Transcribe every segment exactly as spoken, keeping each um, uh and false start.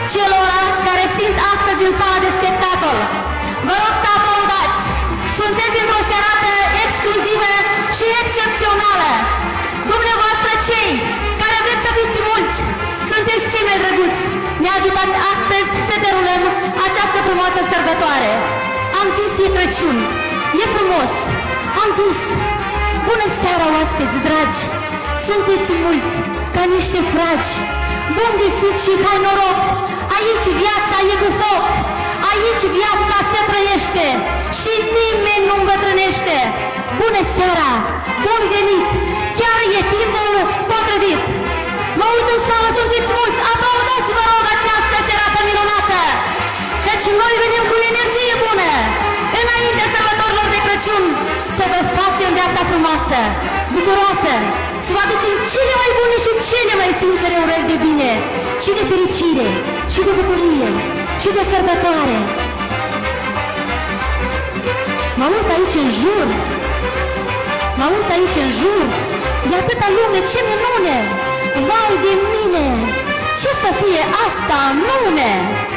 celora care simt astăzi în sala de spectacol. Vă rog să aplaudați! Sunteți într-o serată exclusivă și excepțională. Dumneavoastră cei care vreți să fiți mulți, sunteți cei mai drăguți. Ne ajutați astăzi să derulăm această frumoasă sărbătoare. Am zis, e Crăciun, e frumos. Am zis, bună seara, oaspeți dragi. Sunteți mulți, ca niște fragi. Bun găsit și hai noroc. Aici viața e cu foc. Aici viața se trăiește și nimeni nu îmbătrânește. Bună seara, bun venit. Chiar e timpul potrivit. Mă uit în sală, sunteți mulți. Aplaudați, vă rog, această serată minunată. Căci noi venim cu energie bună înainte sărbătorilor de Crăciun, să vă facem viața frumoasă, bucuroasă, să vă aducem cele mai bune și cele mai sincere urări de bine și de fericire și de bucurie și de sărbătoare. Mă uit aici în jur, mă uit aici în jur, e atâta lume, ce minune! Vai de mine, ce să fie asta nume!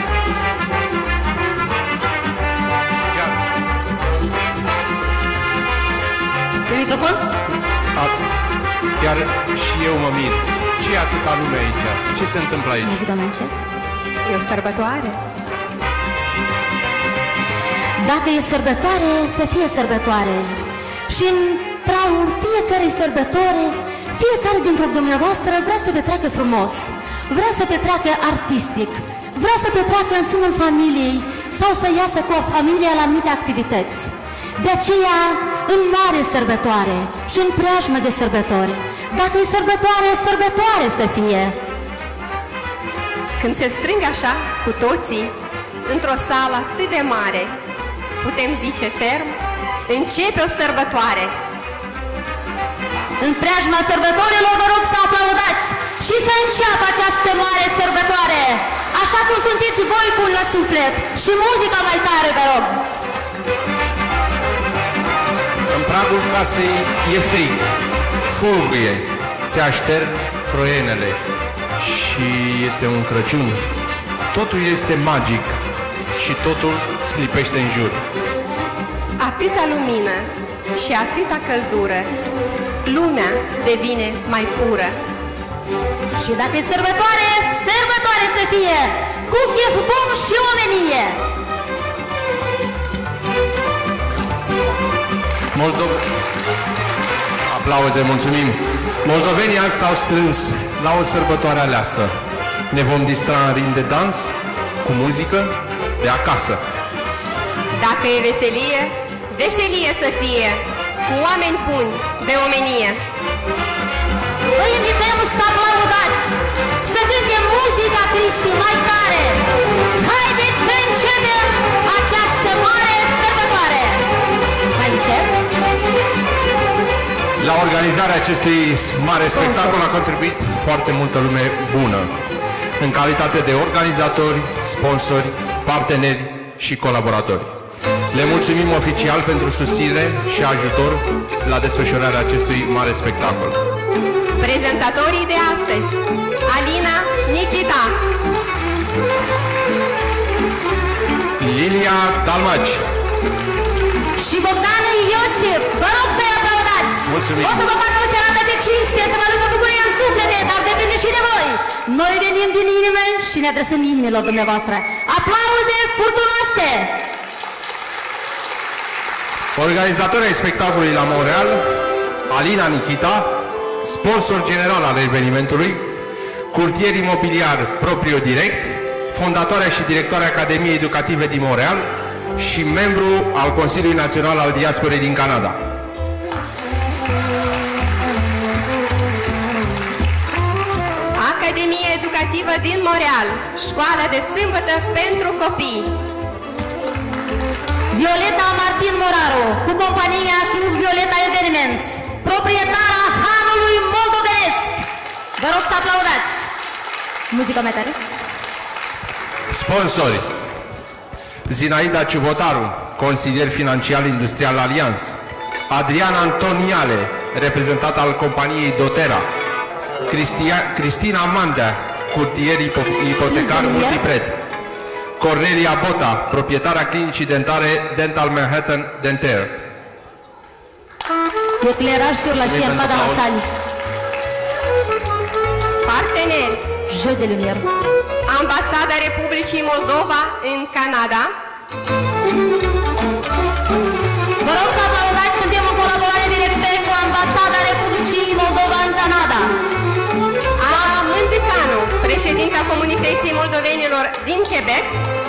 Pe microfon? A, chiar și eu mă mir. Ce e atâta lume aici? Ce se întâmplă aici? Muzica mai încet. E o sărbătoare. Dacă e sărbătoare, să fie sărbătoare. Și în traiul fiecare sărbătoare, fiecare dintre dumneavoastră vrea să petreacă frumos, vrea să petreacă artistic, vrea să petreacă în sânul familiei sau să iasă cu o familie la anumite activități. De aceea, în mare sărbătoare și în preajmă de sărbători, dacă e sărbătoare, sărbătoare să fie. Când se strâng așa, cu toții, într-o sală atât de mare, putem zice ferm, începe o sărbătoare. În preajma sărbătorilor vă rog să aplaudați și să înceapă această mare sărbătoare, așa cum sunteți voi buni la suflet și muzica mai tare, vă rog. În pragul casei e frig, fulguie, se așterg troienele și este un Crăciun. Totul este magic și totul sclipește în jur. Atâta lumină și atâta căldură, lumea devine mai pură. Și dacă e sărbătoare, sărbătoare să fie, cu chef bun și omenie. Moldov... Aplauze, mulțumim! Moldovenii azi s-au strâns la o sărbătoare aleasă. Ne vom distra în ring de dans, cu muzică de acasă. Dacă e veselie, veselie să fie, cu oameni buni de omenie. Vă invităm să aplaudați, să cântem muzica Cristi mai tare. Haideți să începem această mare sărbătoare. Mai încep? La organizarea acestui mare spectacol a contribuit foarte multă lume bună, în calitate de organizatori, sponsori, parteneri și colaboratori. Le mulțumim oficial pentru susținere și ajutor la desfășurarea acestui mare spectacol. Prezentatorii de astăzi: Alina Nikita, Lilia Dalmaci și Bogdan Iosif. Vă rog să-i aplaudați. Mulțumim. O să vă fac o serată de cinste, să vă aducă bucurie în suflete, dar depinde și de voi. Noi venim din inimă și ne adresăm inimilor dumneavoastră. Aplauze furtunoase! Organizatorii spectacolului la Montreal, Alina Nikita, sponsor general al evenimentului, curtier imobiliar Proprio Direct, fondatoarea și directoarea Academiei Educative din Montreal și membru al Consiliului Național al Diasporei din Canada. Academia Educativă din Montreal, școală de sâmbătă pentru copii. Violeta Martin Moraru, cu compania Club Violeta Evenimenți, proprietara Hanului Moldovenesc. Vă rog să aplaudați. Muzica mai tare. Sponsori: Zinaida Ciubotaru, consilier financiar industrial Allianz, Adriana Antoniale, reprezentant al companiei Dotera, Cristia, Cristina Mandea, curtier ipotecar multipred. Cornelia Bota, proprietarea clinicii dentare Dental Manhattan Dentaire. Éclairage sur la scène, pas dans la salle. Parteneri. Jeu de lumière. Ambasada Republicii Moldova în Canada. Vă rog să aplaudați, suntem în colaborare directă cu Ambasada Republicii Moldova în Canada. Ana Mândicanu, președinta Comunității Moldovenilor din Quebec.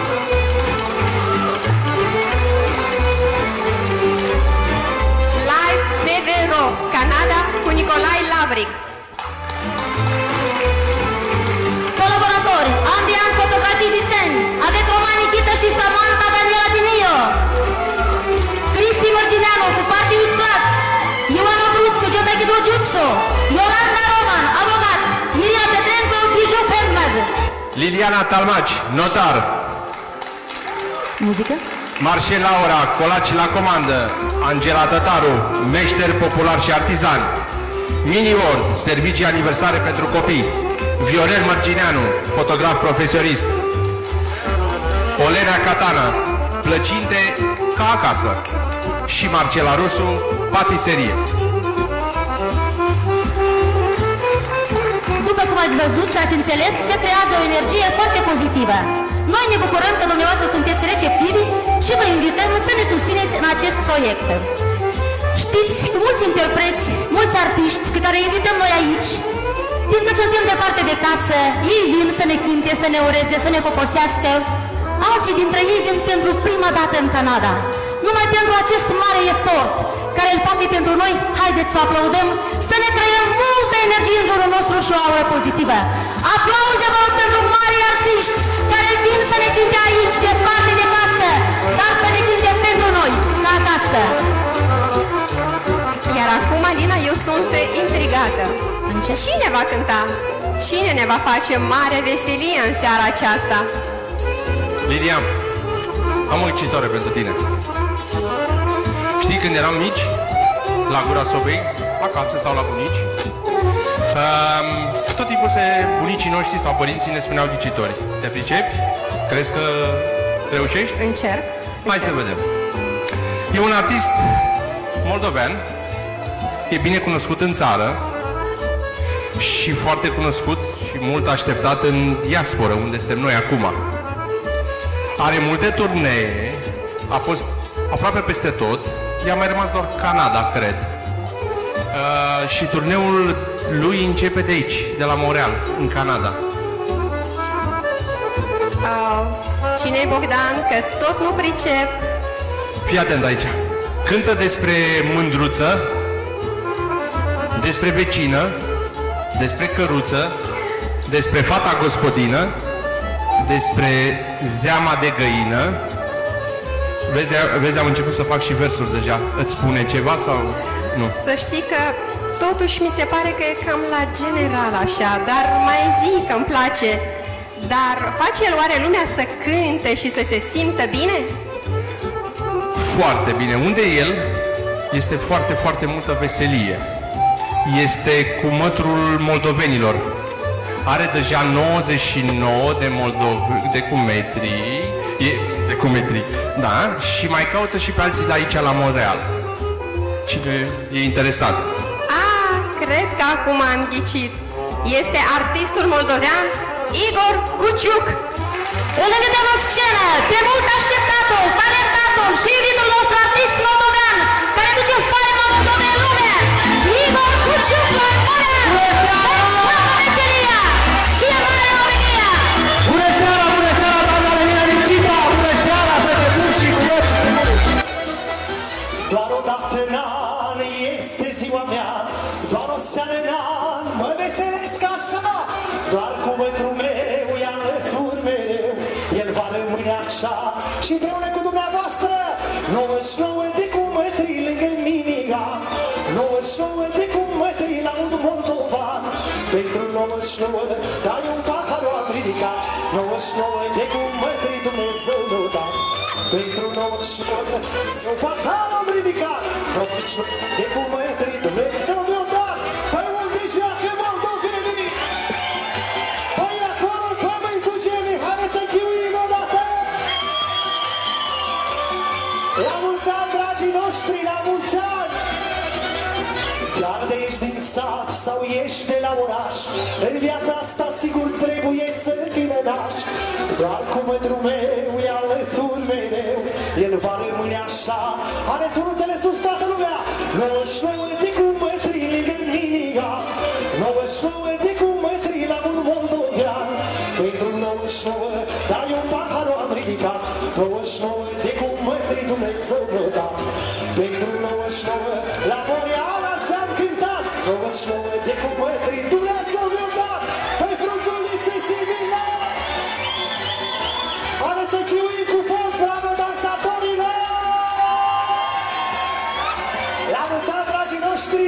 Live T V R O Canada cu Nicolae Lavric. Colaboratori, Ambiant Fotografii Desen, avec Roman Nikita și Samantha Daniela Dinio. Cristi Mărgineanu cu Party with Class, Ioana Bruț cu Jota Ghido Jutsu, Iolanda Roman, avocat, Iria Petrenco, Bijou Handmade. Liliana Talmaci, notar. Muzică? Marcel Laura, colaci la comandă. Angela Tătaru, meșter popular și artizan. Mini World, servicii aniversare pentru copii. Viorel Mărgineanu, fotograf profesionist. Olena Catana, plăcinte ca acasă. Și Marcela Rusu, patiserie. După cum ați văzut și ați înțeles, se creează o energie foarte pozitivă. Noi ne bucurăm că dumneavoastră sunteți receptivi și vă invităm să ne susțineți în acest proiect. Știți, cu mulți interpreți, mulți artiști pe care îi invităm noi aici, fiindcă suntem departe de casă, ei vin să ne cânte, să ne ureze, să ne poposească. Alții dintre ei vin pentru prima dată în Canada. Numai pentru acest mare efort care îl fac pentru noi, haideți să aplaudăm, să ne creăm multă energie în jurul nostru și o aură pozitivă. Aplauze, vă rog, pentru mari artiști care vin să ne cânte aici, departe de casă, dar să ne cânte pentru noi, ca acasă. Iar acum, Alina, eu sunt intrigată. Cine va cânta? Cine ne va face mare veselie în seara aceasta? Lilian, am o citare pentru tine. Știi, când eram mici, la gura sobei, acasă sau la bunici, um, tot timpul se, bunicii noștri sau părinții ne spuneau ghicitori. Te pricepi? Crezi că reușești? Încerc. Hai să vedem. E un artist moldovean, e bine cunoscut în țară și foarte cunoscut și mult așteptat în diasporă, unde suntem noi acum. Are multe turnee, a fost aproape peste tot, i-a mai rămas doar Canada, cred. Uh, și turneul lui începe de aici, de la Montreal, în Canada. Uh, Cine-i Bogdan? Că tot nu pricep. Fii atent aici. Cântă despre mândruță, despre vecină, despre căruță, despre fata gospodină, despre zeama de găină. Vezi, vezi, am început să fac și versuri deja. Îți spune ceva sau nu? Să știi că totuși mi se pare că e cam la general așa, dar mai zi că îmi place. Dar face el oare lumea să cânte și să se simtă bine? Foarte bine. Unde e el, este foarte, foarte multă veselie. Este cu mătrul moldovenilor. Are deja nouăzeci și nouă de moldovi, de cumetri, e, de cumetri, da, și mai caută și pe alții de aici la Montreal. Cine e interesat? Ah, cred că acum am ghicit. Este artistul moldovean Igor Guciuc. Îl vedem în scenă, pe mult așteptatul, talentatul și iubitul nostru artist moldovean, care duce faima Moldovei în lume, Igor Guciuc, la Montreal! Veselia și e mare România! Bună seara, bună seara, doamna Alina Nikita! Bună seara, să te pun și cu doar o dată în an este ziua mea, doar o seară în an mă veselesc așa, doar cuvântul meu e alături mereu, el va rămâne așa și împreună cu dumneavoastră nouăzeci și nouă de cumătri lângă mine am, nouăzeci și nouă de cumătri la modul moldovan, pentru nouăzeci și nouă dai un pahar am ridicat, nouăzeci și nouă de cumătri Dumnezeu mi-o dat, pentru nouăzeci și nouă un pahar am ridicat, nouăzeci și nouă de cumătri Dumnezeu mi-o dat. Păi unde joacă moldovenii? Păi acum sau ești de la oraș, în viața asta sigur trebuie să fii nedaș. Doar cu mătrul meu e alături mereu, el va rămâne așa. Haideți mânuțele sus, toată lumea! nouăzeci și nouă de cu mătri lângă Miniga, nouăzeci și nouă de cu mătri la un moldovean. Pentru nouăzeci și nouă dai un pahar am ridicat, nouăzeci și nouă de cu mătri Dumnezeu mi-o dat. Pentru nouăzeci și nouă la Boreala s-am cântat, nouăzeci și nouă de cu mătri Dumnezeu mi-o dat. Păi frunzulițe Simina, haideți să chiuim cu foc, bravo dansatorilor! La mulți ani, dragii noștri!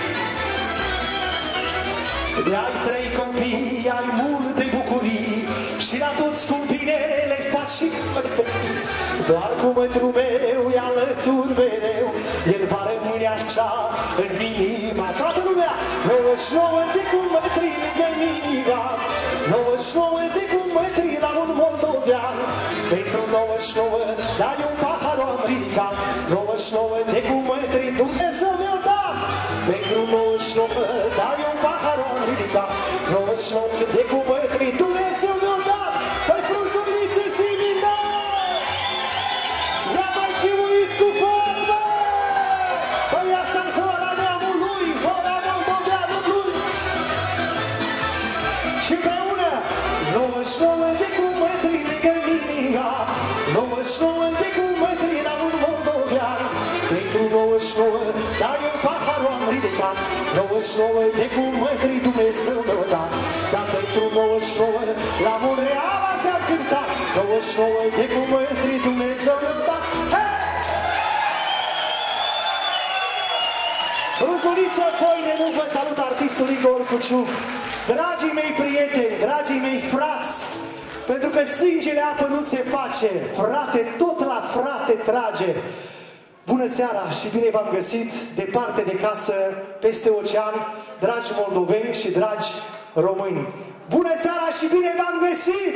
De-ai trei copii, ai multe bucurii și la toți cu bine le faci și cătării. Doar cu mătrul meu e alături mereu, el va rămâne așa în inima. Toată lumea! nouăzeci și nouă de cu mătri lângă Miniga, nouăzeci și nouă de cu mătri la un moldovean. Pentru nouăzeci și nouă dai un pahar am ridicat, nouăzeci și nouă de cu mătri Dumnezeu mi-o dat. Pentru nouăzeci și nouă dai un pahar am ridicat, nouăzeci și nouă de cu mătri Dumnezeu mi-o dat. Păi frunzulițe Simina, ia mai chiuiți cu foc, bă! Păi asta-n hora neamului, hora moldoveanului. Și împreună, nouăzeci și nouă de cu mătri lângă Miniga, nouăzeci și nouă de cu mătri la un moldovean. Pentru nouăzeci și nouă dai un pahar am ridicat, nouăzeci și nouă de cu mătri Dumnezeu mi-o dat. Dar pentru nouăzeci și nouă la Monreala s-a cântat, nouăzeci și nouă de cu mătri Dumnezeu mi-o dat. Ruzuliță, foi de muncă, salut artistul Igor Cuciuc. Dragii mei prieteni, dragii mei frați, pentru că sângele apă nu se face, frate tot la frate trage. Bună seara și bine v-am găsit departe de casă, peste ocean, dragi moldoveni și dragi români. Bună seara și bine v-am găsit!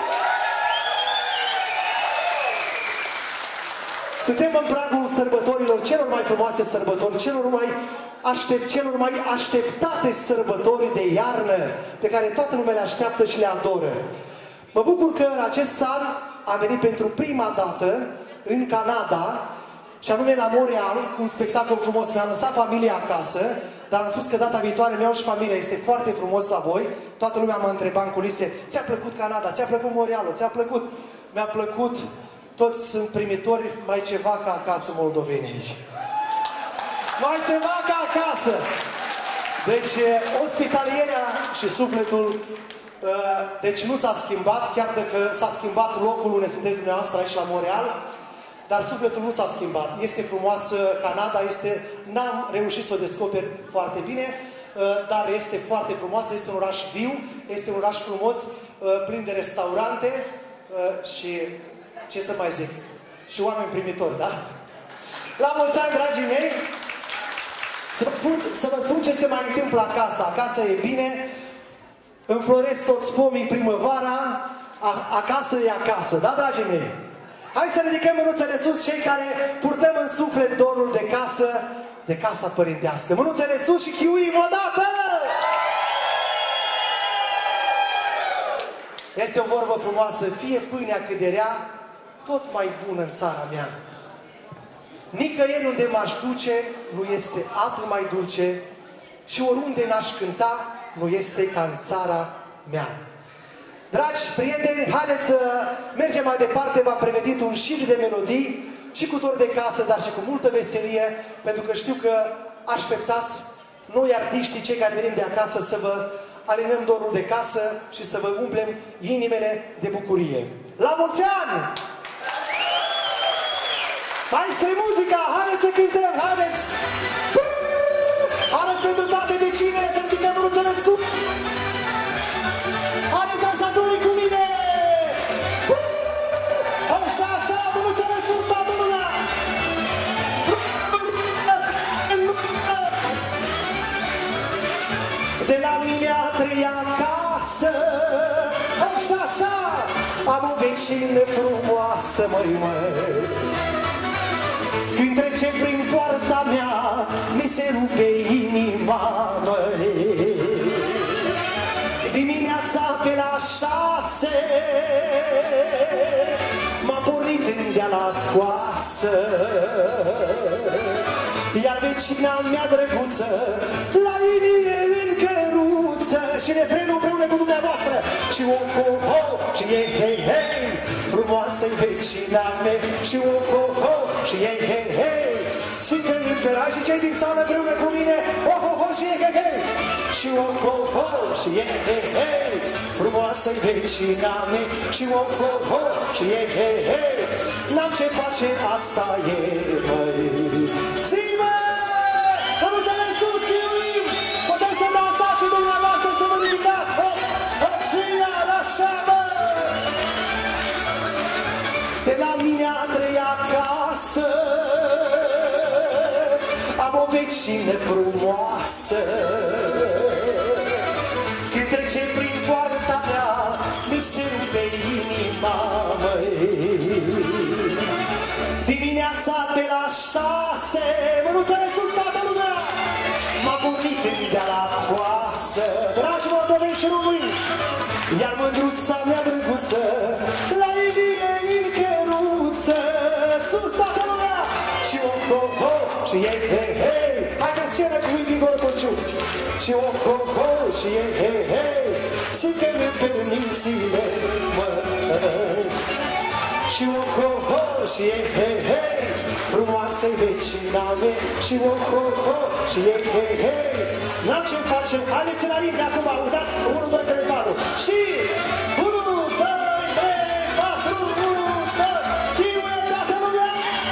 Suntem în pragul sărbătorilor, celor mai frumoase sărbători, celor mai, aștept, celor mai așteptate sărbători de iarnă, pe care toată lumea le așteaptă și le adoră. Mă bucur că în acest an am venit pentru prima dată în Canada, și anume la Montreal, cu un spectacol frumos. Mi-am lăsat familia acasă, dar am spus că data viitoare mi-au și familia. Este foarte frumos la voi. Toată lumea mă întreba în culise, ți-a plăcut Canada, ți-a plăcut Montrealul, ți-a plăcut? Mi-a plăcut, toți sunt primitori, mai ceva ca acasă moldoveni aici. Mai ceva ca acasă. Deci, ospitalierea și sufletul, deci nu s-a schimbat, chiar dacă s-a schimbat locul unde sunteți dumneavoastră aici la Montreal, dar sufletul nu s-a schimbat. Este frumoasă Canada, este, n-am reușit să o descoper foarte bine, dar este foarte frumoasă, este un oraș viu, este un oraș frumos, plin de restaurante și, ce să mai zic, și oameni primitori, da? La mulți ani, dragii mei! Să vă, spun, să vă spun ce se mai întâmplă acasă. Acasă e bine, înfloresc toți pomii primăvara, a, acasă e acasă, da, dragii mei? Hai să ridicăm mânuțele sus, cei care purtăm în suflet dorul de casă, de casa părintească. Mânuțele sus și chiuim odată! Este o vorbă frumoasă, fie pâinea cât de rea, tot mai bună în țara mea. Nicăieri unde m-aș duce, nu este apă mai dulce și oriunde n-aș cânta, nu este ca în țara mea. Dragi prieteni, haideți să mergem mai departe. V-am pregătit un șir de melodii și cu dor de casă, dar și cu multă veselie, pentru că știu că așteptați noi artiștii, cei care venim de acasă, să vă alinăm dorul de casă și să vă umplem inimile de bucurie. La mulți ani! Maestri muzica, haideți să cântăm, haideți! Haideți pentru toate vecinele, să ridicăm mânuțele în sus! Haideți dansatorii cu mine! Așa, așa, mânuțele în sus, toată lumea! De la mine a treia casă, așa, așa, am o vecină frumoasă, măi, măi! Când trece prin poarta mea, mi se rupe inima, măi. Dimineața pe la șase m-a pornit în dea la coasă, iar vecina mea drăguță la linie în căruță. Și refrenul împreună cu dumneavoastră. Și o-ho-ho, și ei, hei, hei, frumoasă-i vecina mea. Și o-ho-ho, și ei, hei, hei, țină împera. Și cei din sală împreună cu mine. O-ho-ho, și ei, hei, hei. Și o-ho-ho, și ei, hei, hei, frumoasă-i vecina mea. Și o-ho-ho, și ei, hei, hei, n-am ce face, asta e, măi. Zi-mă! Căruțele sus, chiuim! Puteți să dansați și dumneavoastră să vă ridicați! Hop, hop și iar așa, mă! De la mine a trei acasă am o vecină frumoasă. Când trece prin poarta mea, mi se rupe inima, măi. Dimineața de la șase, mânuțele sus, toată lumea, m-a pornit în dea la coasă. Dragi moldoveni și români, iar mândruța mea drăguță la iubire în căruță. Sus, toată lumea, și o-ho-ho, și ei, hei, hei. Hai pe scenă cu Igor Cociu. Și o-ho-ho, și ei, hei, hei, suntem în mințile, măi. Și o-ho-ho, și ei, hei, hei, frumoasă-i vecina mea. Și o-ho-ho, și ei, hei, hei, n-am ce face. Haideți înainte acum, uitați, unu, doi, trei, patru. Și unu, doi, trei, patru, unu, doi, chiuie toată lumea.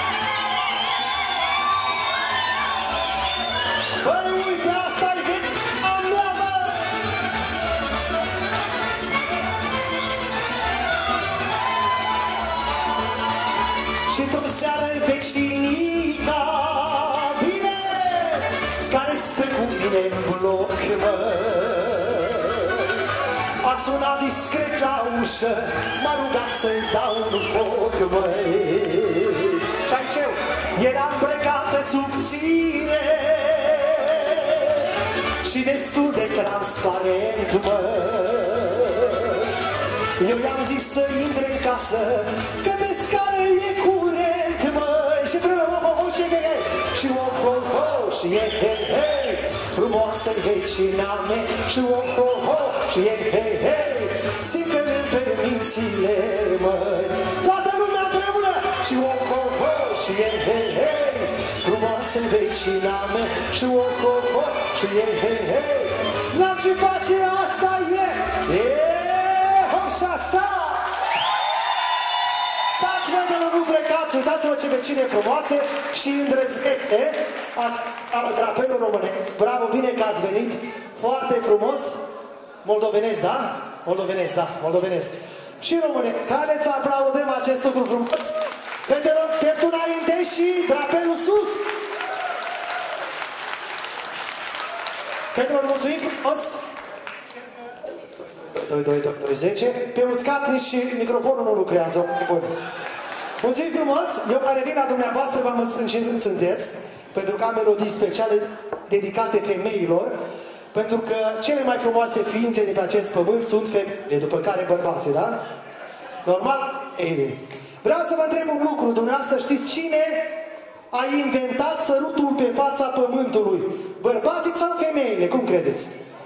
Băi, uite, asta-i vecina mea, bă. Și tot seara vecinica, bine, care stă cu mine în bloc, mă. A sunat discret la ușă, m-a rugat să-i dau un foc, măi. Și aici eu, era îmbrăcată subțire și destul de transparent, mă. Eu i-am zis să intre în casă, că pe scară e curent, măi. Și până o-ho-ho, și hei, hei, și o-ho-ho, și ei, hei, hei, frumoasă-i vecina mea. Și o-ho-ho, și ei, hei, hei, simt-mi pe mințile, măi. Toată lumea împreună, și o-ho-ho, și ei, hei, hei, frumoasă-i vecina mea. Și o-ho-ho, și ei, hei, hei, n-am ce face, asta e, e. Și așa! Stați-vă de nu plecați, uitați-vă ce vecine frumoase și îndrăznete a, a drapelul românesc. Bravo, bine că ați venit, foarte frumos. Moldovenesc, da? Moldovenesc, da, moldovenesc. Și românesc. Haideți să aplaudăm acest lucru frumos. Fetelor, pieptul înainte și drapelul sus. Fetelor, mulțumim frumos. doi, doi, doi, doi, zece. Pe uscat nici microfonul nu lucrează. Bun. Mulțumim frumos! Eu care vin la dumneavoastră v-am văzut în ce rând sunteți, pentru că am melodii speciale dedicate femeilor, pentru că cele mai frumoase ființe de pe acest pământ sunt femeile, după care bărbații, da? Normal? Ei. Vreau să vă întreb un lucru, dumneavoastră știți cine a inventat sărutul pe fața pământului? Bărbații sau femeile? Cum credeți?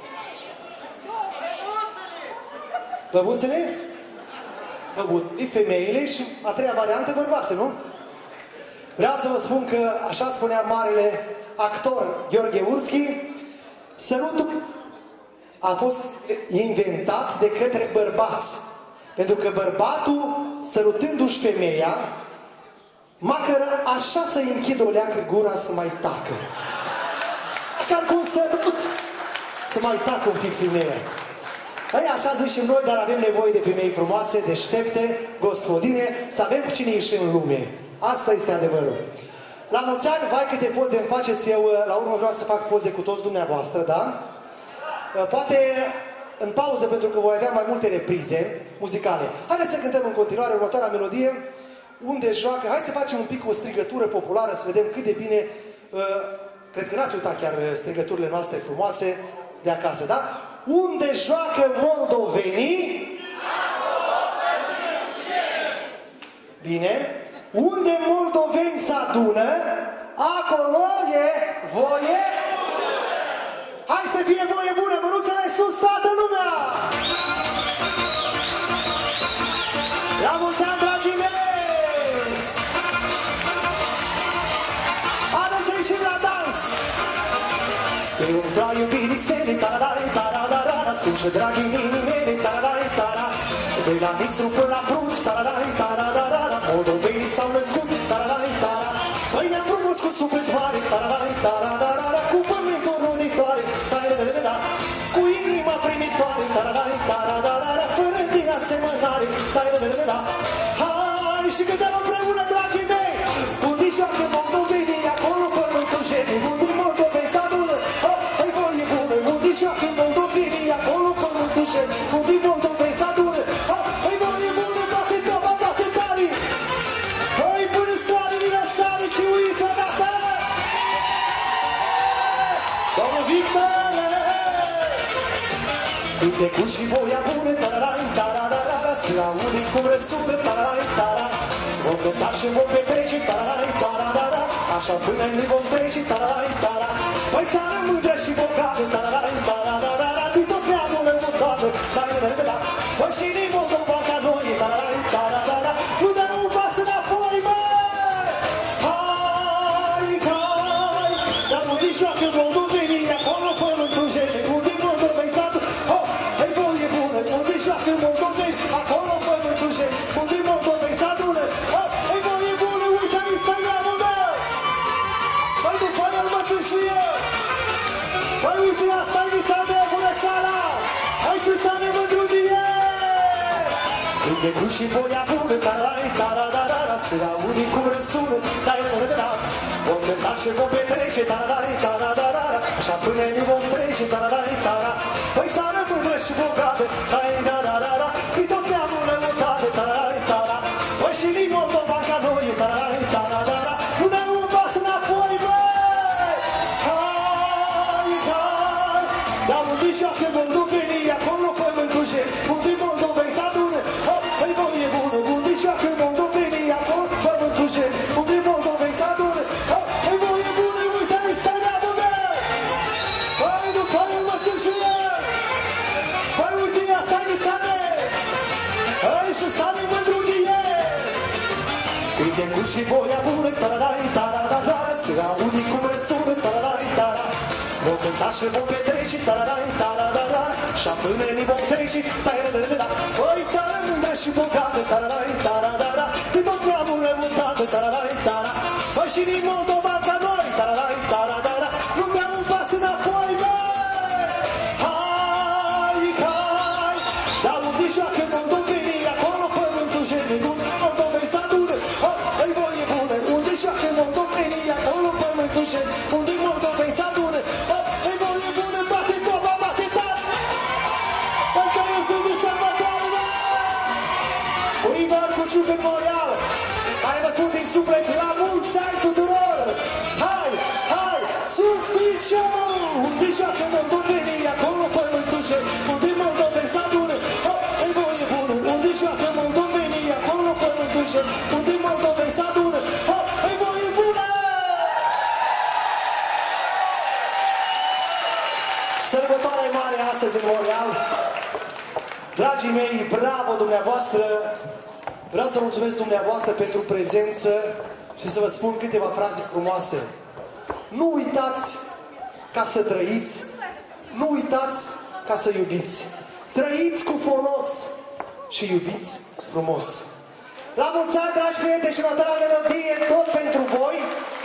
Băbuțele? Băbuțele, femeile și a treia variantă bărbații, nu? Vreau să vă spun că, așa spunea marele actor Gheorghe Urski, sărutul a fost inventat de către bărbați. Pentru că bărbatul, sărutându-și femeia, măcar așa să-i închidă o leacă gura să mai tacă. Măcar cu un sărut să mai tacă un pic femeia. Ei, așa zic și noi, dar avem nevoie de femei frumoase, deștepte, gospodine, să avem cu cine ieși în lume. Asta este adevărul. La mulți ani, vai câte poze îmi faceți, eu la urmă vreau să fac poze cu toți dumneavoastră, da? Poate în pauză, pentru că voi avea mai multe reprize muzicale. Haideți să cântăm în continuare următoarea melodie. unde joacă, hai să facem un pic o strigătură populară, să vedem cât de bine, uh, cred că n-ați uitat chiar strigăturile noastre frumoase de acasă, da? Unde joacă moldovenii? Bine. Unde moldoveni se adună, acolo e voie. Hai să fie voie bună, mânuțele sus, toată lumea! La mulți ani, dragii mei! Haideți să ieșim la dans! Eu vreau iubirii stele, taradai, taradara, Sfârșă, dragii inimii mele, taradai, tara. De la Nistru până la Prus, taradai, taradara, moldovenii s-au născut, taradai, tara. Păi ne-am frumos cu suflet mare, taradai, taradara, cu pământul roditoare, taradara, cu inima primitoare, taradai, taradara, fără din asemănare, taradara. Hai și cântăm împreună, dragii mei, unde joacă moldovenii, acolo pământul jenii, unde moldoveni s-adună, hai voie bună, unde joacă moldovenii, acolo pământul jenii, unde moldoveni s-adună, hai voie bună, toate toba, toate tari, hai până soare, vine sare, chiuița dată, domnul Victor, uite cu și voia bună, tararai, tararara, se aude cum răsună, tararai, tara, vom cânta și vom petrece, tararai, tararara, așa până ne vom trece, tararai, tara, păi țară mândră și bogată, tararai, tararara, din tot neamul lămutată, tararara, păi și din Moldova ca noi, tararai, tararara, nu dă un pas înapoi, măi! Hai, hai, dar unde joacă moldovenii, acolo pământul jene, unde moldoveni s-adună, hai voie bună, unde joacă moldoveni, acolo pământul jene, unde moldoveni s-adună, hai voie bună, uite Instagramul meu! Păi după el mă țin și eu! Păi uite, asta e vița mea, bună seara! Hai și stane mândru de ei! Uite cu și voia bună, tarai, taradara, se aude cum răsună, taradara, vom cânta și vom petrece, tarai, taradara, așa până ne vom trece, tarai, tara, păi țară mândră și bogată, taradara, din tot neamul lămutată, tarai, tara, păi și din Moldova ca noi, tarai, taradara, nu dă un pas înapoi, băi! Hai, hai, dar unde joacă moldovenii, acolo pământul jen, unde moldoveni s-adună, hai voie bună, unde joacă moldovenii, acolo pământul jen, unde moldoveni s-adună, hai voie bună, uite Instagramul meu! Hai după el mă țin și eu! Hai uite, asta e vița mea! Hai și stane mândru de ei! Uite cu și voia bună, tararai, taradara, se aude cum răsună, tararai, tara, vom cânta și vom petrece, tararai, taradara, și până ne vom trece, taradara, păi țară mândră și bogată, tararai, taradara, din tot neamul lămutată, tararai, tara, păi și din Moldova ca noi, tararai, taradara, nu dăm un pas înapoi, băi! Hai, hai, dar unde joacă moldovenii, acolo pământul jene, unde moldoveni s-adună, hai voie bună, unde joacă moldovenii, acolo pământul jene, unde moldoveni s-adună, hai voie bună, bate toba, bate tare, hai că eu sunt de sărbătoare, băi! Păi doar cu ciucă memorial, hai vă spun din suflet, la mulți ani tuturor! Hai, hai, sus picior! Unde joacă moldovenii, acolo pământul jen, unde moldoveni s-adună, hai voie bună, unde joacă moldovenii, acolo pământul jen, unde moldoveni s-adună, hai voie bună! Sărbătoarea e mare astăzi în Montreal. Dragii mei, bravo dumneavoastră! Vreau să mulțumesc dumneavoastră pentru prezență și să vă spun câteva fraze frumoase. Nu uitați ca să trăiți, nu uitați ca să iubiți. Trăiți cu folos și iubiți frumos. La mulți ani, dragi prieteni, și următoarea melodie tot pentru voi.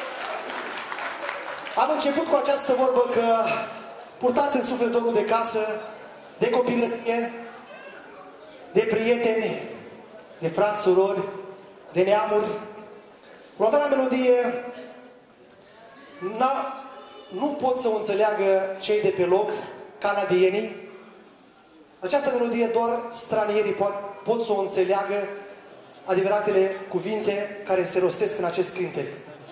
Am început cu această vorbă că purtați în suflet dorul de casă, de copilărie, de prieteni, de frați, surori, de neamuri. Următoarea melodie nu pot să o înțeleagă cei de pe loc, canadienii. Această melodie doar stranierii pot, pot să o înțeleagă. adevăratele cuvinte care se rostesc în acest cântec.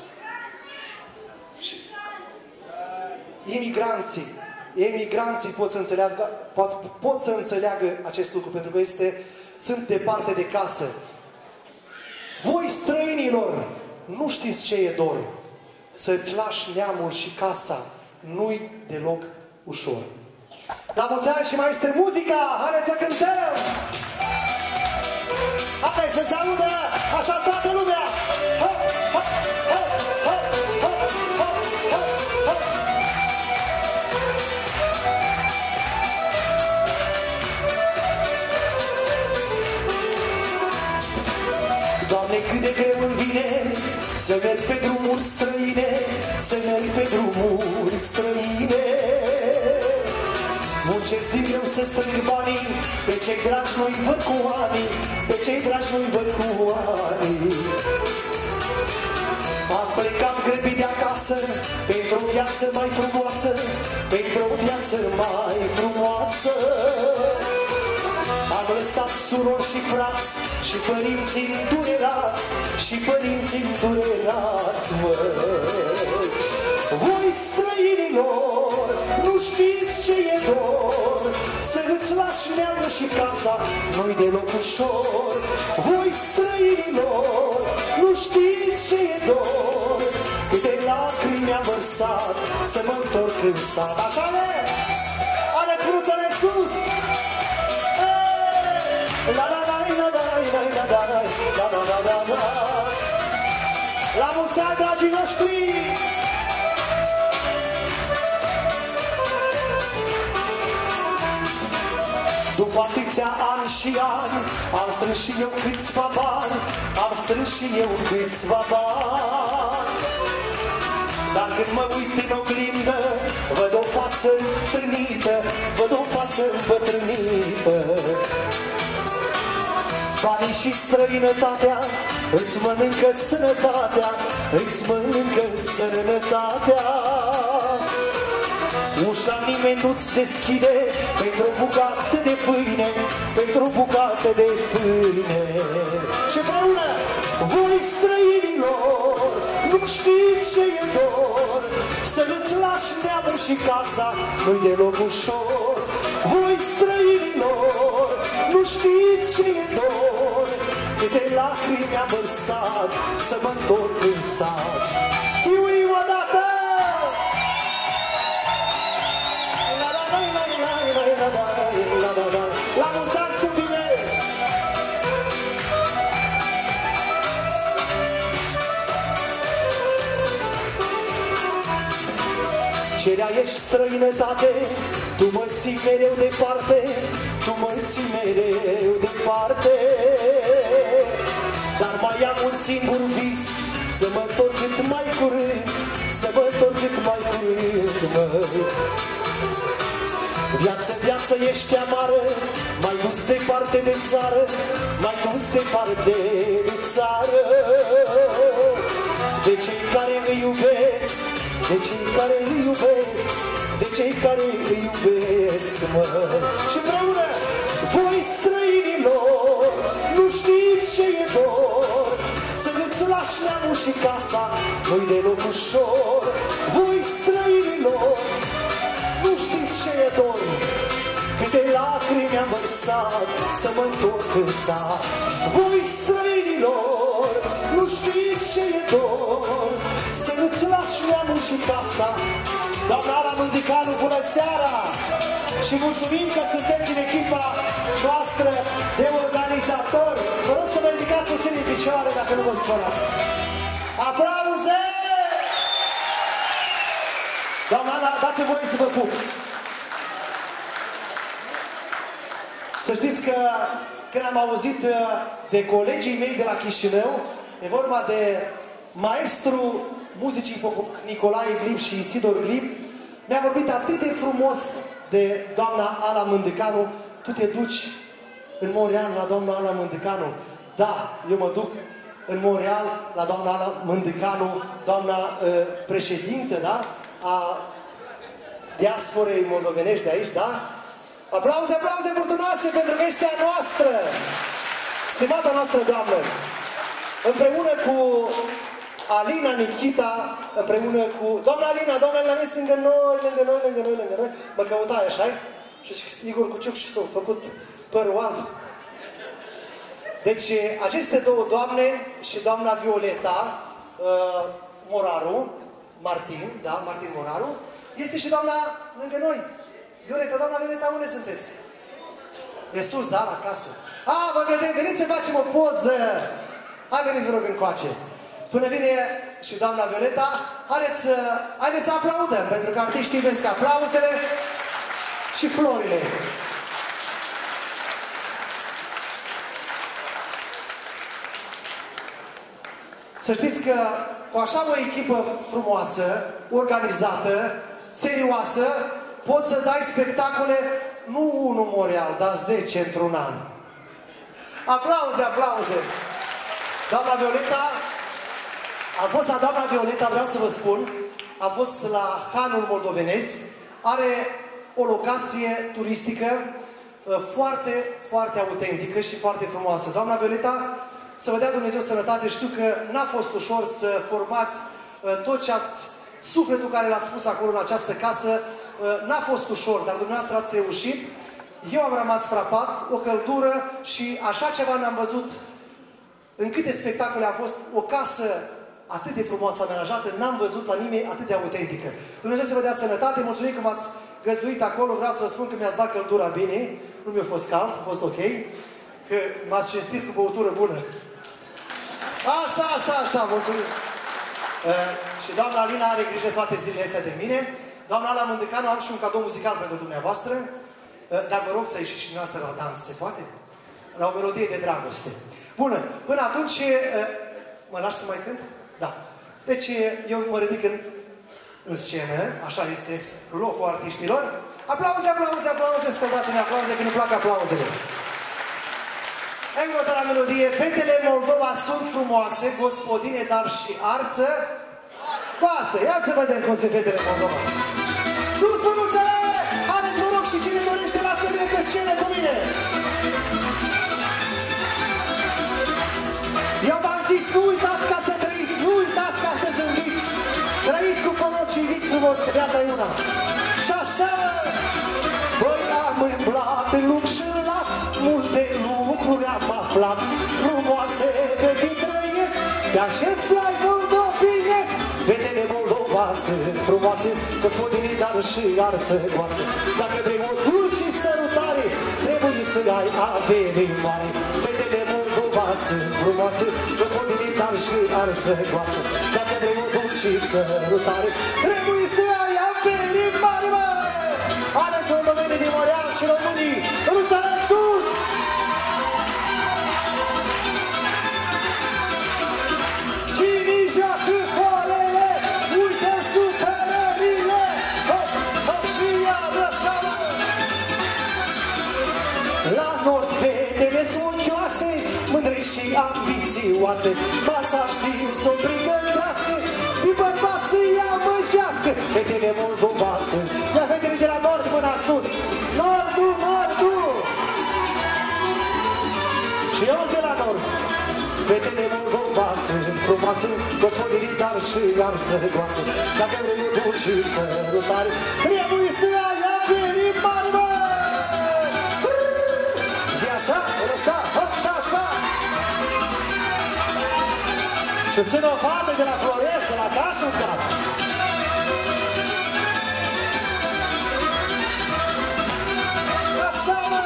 Și imigranții, emigranții pot să înțeleagă, pot, pot să înțeleagă acest lucru, pentru că este, sunt departe de casă. Voi, străinilor, nu știți ce e dor. Să-ți lași neamul și casa nu-i deloc ușor. La mulți ani și mai este muzica! Haideți să cântăm! Hai să se audă așa toată lumea! Ha, ha, ha, ha, ha, ha, ha, ha. Doamne, cât de greu îmi vine să merg pe drumuri străine, să merg pe drumuri străine. Muncesc din greu să strâng banii, pe cei dragi nu-i văd cu ani, pe cei dragi nu-i văd cu ani. Am plecat grăbit de acasă, pentru o viață mai frumoasă, pentru o viață mai frumoasă. Am lăsat surori și frați, și părinții îndurerați, și părinții îndurerați, măi. Voi, străinilor, nu știți ce e dor, să îți lași neamul și casa nu-i deloc ușor. Voi, străinilor, nu știți ce e dor, câte lacrimi mi-am vărsat să mă întorc în sat. Așa-le? Are-ți mânuțele sus! La la la la la la la la la la la la. La mulți ani, dragii noștri! După atâția ani și ani, am strâns și eu câțiva bani, am strâns și eu câțiva bani. Dar când mă uit în oglindă, văd o față îmbătrânită, văd o față îmbătrânită. Banii și străinătatea îți mănâncă sănătatea, îți mănâncă sănătatea. Ușa nimeni nu-ți deschide pentru o bucată de pâine, pentru o bucată de pâine. Și împreună, voi, străinilor, nu știți ce e dor, să nu-ți lași neamul și casa nu-i deloc ușor. Voi, străinilor, nu știți ce e dor, câte lacrimi am vărsat să mă întorc în sat. Fiui odată! La mulți ani, scumpii mei! Cerea ești străinătate, tu mă ții mereu departe, tu mă ții mereu departe. Dar mai am un singur vis, să mă întorc cât mai curând, să mă întorc cât mai curând, măi. Viață, viață, ești amară, mai dus departe de țară, mai dus departe de țară. De cei care îi iubesc, de cei care îi iubesc, de cei care îi iubesc, mă. Și împreună, voi, străinilor, nu știți ce e dor, să nu-ți lași neamul și casa nu-i deloc ușor. Voi, străinilor, nu știți ce e dor, câte lacrimi am vărsat să mă întorc în sat. Voi, străinilor, nu știți ce e dor, să nu-ți lași neamul și casa. Doamna Ala Mândicanu, bună seara! Și mulțumim că sunteți în echipa noastră de organizatori. Vă rog să vă ridicați puțin în picioare dacă nu vă spărați. Aplauze! Doamna Ana, dați-mi voie să vă pup. Să știți că când am auzit de colegii mei de la Chișinău, e vorba de maestru muzicii Nicolae Glib și Isidor Glib, mi-a vorbit atât de frumos de doamna Ala Mândicanu. Tu te duci în Montreal la doamna Ala Mândicanu? Da, eu mă duc în Montreal la doamna Ala Mândicanu, doamna uh, președintă, da? A diasporei moldovenești de aici, da? Aplauze, aplauze furtunoase pentru că este a noastră! Stimata noastră doamnă, împreună cu Alina Nikita, împreună cu... Doamna Alina, doamna Alina, este lângă noi, lângă noi, lângă noi, lângă noi. Mă căutai, așa-i? Și Igor Cuciuc și s-au făcut părul alb. Deci, aceste două doamne și doamna Violeta uh, Moraru, Martin, da, Martin Moraru, este și doamna lângă noi. Violeta, doamna Violeta, unde sunteți? De sus, da, la casă. A, vă vedem, veniți să facem o poză. Hai, veniți, vă rog, încoace. Până vine și doamna Violeta, haideți, haideți să aplaudăm, pentru că artiștii vezi că aplauzele și florile. Să știți că cu așa o echipă frumoasă, organizată, serioasă, poți să dai spectacole nu unul Montreal, dar zece într-un an. Aplauze, aplauze! Doamna Violeta, am fost la doamna Violeta, vreau să vă spun, am fost la Hanul Moldovenesc, are o locație turistică foarte, foarte autentică și foarte frumoasă. Doamna Violeta, să vă dea Dumnezeu sănătate, știu că n-a fost ușor să formați tot ce ați, sufletul care l-ați pus acolo în această casă, n-a fost ușor, dar dumneavoastră ați reușit. Eu am rămas frapat, o căldură și așa ceva n-am văzut în câte spectacole a fost, o casă atât de frumoasă amenajată, n-am văzut la nimeni atât de autentică. Dumnezeu să vă dea sănătate, mulțumim că m-ați găzduit acolo, vreau să spun că mi-ați dat căldura bine, nu mi-a fost cald, a fost ok, că m-ați cinstit cu băutură bună. Așa, așa, așa, mulțumim. Uh, și doamna Alina are grijă toate zilele astea de mine. Doamna Ala Mândăcanu, am și un cadou muzical pentru dumneavoastră, uh, dar vă rog să ieșiți și dumneavoastră la dans, se poate? La o melodie de dragoste. Bună, până atunci, uh, mă lași să mai cânt? Da. Deci, eu mă ridic în, în scenă, așa este locul artiștilor. Aplauze, aplauze, aplauze, scăldați-ne aplauze, că ne plac aplauzele. În următoarea melodie, fetele Moldova sunt frumoase, gospodine, dar și arță coasă. Ia să vedem cum se fetele Moldova. Sus mânuțele! Haideți, vă rog, și cine dorește, lasă vină pe scenă cu mine! Eu v-am zis, nu uitați ca să trăiți, nu uitați ca să zâmbiți. Trăiți cu folos și iubiți frumos, că viața e una. Și așa, băi, am îmblat în lung și lat, multe lucruri am aflat, frumoase fete trăiesc, de așez plai moldovinesc. Fetele Moldova sunt frumoase, gospodinii, dar și arțăgoase. Dacă vrei o dulce sărutare, trebuie să ai avere mare. Fetele Moldova sunt frumoase, gospodinii, dar și arțăgoase. Dacă vrei o dulce sărutare, trebuie să ai avere mare, mă! Haideți, moldovenii din Montreal și românii, ruțele sus! Cine joacă holele, uite supărările, hop, hop și iară așa, mă! La nord fetele sunt chioase, mândre și ambițioase, masa știu să o pregătească, pe bărbat să ia măjească. Fetele Moldova sunt, ia fetele de la nord până sus, nordul, nordul! Și eu de la nord, fetele Moldova sunt frumoase, gospodinii, dar și arțăgoase. Dacă vrei o dulce sărutare, trebuie să ai avere mari, mă! Zi așa, lăsa, hop și așa! Și țin o fată de la Florești, de la Cașuca. Așa, mă!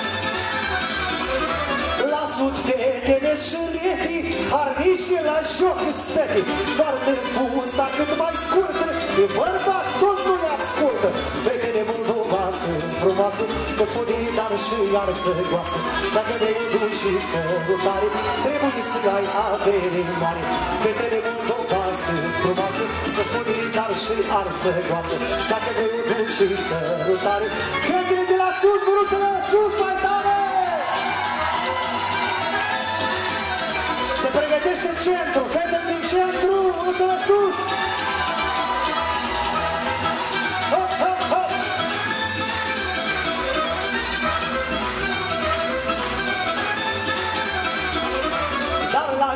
La sud fetele și retii, harniși la joc stătii, doar de fusta cât mai scurtă, de bărbați tot nu-i ascultă. Fetele Moldova sunt frumoase, gospodinii, dar și arțăgoase. Dacă vrei o dulce sărutare, trebuie să ai avere mare. Fetele Moldova sunt frumoase, gospodinii, dar și arțăgoase. Dacă vrei o dulce sărutare, fetele de la sud, mânuțele sus mai tare! Se pregătește centru, fetele din centru, mânuțele sus! Hop, hop, hop!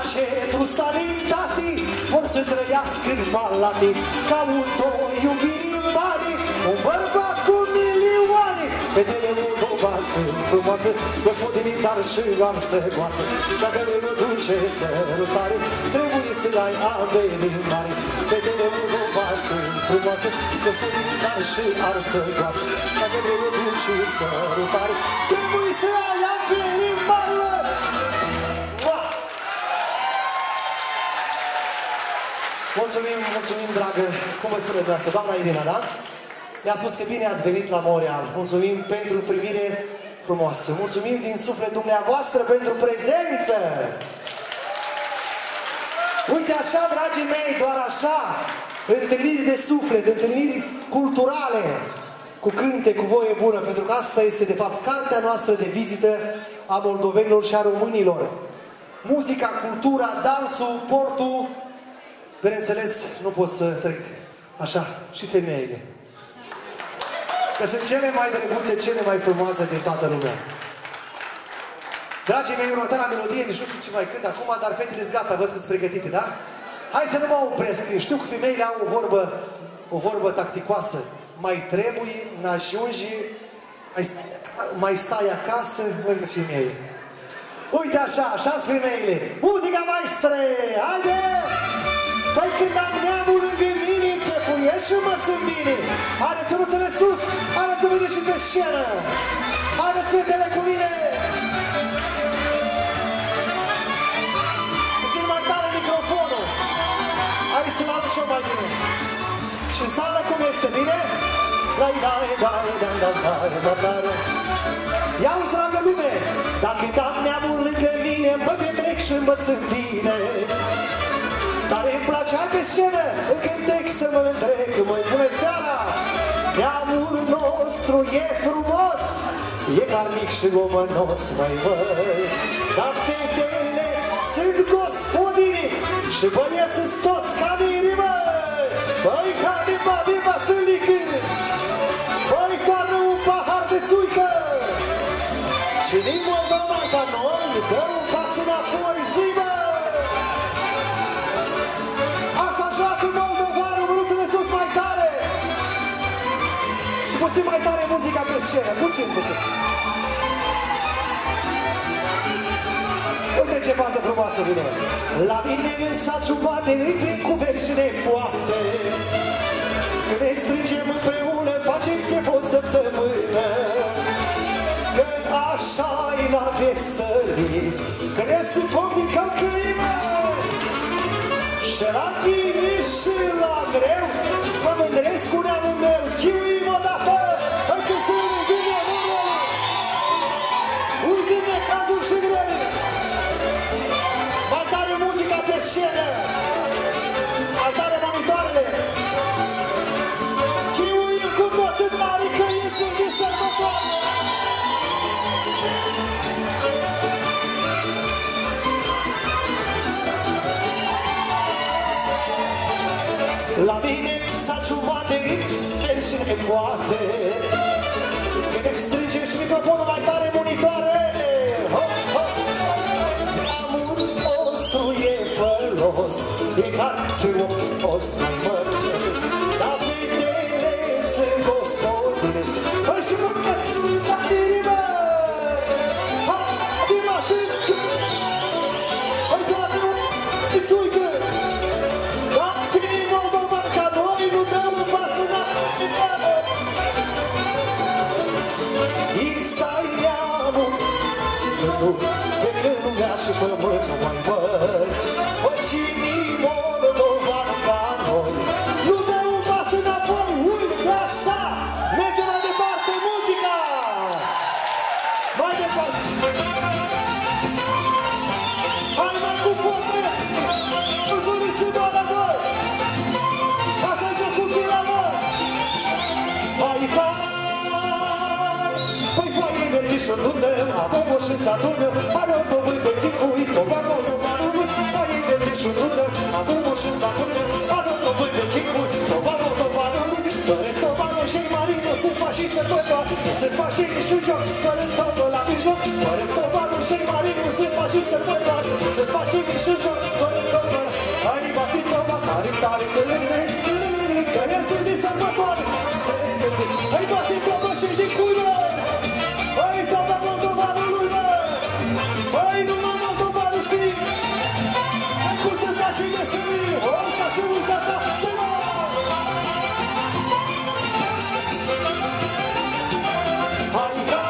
acetul salitate vor să trăiască în malate ca un doi iubiri în bani, un bărbat cu milioane. Fetele Moldova sunt frumoase, gospodinii dar și arțăgoase. Dacă vrei o dulce sărutare, trebuie să ai ambele mari. Fetele Moldova sunt frumoase, gospodinii dar și arțăgoase. Dacă vrei o dulce sărutare, trebuie să ai ambele mari. Mulțumim, mulțumim, dragă, cum vă spune dumneavoastră, doamna Irina, da? Mi-a spus că bine ați venit la Montreal. Mulțumim pentru primire frumoasă. Mulțumim din suflet dumneavoastră pentru prezență. Uite așa, dragii mei, doar așa, întâlniri de suflet, întâlniri culturale, cu cânte, cu voie bună, pentru că asta este, de fapt, cartea noastră de vizită a moldovenilor și a românilor. Muzica, cultura, dansul, portul. Bineînțeles, nu pot să trec așa și femeile. Că sunt cele mai drăguțe, cele mai frumoase din toată lumea. Dragii mei, următoarea melodie, nici nu știu ce mai cânt acum, dar fetele-s gata, văd că sunt pregătite, da? Hai să nu mă opresc, știu că femeile au o vorbă, o vorbă tacticoasă. Mai trebuie, n-ajungi, mai, mai stai acasă lângă femei. Uite așa, așa-s femeile. Muzica maestre, haide! Păi când am neamul lângă mine, chefuiesc și mă sunt bine. Haideți mânuțele sus, haideți mâine și pe scenă. Haideți fetele cu mine. Țin mai tare microfonul. Hai să-l am și-o mai bine. Și în sală cum este, bine? Dai, dai, dai, dai, dai, dai, dai, dai. Ia-uzi, dragă lume, dacă am neamul lângă mine, mă petrec și mă sunt bine. Dar îmi place pe scenă, în cântec să mă întrec, măi, bună seara! Neamul nostru e frumos, e carnic și gomănos, măi, măi. Dar fetele sunt gospodini și băieți-s toți ca miri, măi. Băi, haide, babi, basilică, băi, toarnă un pahar de țuică. Și din Moldova ca noi, dă un pas înapoi, zi, măi. Așa joacă moldovanul, mânuțele sus mai tare. Și puțin mai tare muzica pe scenă, puțin, puțin. Uite ce parte frumoasă vine. La mine în sat jumate, îi prind cu vechi și nepoate. Când ne strângem împreună, facem chef o săptămână. Că așa-i la veselie, că ne sunt foc din călcâimă. Și la chini și la greu, mă mândresc cu neamul meu, chiuim odată, hai că se vine numele. Uite necazuri și grele. Mai tare muzica pe scenă, mai tare monitoarele. Chiuim cu toți în mare, că iese de sărbătoare. La mine s-a jumate, chiar și nepoate. Când îmi strângem și microfonul mai tare, monitoare. Hop, hop. Neamul nostru e fălos, e ca ce os mai măr. Dar fetele sunt gospodine, băi și măr, la inimă. Hop, dima sunt, băi doamne, îți uică. De când lumea și pământul mai mări, bă, și nii moldovan ca noi, nu dă un pas înapoi, uite așa, merge mai departe muzica! Mai departe! Hai mai cu foc, mă! Însuriți doar la voi! Așa-i jocul cu la voi! Hai, hai! Păi foaie de pișul nu dăm, acum o și s-adună, are o dobâi de chicui, tobago, tobago, foaie de pișul nu dăm, acum o și s-adună, are o dobâi de chicui, tobago, tobago, fără tobago și-i marină, se fac și se pătoare, se fac și nici un joc, fără totul la mijloc, fără tobago și-i marină, se fac și se pătoare, se fac și nici un joc, fi. Hai bate toată și din cui, bă! Hai toată Moldovanului, bă! Hai numai Moldovanul știi! Hai cum să ca și meserii, orice așa, uite așa, să mă! Hai ca!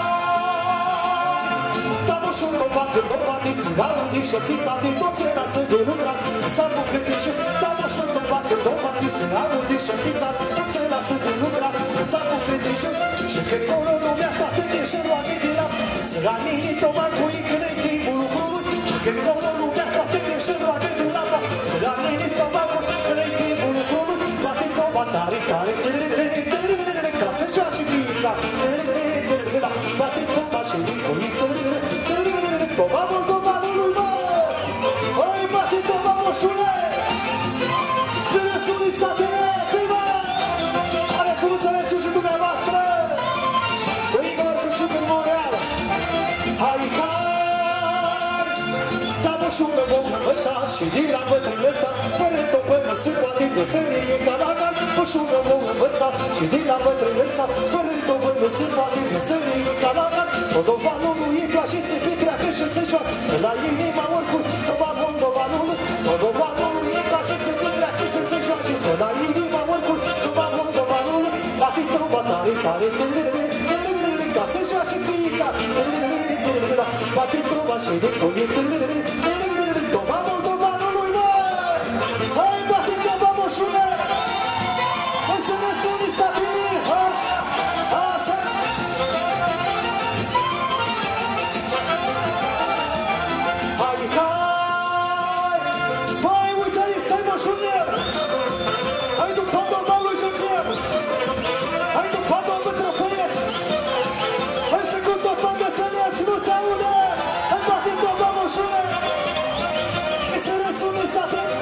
Tamoșul combat în bărbatii, țiganul din șeptisa, din toți era să de lucra, s-a bucăt din șeptisa. Tamoșul combat în bărbatii, țiganul din șeptisa, toți era să de lucra, s-a bucăt din șeptisa. Și când coră lumea toată din șeroane din la, săranii tocmai cu incânei timpul lucrului. Și când coră lumea toată din șeroane din la, săranii tocmai cu incânei timpul lucrului. Toate tocmai tare, tare, ca să joace fiecare. Toate tocmai și din comitul. Toma Moldovanului, mă! Hai, bate Toma Moșule! Țărăsunii satele, să-i mă! Aveți cum înțelesul și dumneavoastră! Cu Igor Cuciuc în Montreal! Hai, hai! Da Moșule vom învăța și din la bătrân lăsat, fără tot până se poate de să ne e ca la cal. Moșule vom învăța și din la bătrân lăsat, fără tot până se poate de să ne e ca la cal. Moldovanul nu e place să petreacă și să joacă, la inima oricum, Toma Moldovanului. Moldovanul e place să petreacă și să joace, la inima oricum, Toma Moldovanului. Bate Toma tare, tare, ca să joace fiecare. Bate Toma și de coie, Toma Moldovanului, mă! Hai, bate Toma Moșule! Hai să ne suni satele, așa, așa! Hai, hai! Băi, uite-i, stai mă, Junior! Hai după domnul Junior! Hai după domnul Trăpăiesc! Hai și cu toți mă găsănesc, nu se aude! Hai bate domnul mă, Junior! Hai să răsună satele!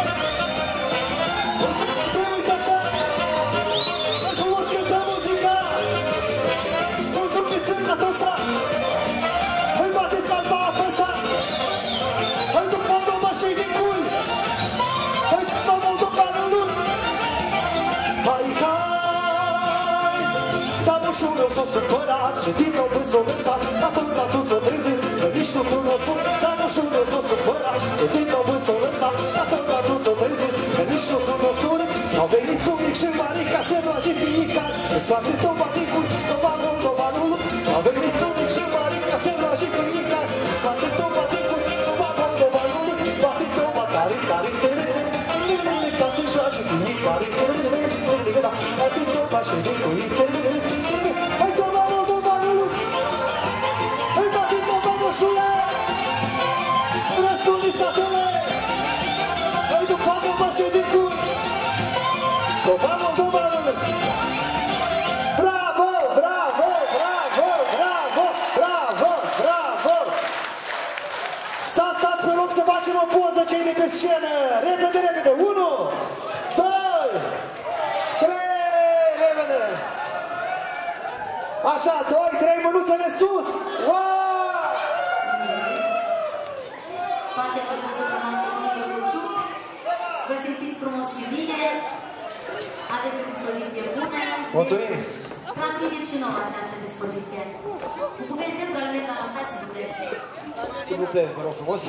Băi, uite așa! Hai frumos cântă muzica! Mulțumiți în atostra! Hai bate salva apăsa! Hai după Toma și din cui! Hai după Moldovanului! Hai, hai! Tamușul meu s-o supărat și din nou până s-o lăsat, atunci atunci s-o trezit, că nici nu cunosc bun. Tamușul meu s-o supărat și din nou până s-o lăsat, atunci atunci s-o trezit, că nici nu cunosc bun. Au venit cu mic și mare ca să roage fiecare, îți scoate Toma din cui, Toma Moldovanului. Au venit cu mic și mare ca să roage fiecare, îți scoate Toma din cui, Toma Moldovanului. Bate Toma tare, tare, ca să joace fiecare. Bate Toma și din cui, hai Toma Moldovanului. Hai bate Toma Moșule. Răspunde satele. Hai după Toma și din cui, Toma Moldovanului. Bravo, bravo, bravo, bravo, bravo, bravo. Stați, stați, vă rog să facem o poză cei de pe scenă. Repede, repede. Unu, doi, trei, repede. Așa, doi, trei, mânuțele sus. Wow! Faceți o poză frumoasă cu Igor Cuciuc. Vă simțiți frumos și bine. Aveți o dispoziție bună. Mulțumim. Transmiteți și nouă această dispoziție. Vous pouvez être dans le mettre dans ça, s'il vous plaît. S'il vous plaît, vă rog frumos.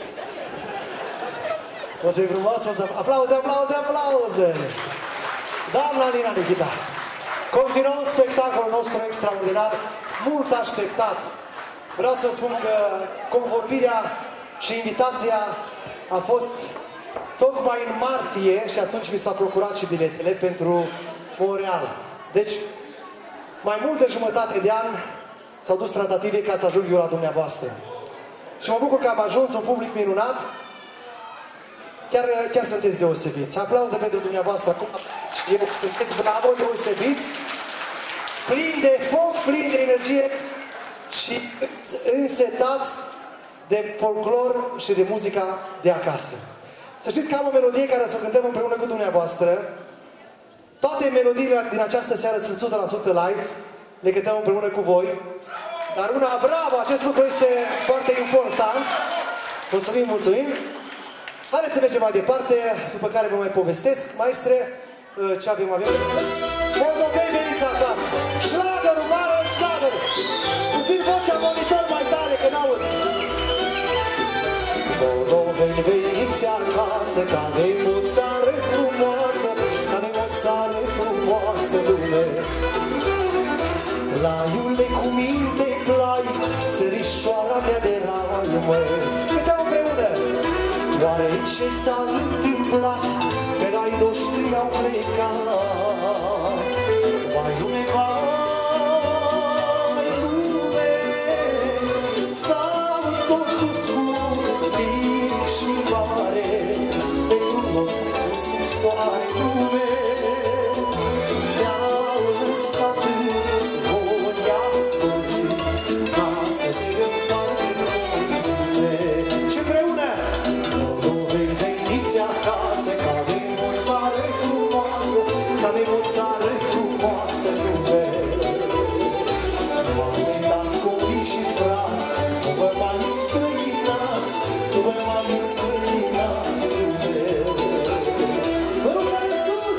Mulțumim frumos, mulțumim. Aplauze, aplauze, aplauze. Doamna Alina Nichita. Continuăm spectacolul nostru extraordinar, mult așteptat. Vreau să spun că convorbirea și invitația a fost tocmai în martie și atunci mi s-a procurat și biletele pentru Montreal. Deci, mai mult de jumătate de an s-au dus tratative ca să ajung eu la dumneavoastră. Și mă bucur că am ajuns, un public minunat. Chiar, chiar sunteți deosebiți. Aplauze pentru dumneavoastră. Acum, eu, sunteți bravo, deosebiți, plini de foc, plini de energie și însetați de folclor și de muzica de acasă. Să știți că am o melodie care o să o cântăm împreună cu dumneavoastră. Toate melodiile din această seară sunt o sută la sută live. Le cântăm împreună cu voi. Dar una, bravo, acest lucru este foarte important. Mulțumim, mulțumim. Haideți să mergem mai departe, după care vă mai povestesc, maestre, ce avem, avem. Moldovei, veniți acasă! aud. Moldoveni, veniți acasă, ca de o țară frumoasă, ca de o țară frumoasă lume. Laiule cu minte plai, țărișoara mea de rai, măi. Câteau împreună. Oare ce s-a întâmplat, că ai noștri au plecat? Vai lume, vai lume, s-au totuși scumpic și mare, pentru loc în soare lume. Ne-au lăsat voia să-ți, ca să te împarte roțile. Și împreună, Moldoveni, veniți acasă, ca de o țară frumoasă, ca de o țară frumoasă lume. Nu uitați copii și frați, nu vă mai străinați, nu vă mai străinați lume. Mânuța în sus!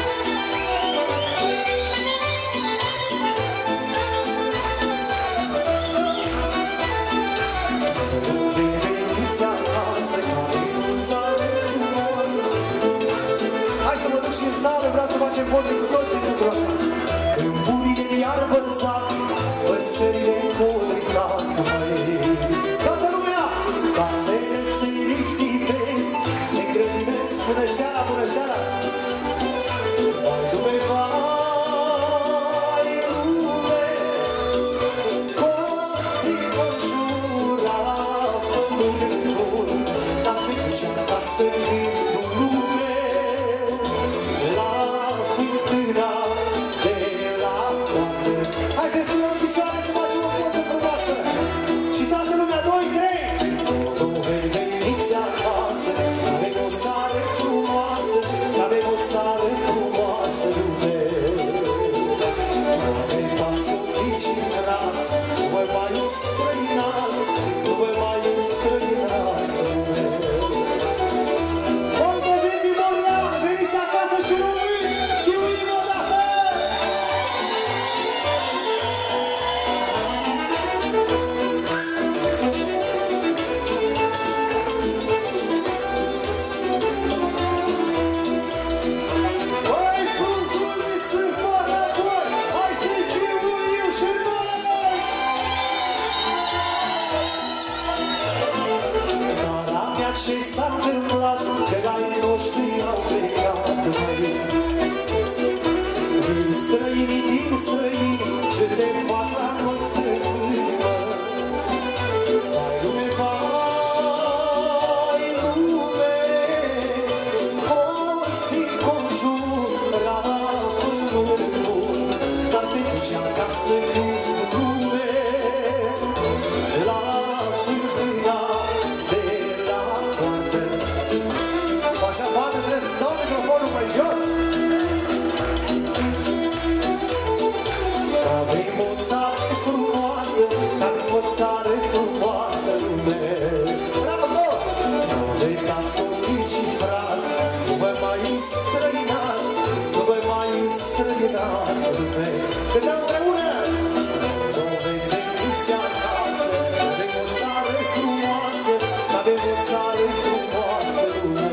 Veniți acasă, ca de o țară frumoasă. Hai să mă duc și în sală, vreau să facem poze cu toți din lucrul așa. Câmpurile în iarbă zac, păsările în coricac, măi. Toată lumea, casele se risipesc, ne grăbesc. Bună seara, bună seara! Vai lume, vai lume, coții conjura pământul, dar pe cea casă din lume, la fântâna de la toată. Hai să spunem în picioare să facem o poză frumoasă. Și toată lumea, doi, trei! Moldoveni, veniți acasă, avem o țară frumoasă, avem o țară frumoasă lume. Nu aventați copii și frați, nu vă mai străinați, nu vă mai străinați lume. Moldoveni din Montreal, veniți acasă și români, chiuim odată! Băi, frunzuliți, să zboară apoi, hai să-i chiuim și noi! Țara mea, ce s-a întâmplat, că ai noștri au plecat, măi. Din străinii, din străini, ce se fac la noi străini, mă. Vai lume, vai lume, hoții conjura pământul, dar pe cea acasă din lume, la fântâna de la toată. Așa, fată, trebuie să dau microfonul mai jos. Avem o țară frumoasă, avem o țară frumoasă lume. Bravo! Nu uitați copii și frați, nu vă mai străinați, nu vă mai străinați lume. Cântăm împreună! Moldoveni, veniți acasă, avem o țară frumoasă, avem o țară frumoasă lume.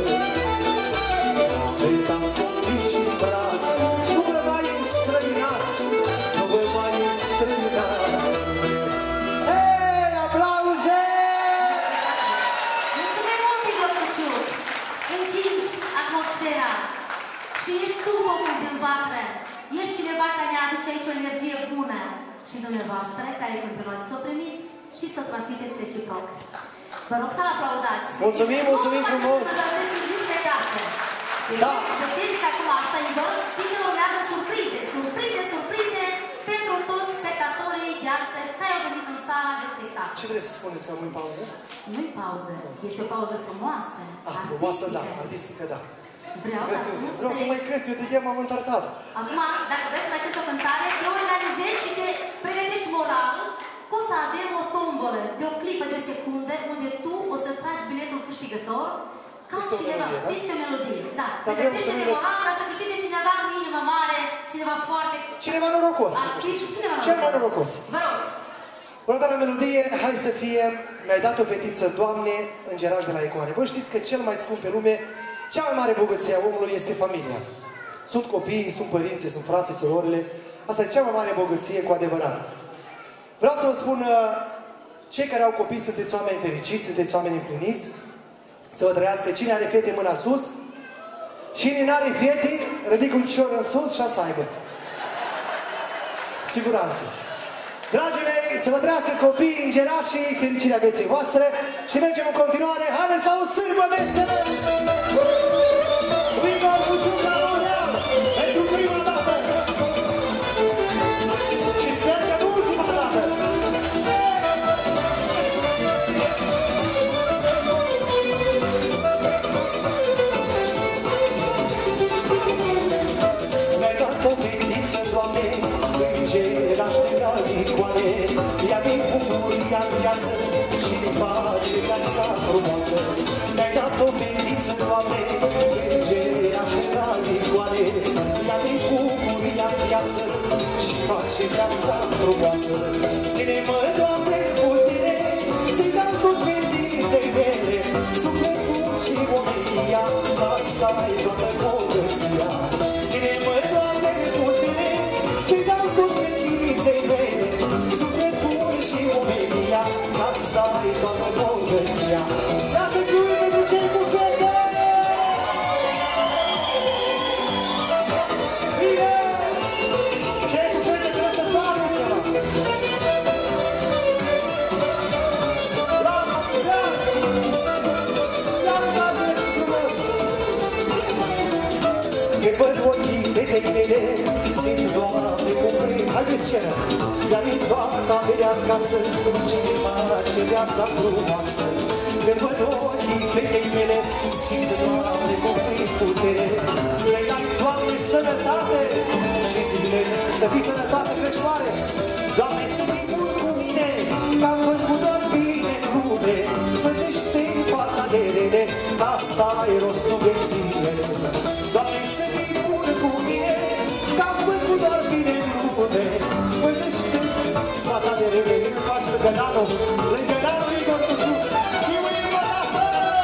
Nu uitați copii și frați, nu vă mai străinați, nu vă mai străinați lume. Hei, aplauze! Mulțumim mult, Igor Puciu! Încingi atmosfera și ești tu focul din vatră. Ești cineva care ne aduce aici o energie bună și dumneavoastră care continuați să o primiți și să o transmiteți reciproc. Vă rog să-l aplaudați. Mulțumim, mulțumim frumos! Și despre casă. Da. De ce zic acum asta, Igor? Fiindcă urmează surprize, surprize, surprize pentru toți spectatorii de astăzi care au venit în sala de spectacol. Ce vreți să spuneți, că am în pauză? Nu-i pauză, este o pauză frumoasă, Ah, frumoasă, da, artistică, da. Vreau, Vreau să, acum vreau să mai cânt, eu de ea m-am întartat. Acum, dacă vrei să mai cânti o cântare, te organizezi și te pregătești moral că o să avem o tombolă de o clipă de o secundă unde tu o să tragi biletul câștigător ca Este o cineva. melodie, da? Este o melodie, da. Dar vreau să Pregătește-te nu lăs- moral ca să câștige cineva cu inimă mare, cineva foarte... Cineva norocos. activ și cineva Cel mai norocos. norocos. Vă rog. Următoarea melodie, hai să fie Mi-ai dat o fetiță, Doamne, îngeraș de la icoane. Voi știți că cel mai scump pe lume, cea mai mare bogăție a omului este familia. Sunt copiii, sunt părinții, sunt frații, surorile. Asta e cea mai mare bogăție cu adevărat. Vreau să vă spun, cei care au copii sunteți oameni fericiți, sunteți oameni împliniți. Să vă trăiască. Cine are fete, mâna sus. Cine n-are fete, ridică un picior în sus și să aibă. Siguranță. Dragii mei, să vă trăiască copiii, îngerașii, fericirea vieții voastre și mergem în continuare. Haideți la o sârbă veselă! Viva Buciuc la Montreal! Pentru prima dată! Și sper că nu ultima dată! Mi-ai dat o fetiță, Doamne, îngeraș de la icoane, ea mi bucuria în viață și face viața frumoasă. Mi-ai dat o fetiță, Doamne, îngeraș de la icoane, ea mi bucuria în viață și face viața frumoasă. Ține-mă, Doamne, putere, să-i dau tot fetiței mele, sufletul și omenia, asta-i toată bogăția. Ține-mă, Doamne, putere, să-i dau tot fetiței mele, sufletul și omenia, asta-i toată bogăția. Lasă giuri pentru cei cu fete! Bine! Cei cu fete trebuie să facă ceva! Bravo, ți-am! Ia uitați-vă ce frumos! Când văd ochii fetei mele, simt, Doamne, cum vrei, haideți scenă! Ia-mi toată averea în casă și îmi face viața frumoasă. Când văd ochii fetei mele, simt, Doamne, cum vrei putere, să-i dai, Doamne, sănătate și zile, să fii sănătoasă creștoare. Doamne, să fii bun cu mine, că-am făcut doar bine în lume, păzește fata de rele, asta e rostul vieții mele. Doamne, să fii bun cu mine, că-am făcut doar bine în lume, păzește fata de rele, îmi faci lângănanul, lângănanul Igor Buciuc, și uimă la fă!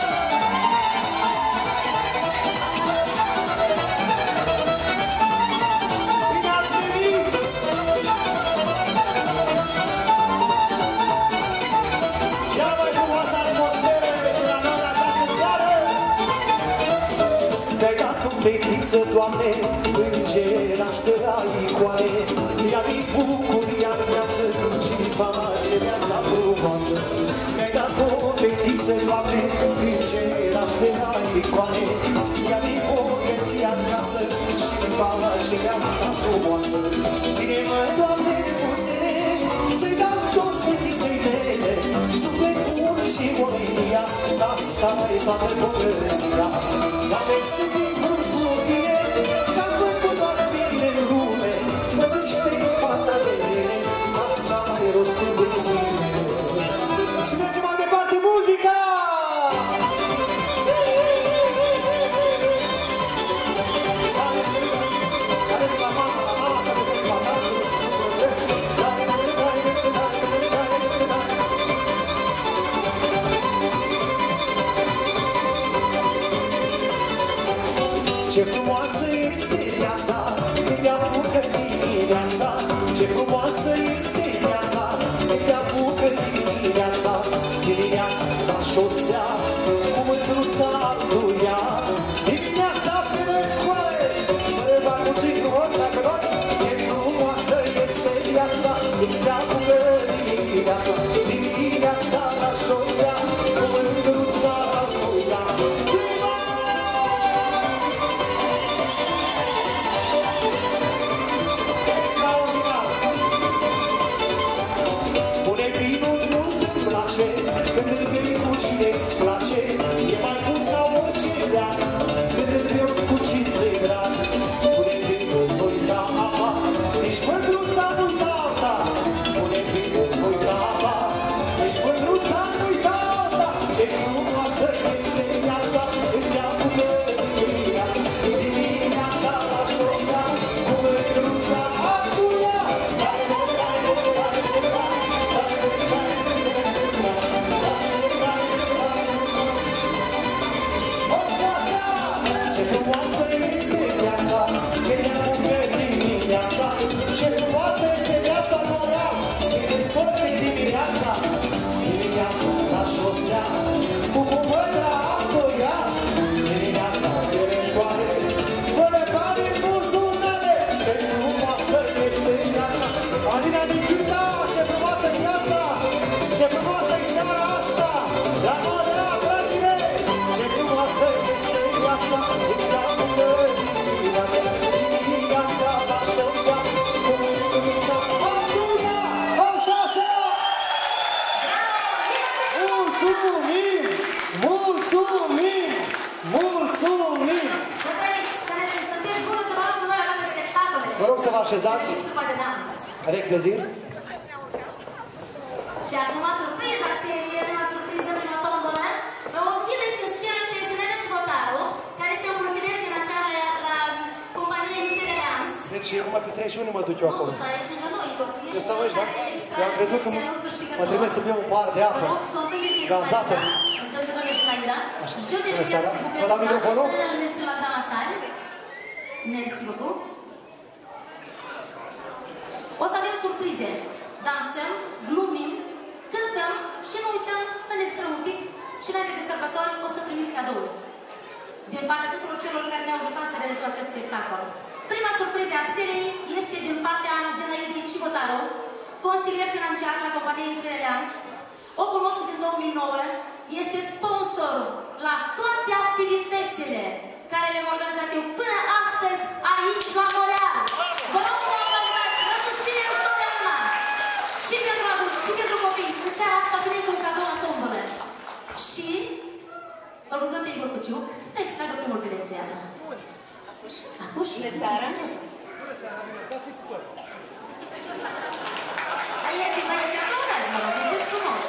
Bine ați venit! Cea mai frumoasă atmosferă este la noi în această seară! Mi-ai dat o fetiță, Doamne, îngeraș de la icoane, ea-mi bucuria în viață și-mi face viața frumoasă. Mi-ai dat o fetiță, Doamne, îngeraș de la icoane, ea-mi bogăția în casă și-mi face viața frumoasă. Ține-mă, Doamne, de putere, să-i dau tot fetiței mele, suflet bun și omenia, asta-i toată bogăția. Doamne, să fii bun cu mine, că-am făcut doar bine în lume, păzește-i fata de mine, asta-i rostul vieții mele. Și mergem mai departe, muzica! Haideți la mama, la mama să vedem la mama, să vă ce frumoasă este viața, când te apucă dimineața. Ce frumoasă este viața, când te apucă dimineața. Dimineața la șosea, cu mândruța lui ea. Dimineața pe răcoare, fără bani puțin frumos dacă noi. Ce frumoasă este viața, când te apucă dimineața. Dimineața la șosea, cu mândruța lui ea. Când îl bei cu cine-ți place, e mai bun ca orice bea. așezați. Avec plezir. Și acum surpriza serie, prima surpriză, prima tombolă. Vă vom ghide ce scenă pe Zinele Civotaru, care este un consilier financiar la compania Emistere Leans. Deci numai pe treizeci și unu mă duc eu acolo. Nu, stai aici lângă noi, Eu stau aici, da? Eu am crezut că mă trebuie să beau un pahar de apă gazată. Așa. Bună seara. S-a dat microfonul? Mersi beaucoup. O să avem surprize. Dansăm, glumim, cântăm și nu uităm să ne distrăm un pic și înainte de sărbători o să primiți cadouri din partea tuturor celor care ne-au ajutat să realizăm acest spectacol. Prima surpriză a seriei este din partea Zenaidei Civotaru, consilier financiar la compania Emistere Leans. O cunosc din două mii nouă, este sponsor la toate activitățile care le-am organizat eu până astăzi aici la Montreal. Vă rog să mă aplaudați, vă susținem întotdeauna. Și pentru adulți, și pentru copii. În seara asta vine cu un cadou la tombolă. Și îl rugăm pe Igor Cuciuc să extragă primul bilet seara. Acuș, bună seara. Bună seara, bine, dați cu fără. Băieții, băieții, aplaudați, mă rog, deci e frumos.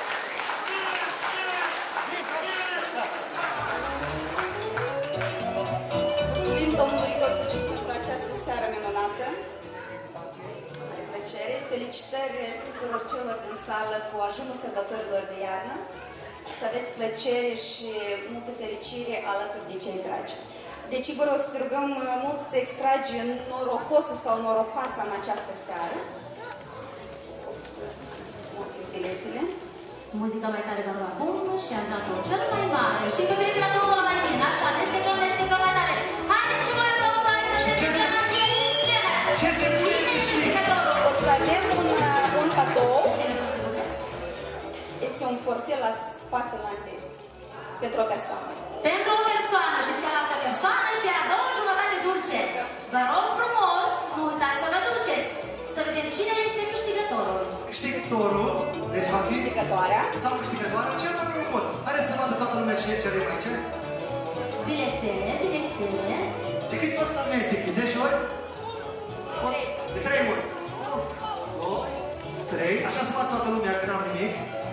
Mulțumim domnului Igor Cuciuc pentru această seară minunată. Mare plăcere. Felicitări tuturor celor din sală cu ajunul sărbătorilor de iarnă. Să aveți plăcere și multă fericire alături de cei dragi. Deci, Igor, o să te rugăm mult să extragi norocosul sau norocoasa în această seară. O să desfăcut biletele. Muzica mai tare va lua acum și azatul cel mai mare. Și că bilete la tombolă mai bine, așa, amestecăm, amestecăm mai tare. Haideți și noi aplaudați să ședem să mergem din scenă. Ce se O să avem un, un cadou. Este un forfet la spa finlandez pentru o persoană. Pentru o persoană și cealaltă persoană și a doua jumătate dulce. Vă rog frumos, nu uitați să vă duceți. Să vedem cine este câștigătorul. Câștigătorul, deci va fi... Câștigătoarea. Sau câștigătoarea, cel mai frumos. Haideți să vadă toată lumea ce e ce aici. Bilețele, bilețele. De câte ori să amestec? De zece ori? De trei ori. doi, trei, așa să vadă toată lumea, că n-am nimic.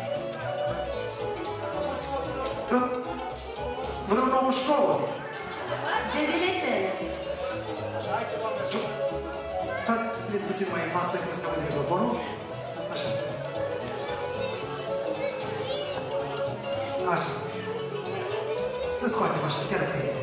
Vreo nouăzeci și nouă. De bilețele. Așa, hai că doamne ajută. Dar, vedeți puțin mai în față, că nu se aude microfonul. Așa. Așa. Să scoatem așa, chiar că e.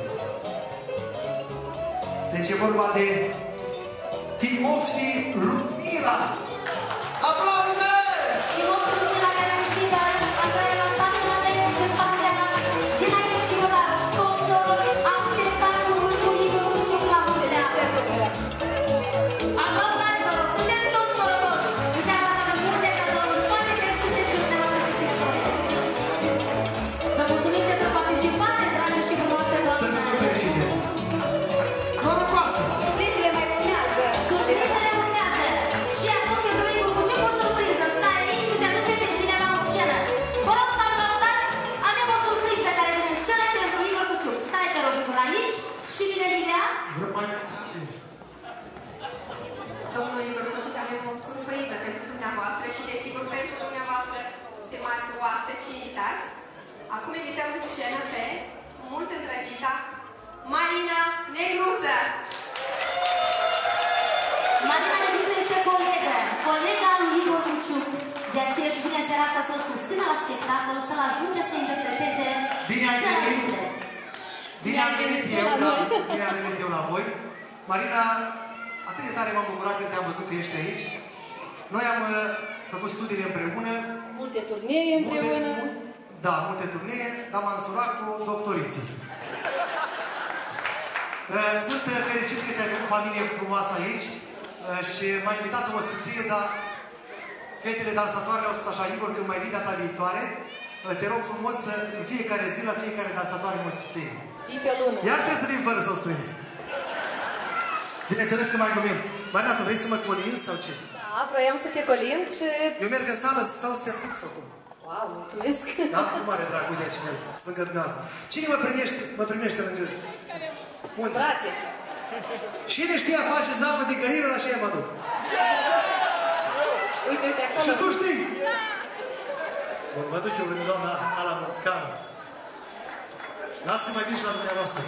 Deci e vorba de Timofti Ludmila. Aplauze! Timofti Ludmila care câștigă Andrei la stat în adres în partea Zenaidei Civotaru, sponsor a spectacolului cu Igor Cuciuc la Montreal. Aplaudați, vă rog, sunteți toți norocoși. În seara asta avem multe cadouri, toate că sunteți și dumneavoastră câștigători. Vă mulțumim pentru participare, dragă și frumoasă doamnă. Să ne fericite! Norocoasă! Surprizele mai urmează. Surprizele urmează. Și acum pentru Igor Cuciuc o surpriză. Stai aici și te aduce pe cineva în scenă. Vă rog să aplaudați. Avem o surpriză care vine în scenă pentru Igor Cuciuc. Stai, te rog, Igor, aici. Și vine Livia. Vreau mai mult să știu. Domnul Igor Cuciuc, avem o surpriză pentru dumneavoastră și, desigur, pentru dumneavoastră, stimați oaspeți și invitați. Acum invităm în scenă pe mult îndrăgita Marina Negruță. Marina Negruță este colegă, colega lui Igor Cuciuc. De aceea își vine seara asta să-l susțină la spectacol, să-l ajute să interpreteze. Bine ai venit! Bine am venit eu, da, bine am venit eu la voi. Marina, atât de tare m-am bucurat când te-am văzut că ești aici. Noi am uh, făcut studiile împreună. Multe turnee împreună. Multe, da, multe turnee, dar m-am însurat cu doctoriții. Uh, sunt uh, fericit că ți-ai făcut familie frumoasă aici uh, și m-a invitat o ospiție, dar fetele dansatoare au spus așa, Igor, când mai vii data viitoare, uh, te rog frumos să în fiecare zi la fiecare dansatoare în ospiție. Vii pe lună. Iar trebuie să vin fără soții. Bineînțeles că mai glumim. Marina, tu vrei să mă colinzi sau ce? Da, vroiam să te colind și... Eu merg în sală să stau să te ascult sau cum? Wow, mulțumesc! Da? Cu mare drag, uite aici merg, sunt lângă dumneavoastră. Cine mă primește, mă primește lângă? Unde? Brațe! Cine știa face zapă de găină, la ce mă duc? Uite, uite, acolo. Și tu știi? Bun, mă duc eu lângă doamna Ala Murcanu. Las că mai vin și la dumneavoastră.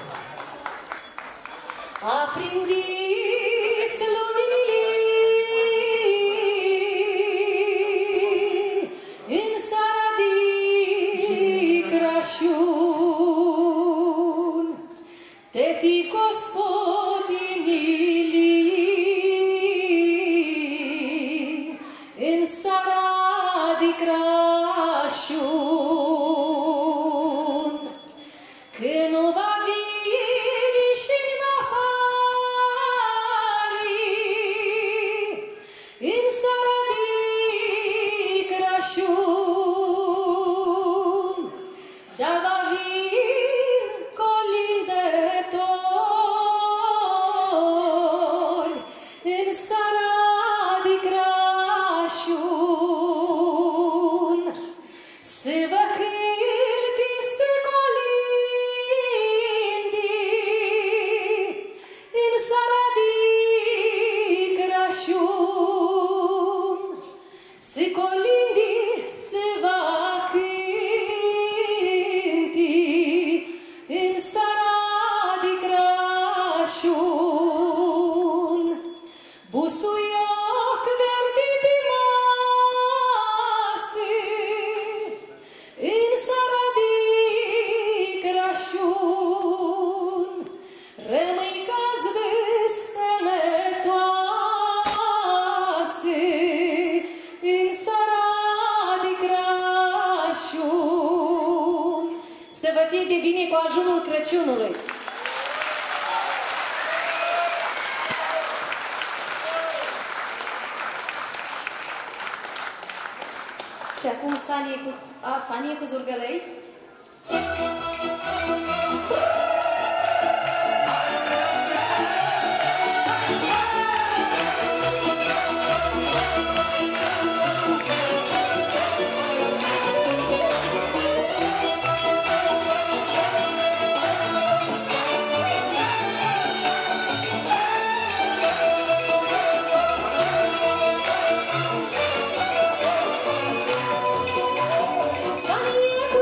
Aprindiți luminile în seara de Crăciun, teti gospodinii în seara de Crăciun, când nu va veni și n-a în seara de Crăciun, dar va vin colindători în seara de Crăciun, să vă cânte, să colinde în seara de Crăciun, să colinde, să vă cânte în seara de Crăciun. Busuioc verde pe masă în seara de Crăciun, rămâi cazdă sănătoasă în seara de Crăciun. Să vă fie de bine cu ajunul Crăciunului! Și acum Sanie cu, a, Sanie cu Zurgălei. Sanie cu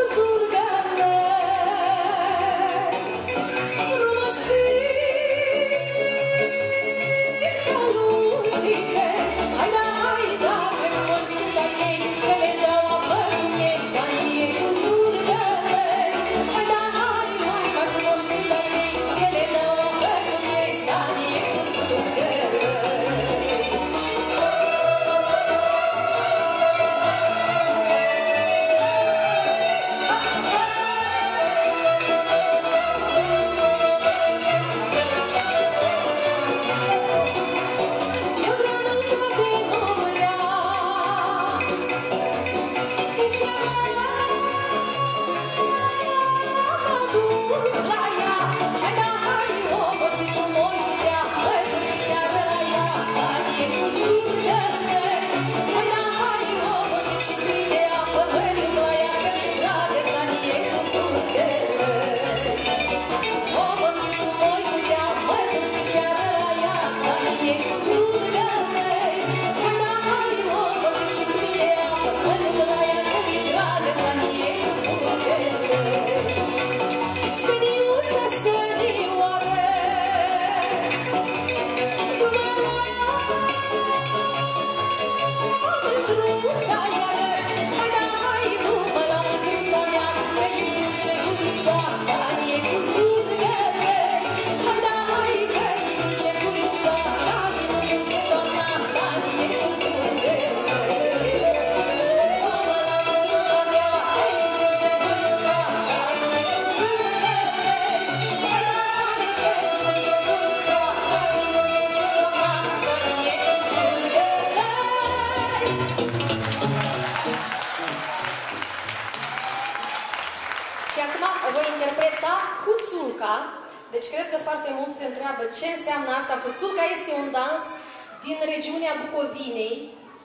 Huțulca. Deci cred că foarte mulți se întreabă ce înseamnă asta. Huțulca este un dans din regiunea Bucovinei.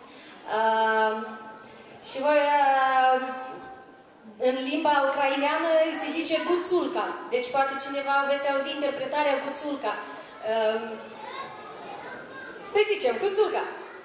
Uh, și voi, uh, în limba ucraineană se zice guțulca. Deci poate cineva veți auzi interpretarea guțulca. Uh, să zicem, Cuțuca.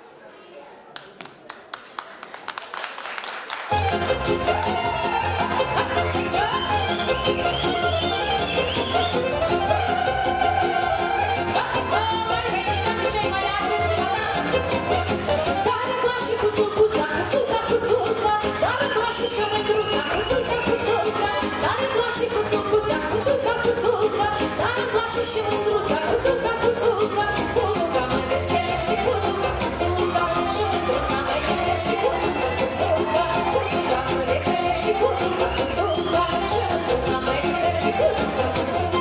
Și și-o mândruța, cuțuca, cuțuca, dar îmi place cuțucuța, cuțuca, cuțuca, dar îmi place și mândruța, cuțuca, cuțuca, cuțuca mă veselește, cuțuca, cuțuca, și mândruța mă iubește, cuțuca, cuțuca, cuțuca mă veselește, cuțuca, cuțuca, și mândruța mă iubește, cuțuca, cuțuca.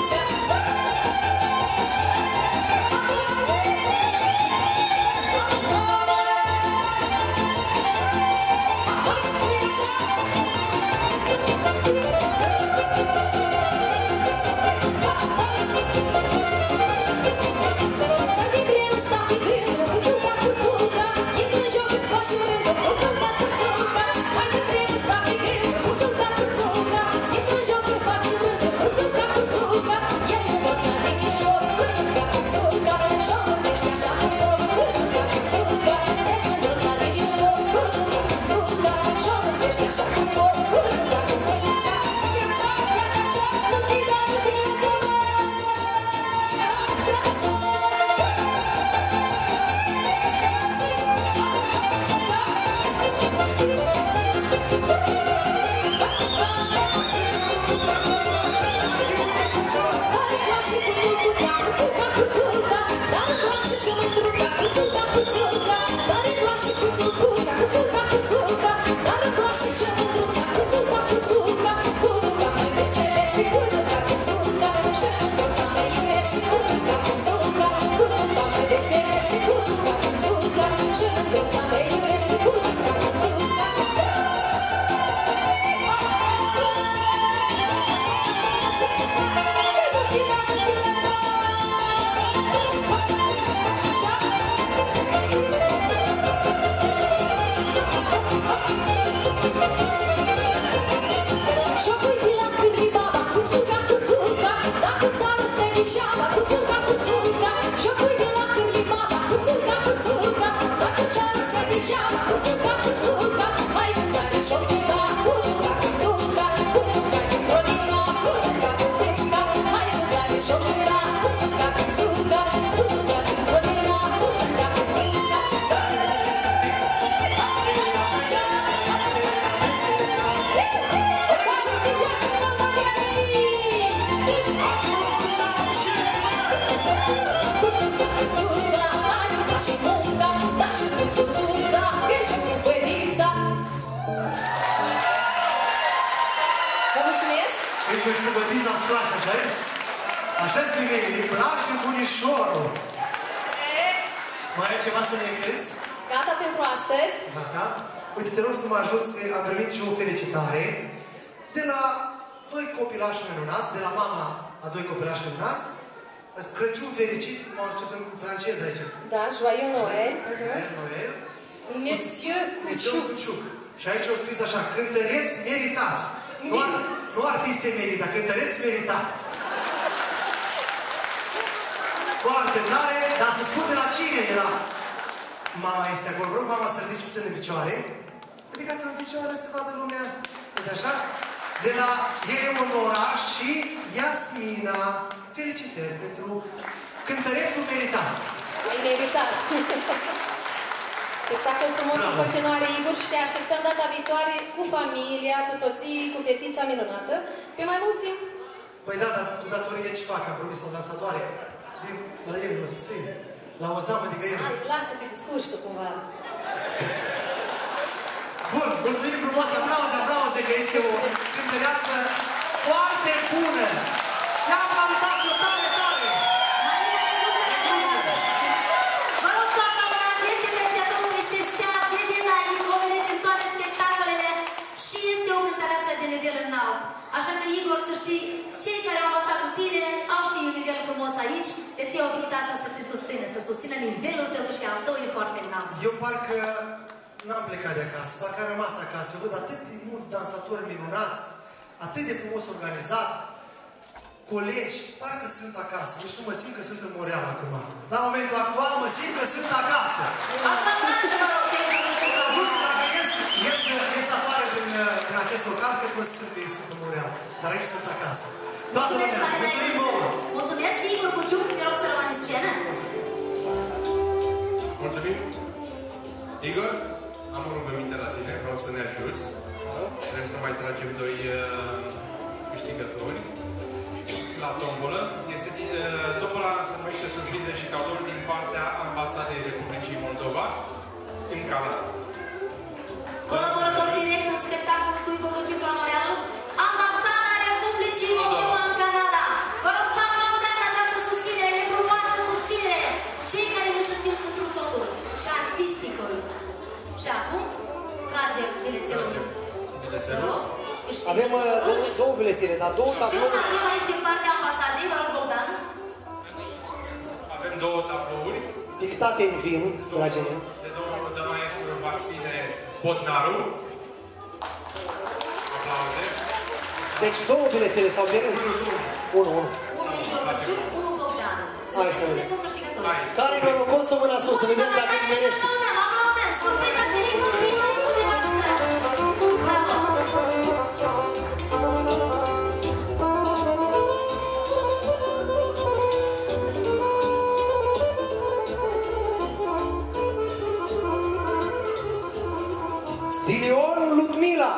Deci și cu bătița îți place, așa-i? Așa-ți femeie, îi place bunișorul. Mai ai ceva să ne cânti? Gata pentru astăzi? Gata. Uite, te rog să mă ajuți că am primit și o felicitare de la doi copilași minunați, de la mama a doi copilași minunați. Crăciun fericit, m-am scris în franceză aici. Da, Joyeux Noël. Noël. Monsieur Cuciuc. Și aici au scris așa, cântăreț meritat. Nu, ar, nu artiste merit, dar cântăreț meritat. Foarte tare, dar să spun de la cine era. Mama este acolo, vreau mama să ridici puțin în picioare. Ridicați-vă în picioare să vadă lumea. Uite așa. De la Eleonora și Iasmina. Felicitări pentru cântărețul meritat. Ai meritat. Spectacol frumos în continuare, Igor, și te așteptăm data viitoare cu familia, cu soții, cu fetița minunată. Pe mai mult timp. Păi da, dar cu datorie ce fac? Am promis la dansatoare. Vin la el, nu subțin. La o zamă de găieri. Hai, lasă că discurci tu cumva. Bun, mulțumim frumos, aplauze, aplauze, că este o cântăreață foarte bună. Ia aplaudați-o tare, tare! Vă rog să aplaudați, este peste tot, este stea, vedeți aici, o vedeți în toate spectacolele și este o cântăreață de nivel înalt. Așa că, Igor, să știi, cei care au învățat cu tine au și un nivel frumos aici, de ce au venit asta să te susțină, să susțină nivelul tău și al tău e foarte înalt. Eu parcă n-am plecat de acasă, parcă am rămas acasă. Eu văd atât de mulți dansatori minunați, atât de frumos organizat, colegi, parcă sunt acasă. Deci nu mă simt că sunt în Montreal acum. La momentul actual mă simt că sunt acasă. Aplaudați-vă, rog, pentru Cicla. Nu știu dacă ies, ies, ies afară din, din acest local, cred că mă simt că ei sunt în Montreal. Dar aici sunt acasă. Toată Mulțumesc, lumea, mulțumim vouă! Mulțumesc și Igor Cuciuc, te rog să rămâi în scenă. Mulțumim! Igor, am o rugăminte la tine, vreau să ne ajuți. Vrem să mai tragem doi uh, câștigători la tombolă. Este, uh, tombola se numește surprize și cadouri din partea Ambasadei Republicii Moldova în Canada. Colaborator direct în spectacolul cu Igor Cuciuc la Montreal, Ambasada Republicii Moldova în Canada. Vă rog să aplaudați această susținere, e frumoasă susținere. Cei care ne susțin pentru totul și artisticul. Și acum tragem bilețelul. Bilețelul? Avem uh, două, două bilețele, dar două tablouri. Și ce să avem aici din partea ambasadei, vă rog, Bogdan? Avem două tablouri. Pictate în vin, dragii mei. De două de maestru Vasile Bodnaru. Aplauze. Deci două bilețele sau de rând? Unu, unu. Unu, unu. Unul Igor Cuciuc, unul Bogdan. Să Hai vedem să cine vedem. sunt câștigători. Care e norocos să mâna sus, să vedem dacă îi merește. Aplaudăm, aplaudăm! Surpriza serii continuă cu dumneavoastră! Bravo! Dilion Ludmila!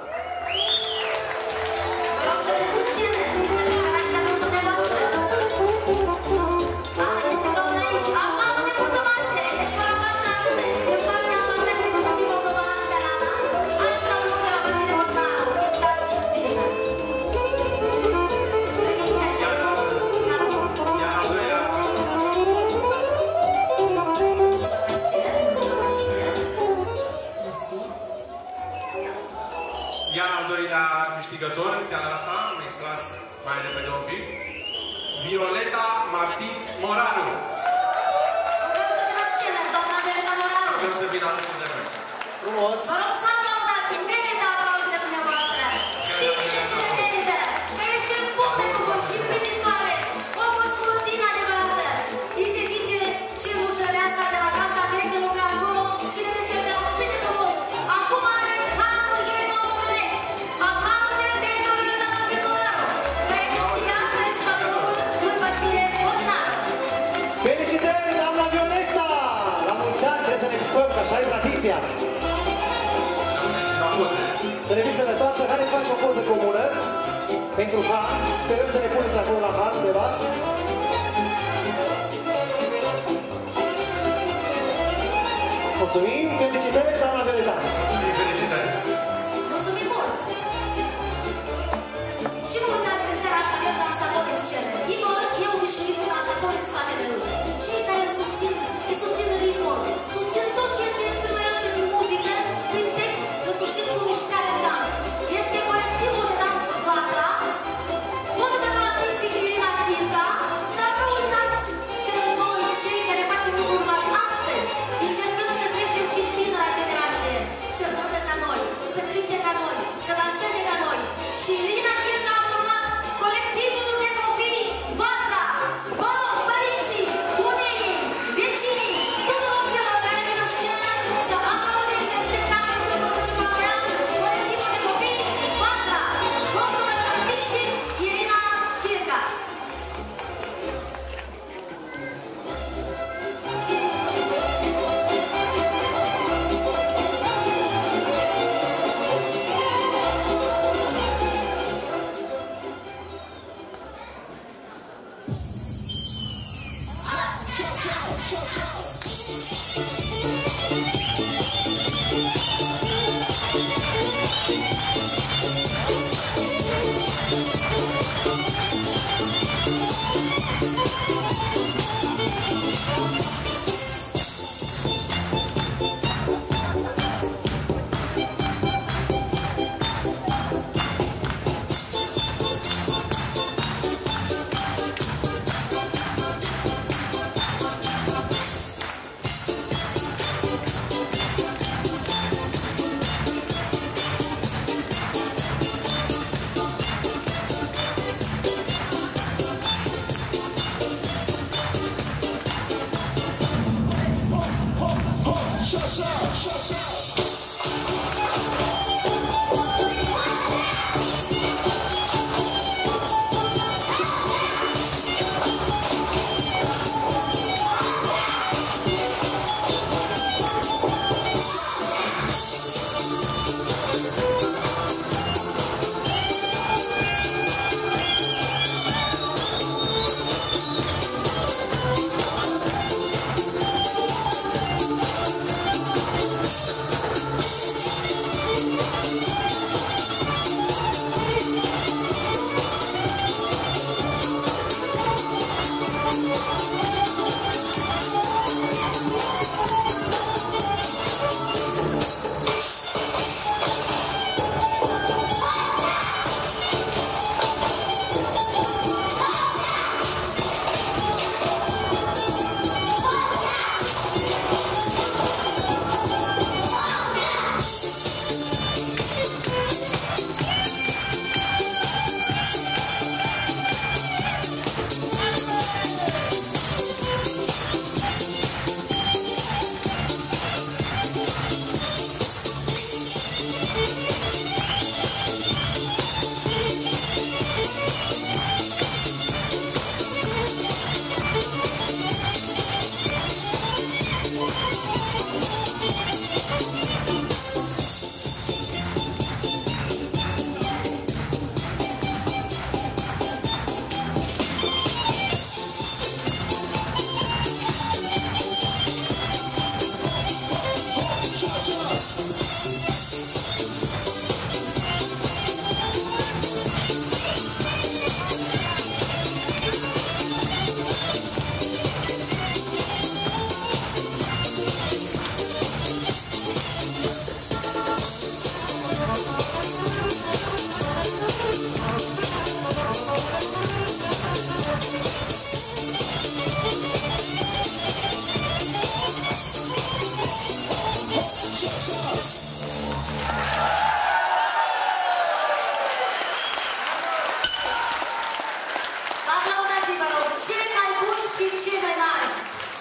Vă rog să vedeți în scenă, să declarați cadrul dumneavoastră. A, este doamna aici. Aplauze frumoase! Deci vă rog astăzi, din partea Ambasadei Republicii Moldova în Canada, ai tablou de la Vasile Bodnaru, pictat în vină. Primiți acest cadru. Iar al doilea... Muzică mai încet, muzică mai încet. Mersi. Iar al doilea câștigător în seara asta, am extras mai repede un pic, Violeta Martin Moranu. Rugăm să vină în scenă, doamna Violeta Moranu. Rugăm să vină alături de noi. Frumos! Vă rog să aplaudați, merită aplauzele dumneavoastră. Știți de ce le merită? Că este bună cu voi și primitoare, o gospodină adevărată. Îi se zice cenușăreasa de la casa grecă lucra acolo și ne deserveau atât de frumos. Acum are hanul ei moldovenesc. Aplauze pentru Violeta Martin Moranu, care câștigă astăzi tabloul lui Vasile Bodnaru. Felicitări, doamna Violeta! La mulți ani trebuie să ne bucurăm, că așa e tradiția. Rămâne și la poze. Să ne fiți sănătoasă, haideți faci o poză comună pentru Han. Sperăm să ne puneți acolo la Han undeva. Mulțumim, felicitări, doamna Violeta! Mulțumim, felicitări! Mulțumim mult! Și nu uitați că în seara asta avem dansatori în scenă. Igor e obișnuit cu dansatori în spatele lui. Cei care îl susțin, îi susțin ritmul, susțin tot ceea ce exprimă el prin muzică, prin text, îl susțin cu mișcare de dans. Este colectivul de dans Vatra, conducător artistic Irina Chirca, dar nu uitați că noi, cei care facem lucruri mari astăzi, încercăm să creștem și tinera generație, să vadă ca noi, să cânte ca noi, să danseze ca noi. Și Irina Chirca a format colectivul de copii Vatra. Vă rog, părinții, bunii, vecinii, tuturor celor care vin în scenă să aplaudeze spectacolul de Gorbuciu Cameral, colectivul de copii Vatra, conducător artistic Irina Chirca.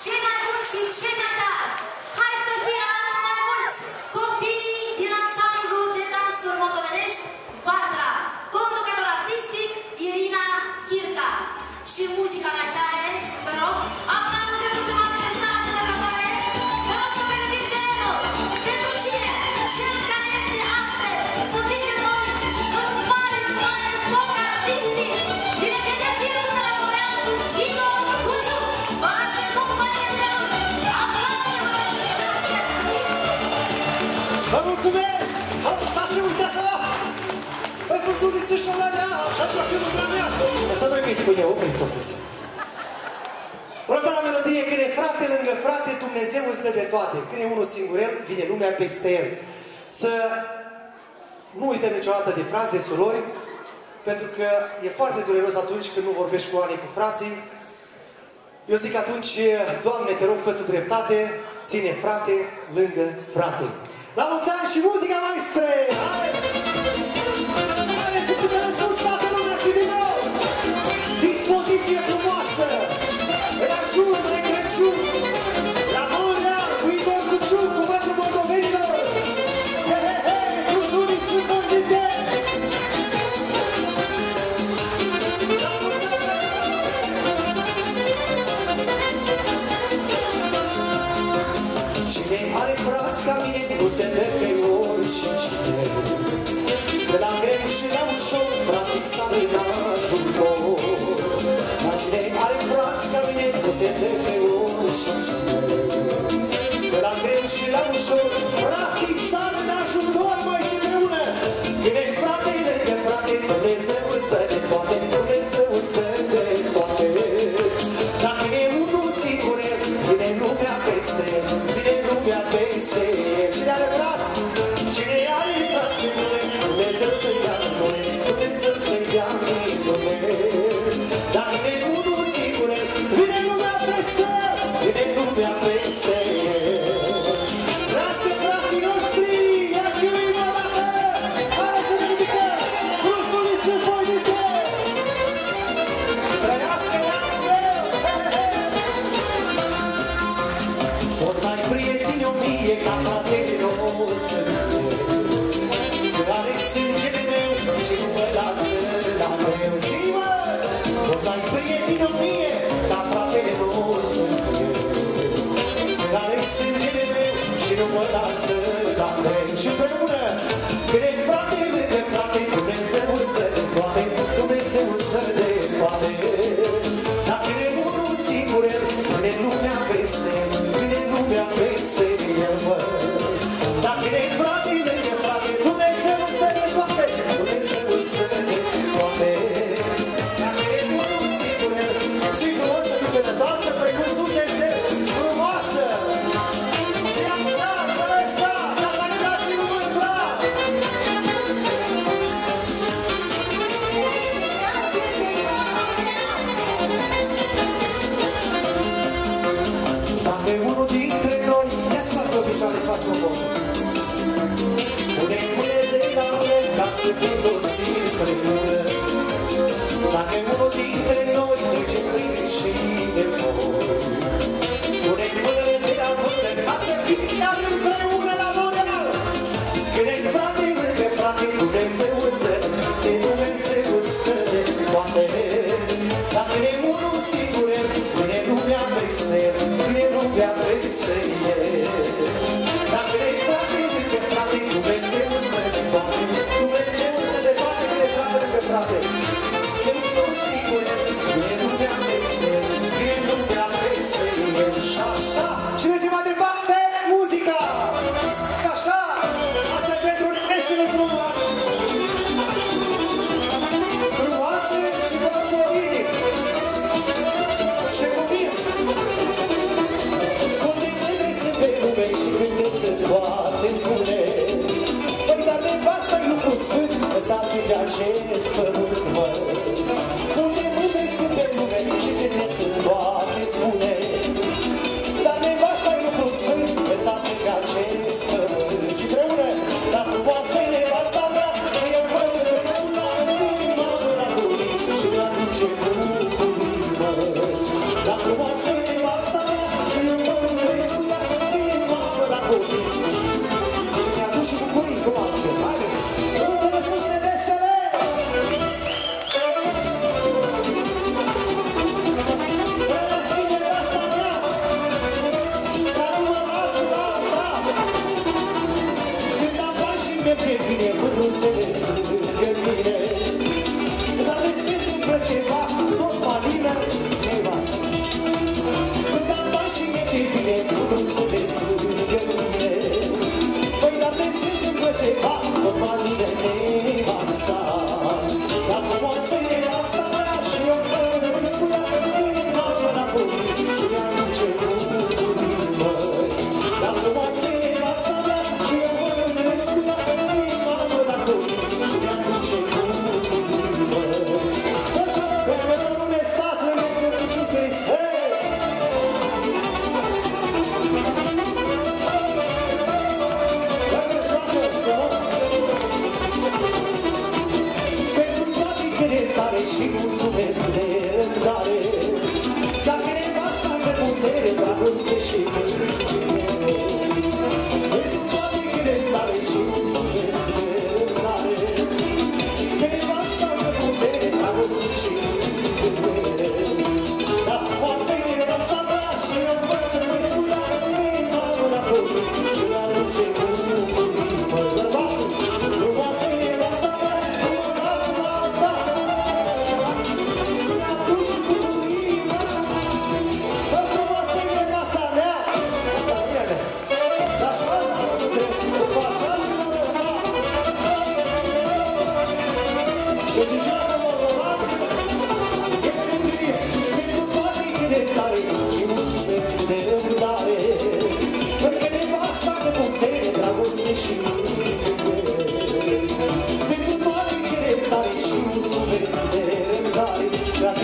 cei mai buni și cei mai tari. Hai să fie anul mai mulți copiii din ansamblu de dansuri moldovenești Vatra, conducător artistic Irina Chirca. Și muzica mai tare, vă rog, aplauze pentru noastră în sala de sărbătoare. Vă rog să pregătim terenul. Pentru cine? Cel care este astăzi, cum zicem noi, în mare, mare foc artistic. Vine de energie până la Moreal, Igor Guciu, vă lasă companie de rog. Aplauze, vă rog, să le dați cer. Vă mulțumesc! Așa și uite așa! Păi văzuliță și alea, așa joacă lumea mea! Asta nu-i mici, până opriți-o puțin. Următoarea melodie, când e frate lângă frate, Dumnezeu îți dă de toate. Când e unul singurel, vine lumea peste el. Să nu uităm niciodată de frați, de surori, pentru că e foarte dureros atunci când nu vorbești cu oamenii, cu frații. Eu zic atunci, Doamne, te rog, fă Tu dreptate, ține frate lângă frate. La mulți ani și muzica maestre! Hai! Haideți cu tine sus, toată lumea și din nou! Dispoziție frumoasă! În ajun de Crăciun! La Moreal, cu Igor Guciu, cu Mătru Moldovenilor! He, he, he! Cu zuniți învărdite! La mulți ani! Cine are frați ca mine, nu se dă pe ori și cine. De la greu și la ușor, frații s-au în ajutor. Dar cine are frați ca mine, nu se dă pe ori și cine. De la greu și la ușor, frații s-au în ajutor, mai și împreună. Bine, frate, lângă frate, Dumnezeu îți dă de toate, Dumnezeu îți dă de toate. Dacă e unul singur, vine lumea peste el, vine lumea peste el. Cine are frați? Cine are frați în lume? Dumnezeu să-i dea în lume, Dumnezeu să-i dea în lume. Dacă e unul singur, vine lumea peste el, vine lumea peste el. Frați pe frații noștri, ia chiuim o dată! Haideți să ne ridicăm! Brusculiți în foinite! Trăiască neamul meu! Poți ai prieteni o mie ca fratele nostru, care sângele meu și nu mă lasă la meu. Zi, mă! Poți ai prieteni o mie ca fratele nostru, care sângele meu și nu mă lasă la meu. Și împreună, când e frate lângă frate, Dumnezeu îți dă de toate, Dumnezeu îți dă de toate. Dacă e unul singur, vine lumea peste el, vine lumea peste el, mă. Dacă e frate lângă frate, Dumnezeu îți dă de toate, Dumnezeu îți dă de toate. Dacă e unul singur, zi frumos să fiți sănătoasă, precum sunteți de frumoasă. Zi așa, fără ăsta, că așa ne dați și nu mândra. Dacă e unul dintre noi, ia scoați-o picioare, să faci un post. Pune mâine de la mână, ca să fim toți împreună. Dacă e unul dintre noi, trece prin greșine noi. Pune mâine de la mână, ca să fim iar împreună la Moreal. Când e frate lângă frate, Dumnezeu îți dă, de Dumnezeu îți dă de toate. Dacă e unul singur, vine lumea peste el, vine lumea peste el. Dacă e frate lângă frate, Dumnezeu îți dă de toate, Dumnezeu îți dă de toate, când e frate lângă frate. Când e unul singur, vine lumea peste el, vine lumea peste el. Și așa, și mergem mai departe, muzica! Așa, asta e pentru Nestinul frumoase. Frumoase și gospodine. Și cuvinte. Unde mândri sunt pe lume și când sunt toate spune. Păi dar nevasta-i lucru sfânt, ăsta te viajezi pământ, mă. Unde mândri sunt pe lume și când sunt toate spune. Dar nevasta-i lucru sfânt, ăsta te viajezi pământ. Și împreună, dar frumoasă-i nevasta mea, și eu mă râs la inima la lui și mi-aduce bucurii, mă. Dar frumoasă-i nevasta mea,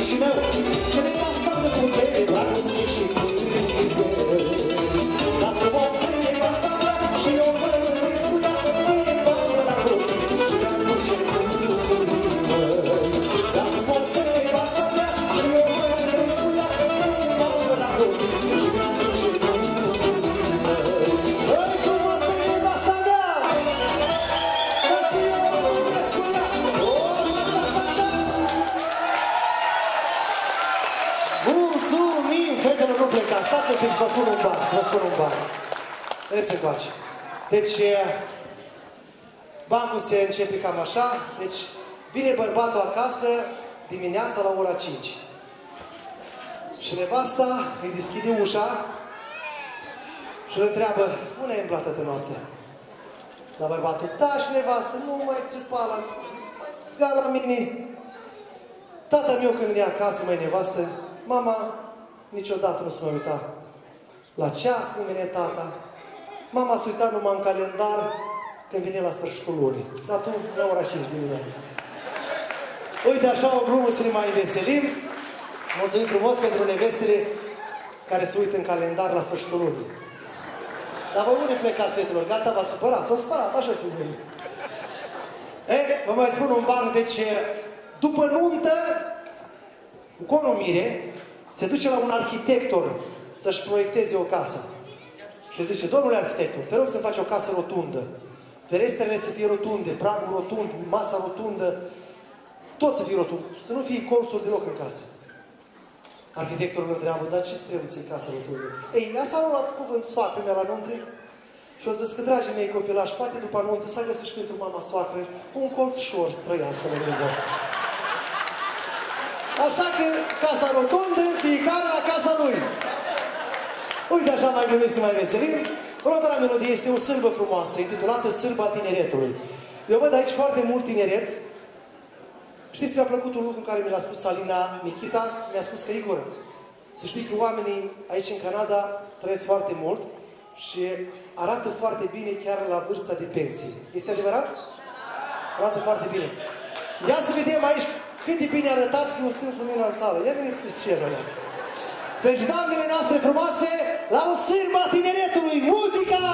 Chișinău, că nevasta de putere, dragoste și mâine. Dar frumoasă e nevasta mea și eu mă iubesc cu ea, mâine mamă la copii și mi-am duce mâine. Dar frumoasă e nevasta mea și eu mă iubesc cu ea, mâine mamă la copii și mi-am duce mâine. Băi, frumoasă e nevasta mea, că și eu mă iubesc cu ea. Mulțumim, fetelor, nu plecați. Stați un pic să vă spun un ban, să vă spun un ban. Vedeți încoace. Deci, bancul se începe cam așa. Deci, vine bărbatul acasă dimineața la ora cinci. Și nevasta îi deschide ușa și îl întreabă, unde ai îmblat toată noaptea? La bărbatul, da, și nevastă, nu mai țipa la, mai striga la mine. Tata meu când vine acasă, mai nevastă, mama niciodată nu se mai uita la ceas când vine tata. Mama s-a uitat numai în calendar când vine la sfârșitul lunii. Dar tu, la ora cinci dimineața. Uite, așa o glumă să ne mai veselim. Mulțumim frumos pentru nevestele care se uită în calendar la sfârșitul lunii. Dar vă unde plecați, fetelor? Gata, v-ați supărat? S-au supărat, așa se zice. E, vă mai spun un ban, deci după nuntă, cu conumire, se duce la un arhitector să-și proiecteze o casă. Și zice, domnule arhitector, te rog să faci o casă rotundă. Ferestrele să fie rotunde, pragul rotund, masa rotundă, tot să fie rotund, să nu fie colțuri deloc în casă. Arhitectorul îl întreabă, dar ce-ți trebuie ție casă rotundă? Ei, asta a luat cuvânt soacră mea la nuntă și o zis că, dragii mei copilași, poate după nuntă să găsești pentru mama soacră un colț șor străiască la lângă. Așa că casa rotundă, fiecare la casa lui. Uite, așa mai glumesc, mai veselim. Următoarea melodie este o sârbă frumoasă, intitulată Sârba Tineretului. Eu văd aici foarte mult tineret. Știți, mi-a plăcut un lucru care mi l-a spus Alina Nikita. Mi-a spus că, Igor, să știi că oamenii aici în Canada trăiesc foarte mult și arată foarte bine chiar la vârsta de pensie. Este adevărat? Arată foarte bine. Ia să vedem aici cât de bine arătați că eu stâns lumina în sală. Ia veniți pe scenă alea. Deci, doamnele noastre frumoase, la o sârbă a tineretului, muzica!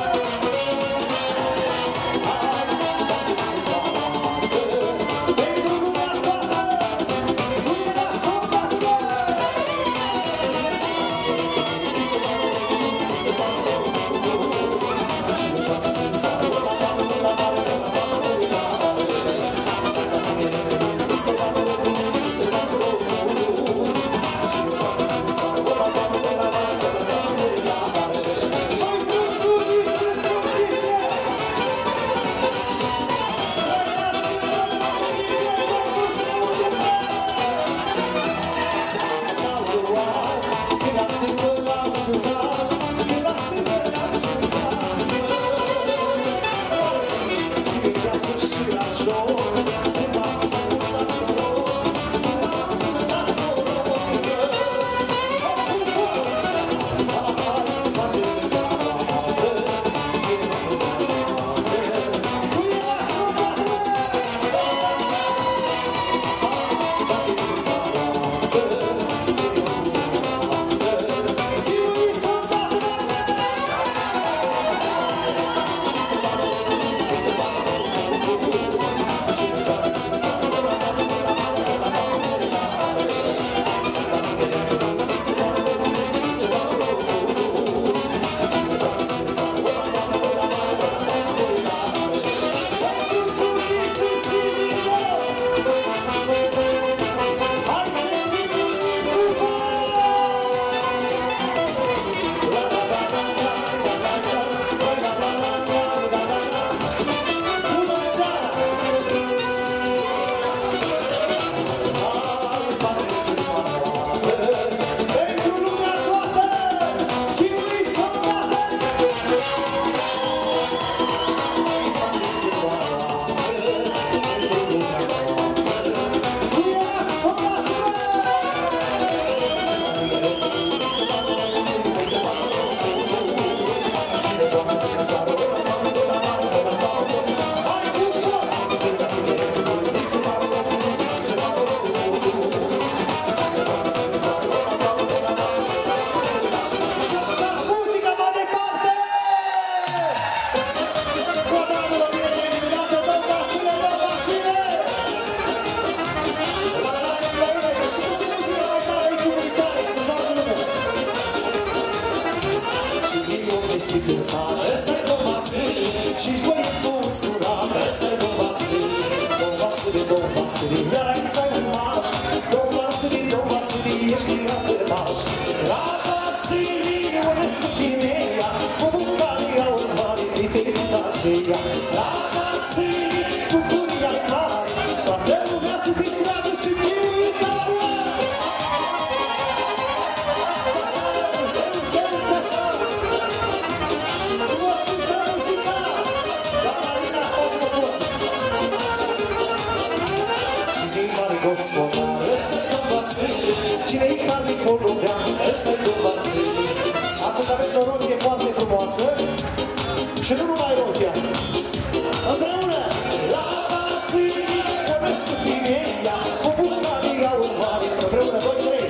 Pentru Vasile, iar ai să ai un maș. Domn Vasile, domn Vasile, ești ratămaș. La Vasile, o născut femeia, cu bucăria urmare, de fetița aceea. La Vasile, bucuria-i mare, toată lumea se distradă și chiuitare. Gospodar, ăsta-i domn Vasile. Cine-i carnic moldovean, ăsta-i domn Vasile. Astăzi aveți o rochie foarte frumoasă și nu numai rochia. Împreună, la Vasile, o născut femeia, cu bucăria urmare. Împreună, doi, trei.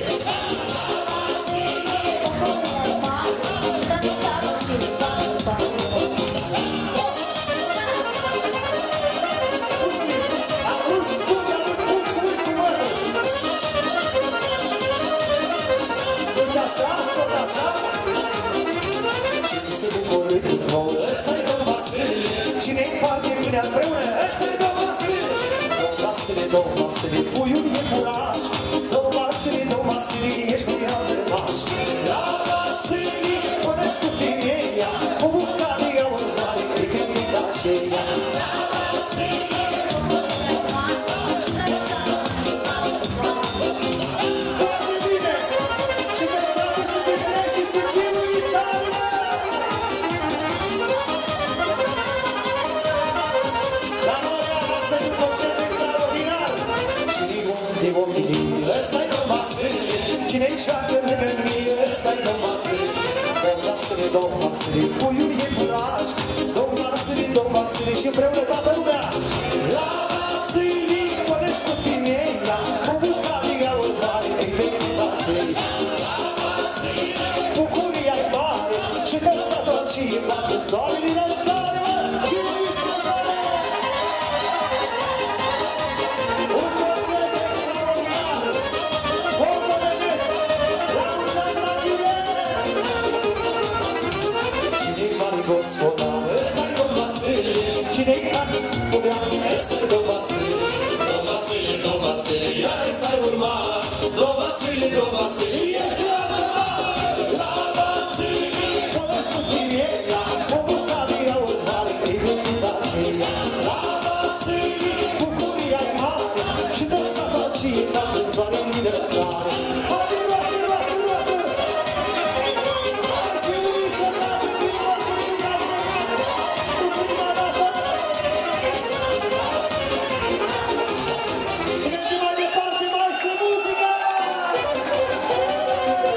Ăsta-i domn Vasile. Cine-i parte până împreună, ăsta-i domn Vasile. Domn Vasile, domn Vasile, puiul e curaj. Domn Vasile, domn Vasile, ești adevăraș. La Vasile, o născut femeia, cu bucăria urmare, de fetița aceea. Foarte bine! Și pensați să vedere și să chinuitare! Ăsta-i domn Vasile. Cine-i șoacă lângă mine, ăsta-i domn Vasile. Domn Vasile, domn Vasile, puiul e curaj. Domn Vasile, domn Vasile, și împreună toată lumea. La Vasile, o născut femeia, cu bucăria urmare, de fetița aceea. La Vasile, bucuria-i mare, și toți s-a tot și faptă soarele din țară. Gospodar, ăsta-i domn Vasile. Cine-i carnic moldovean, ăsta-i domn Vasile. Domn Vasile, domn Vasile, iar ai să ai un maș. Domn Vasile, domn Vasile, ești adevărat. La Vasile, o născut femeia, cu bucăria urmare, de fetița aceea. La Vasile, bucuria-i mare, și toți s-a dat și e fapt în soare din răsare. Haide, roată, roată, roată! Hai, fiuliță, roată, fiuliță, și roată! Cu prima dată! Mergem mai departe, maestru, muzica!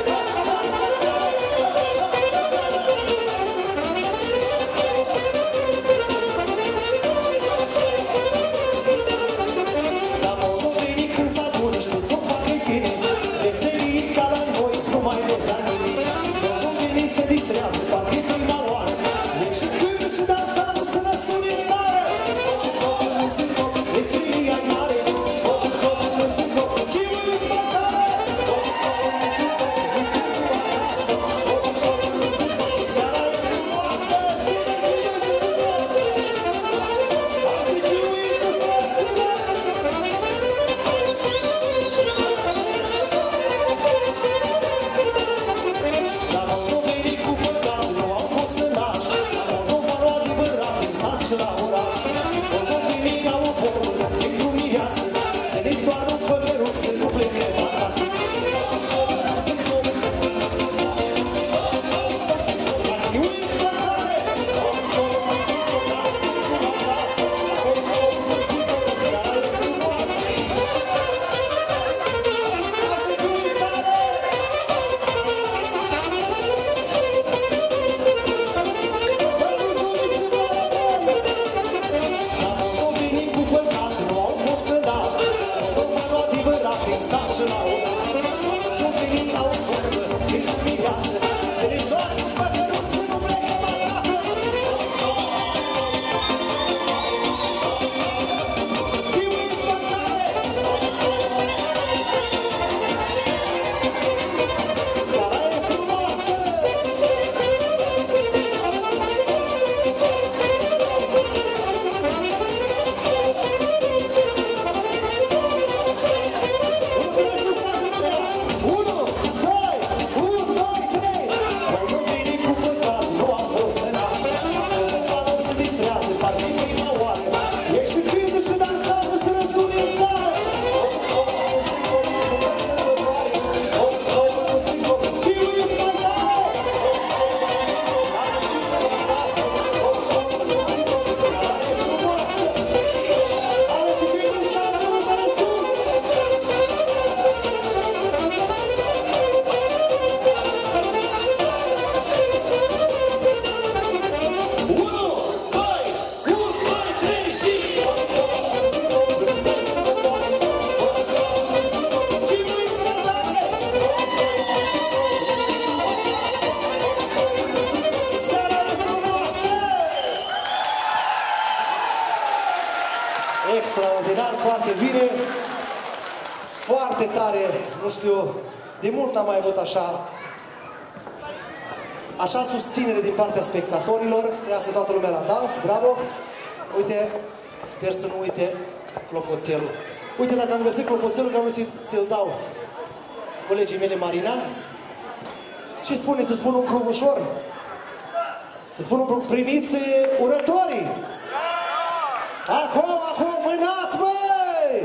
bine, foarte tare, nu știu, de mult n-am mai avut așa, așa susținere din partea spectatorilor, să iasă toată lumea la dans, bravo! Uite, sper să nu uite clopoțelul. Uite, dacă am găsit clopoțelul, că am vrut să-l dau colegii mele Marina. Și spuneți, să spun un lucru ușor. Să spun un lucru, primiți urătorii. Acum, acum, mânați, băi!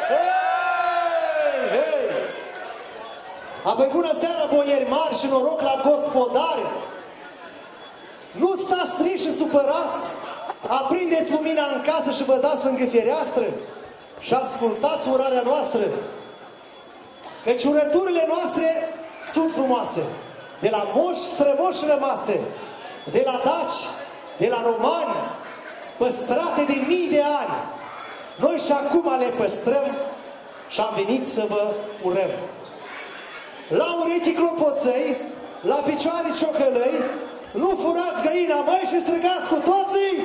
Hei, hei! Apoi, bună seara, boieri mari și noroc la gospodari! Nu stați triși și supărați! Aprindeți lumina în casă și vă dați lângă fereastră și ascultați urarea noastră. Căci urăturile noastre sunt frumoase. De la moși strămoși rămase, de la daci, de la romani, păstrate de mii de ani. Noi și acum le păstrăm și am venit să vă urăm. La urechi clopoței, la picioare ciocălăi, nu furați găina, măi, și străgați cu toții!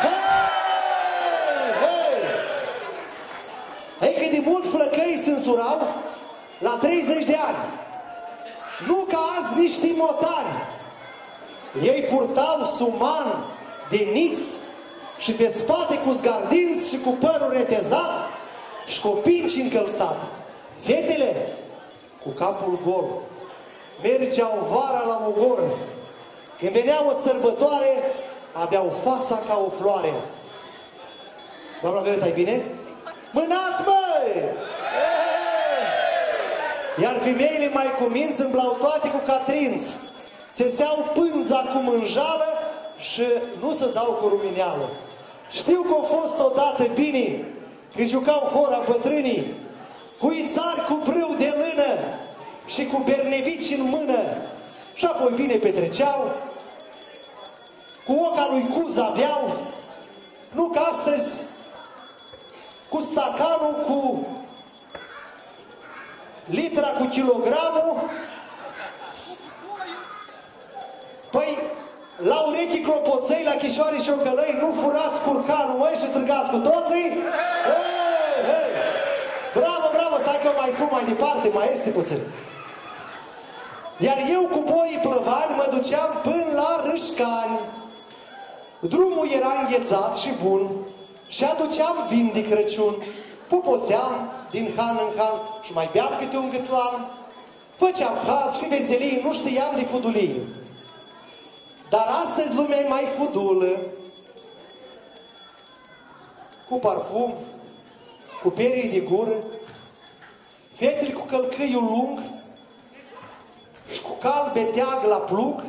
Hei! Hei! Ei, cât de mult flăcăi se însurau la treizeci de ani. Nu ca azi niște motani. Ei purtau suman de niți și pe spate cu zgardinți și cu părul retezat și cu pinci încălțat. Fetele cu capul gol mergeau vara la ogor. Când venea o sărbătoare, aveau fața ca o floare. Doamna Violeta, ai bine? Mânați, măi! Iar femeile mai cuminți îmblau toate cu catrinți. Se țeau pânza cu mânjală și nu se dau cu rumineală. Știu că au fost odată bine când jucau hora bătrânii, cu ițari cu brâu de lână și cu bernevici în mână. Și apoi bine petreceau, cu oca lui Cuza beau, nu că astăzi cu stacanul, cu litra, cu kilogramul. Păi, la urechi clopoței, la chișoare și ocălăi, nu furați curcanul, măi, și străgați cu toții. Hei, hei! Bravo, bravo, stai că mai spun mai departe, mai este puțin. Iar eu cu boii plăvani mă duceam până la Râșcani. Drumul era înghețat și bun și aduceam vin de Crăciun. Puposeam din han în han și mai beam câte un gâtlan. Făceam haz și veselii, nu știam de fudulii. Dar astăzi lumea e mai fudulă, cu parfum, cu perii de gură, fetele cu călcâiul lung și cu cal beteag la plug.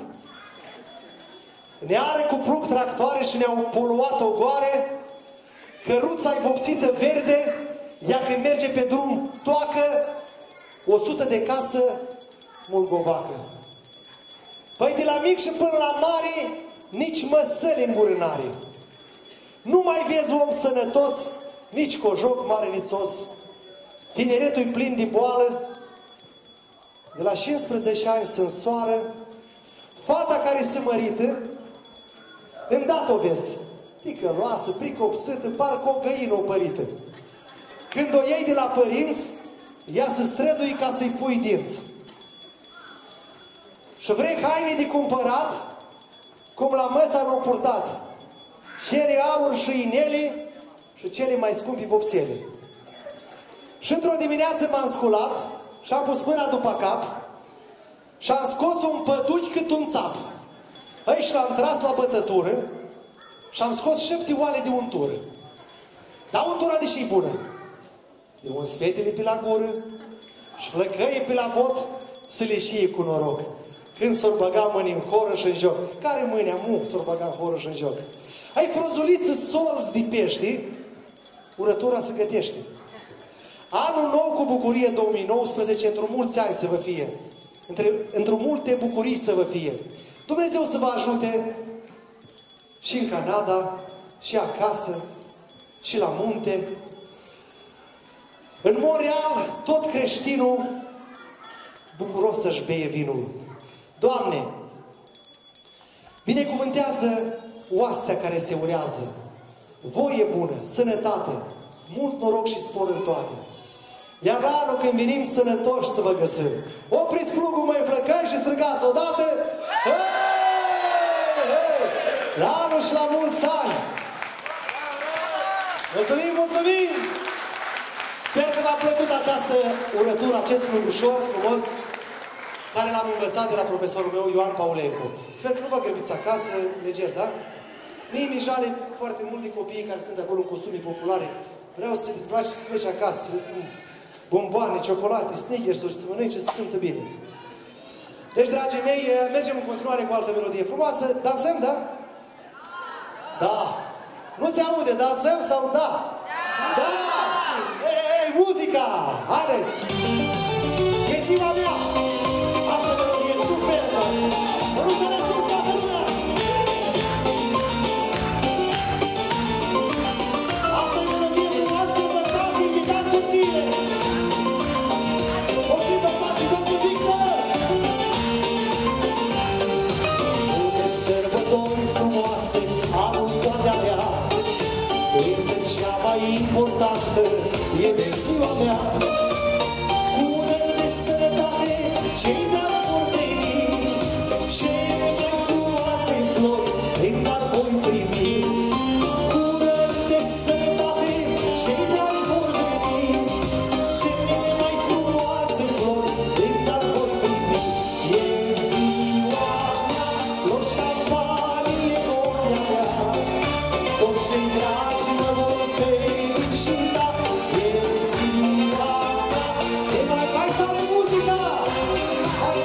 Ne are cu plug tractoare și ne-au poluat ogoare. Căruța-i vopsită verde, ea când merge pe drum toacă o sută de casă mulgovacă. Păi de la mic și până la mare, nici măsăli în gură n-are. Nu mai vezi om sănătos, nici cojoc mare nițos. Tineretul-i plin de boală, de la cincisprezece ani se însoară. Fata care se mărită, îndată o vezi, ticăloasă, pricopsită, parcă o găină opărită. Când o iei de la părinți, ea se străduie ca să-i pui dinți. Și vrei haine de cumpărat, cum la măsa n-o purtat. Cere aur și inele și cele mai scumpi vopsele. Și într-o dimineață m-am sculat și am pus mâna după cap și am scos un păduchi cât un țap. Aici l-am tras la bătătură și am scos șapte oale de untură. Dar untura deși e bună. E un sfetele pe la gură și flăcăie pe la bot să le șie cu noroc. Când s-or băga mâini în horă și în joc. Care mâinea mu s-or băga în horă și în joc? Ai frozuliță solzi de pești, urătura se gătește. Anul nou cu bucurie două mii nouăsprezece, într-un mulți ani să vă fie. Într-un multe bucurii să vă fie. Dumnezeu să vă ajute și în Canada, și acasă, și la munte. În Montreal, tot creștinul bucuros să-și beie vinul. Doamne, binecuvântează oastea care se urează, voie bună, sănătate, mult noroc și spor în toate. Iar la anul când venim sănătoși să vă găsim. Opriți plugul, măi, flăcăi, și străgați odată. Hei! Hei! La anul și la mulți ani! Mulțumim, mulțumim! Sper că v-a plăcut această urătură, acest flăgușor frumos, care l-am învățat de la profesorul meu, Ioan Paulencu. Sper că nu vă grăbiți acasă, leger, da? Mie mi jale foarte multe copii care sunt acolo în costumi populare. Vreau să se dezbrace și să plece acasă cu bomboane, ciocolate, Snickers-uri, să mănânce, să se simtă bine. Deci, dragii mei, mergem în continuare cu altă melodie frumoasă. Dansăm, da? Da! Nu se aude, dansăm sau da? Da! Ei, ei, muzica! Haideți! E ziua mea! Asta melodie superbă! Vă nu înțelegeți toată lumea! Asta e melodie frumoasă, bărbați, invitați soțiile! Oprim bărbații, domnul Victor! Multe sărbători frumoase am în toate mea, însă cea mai importantă e de ziua mea. Cu urări de sănătate, cei dragi vor veni, cele mai frumoase flori în dar voi primi. Cu urări de sănătate, cei dragi vor veni, cele mai frumoase flori în dar voi primi. E ziua mea, flori șampanie, gonia mea, toți cei dragi mă vor felicita. E ziua mea, e mai mai tare muzica! Hai!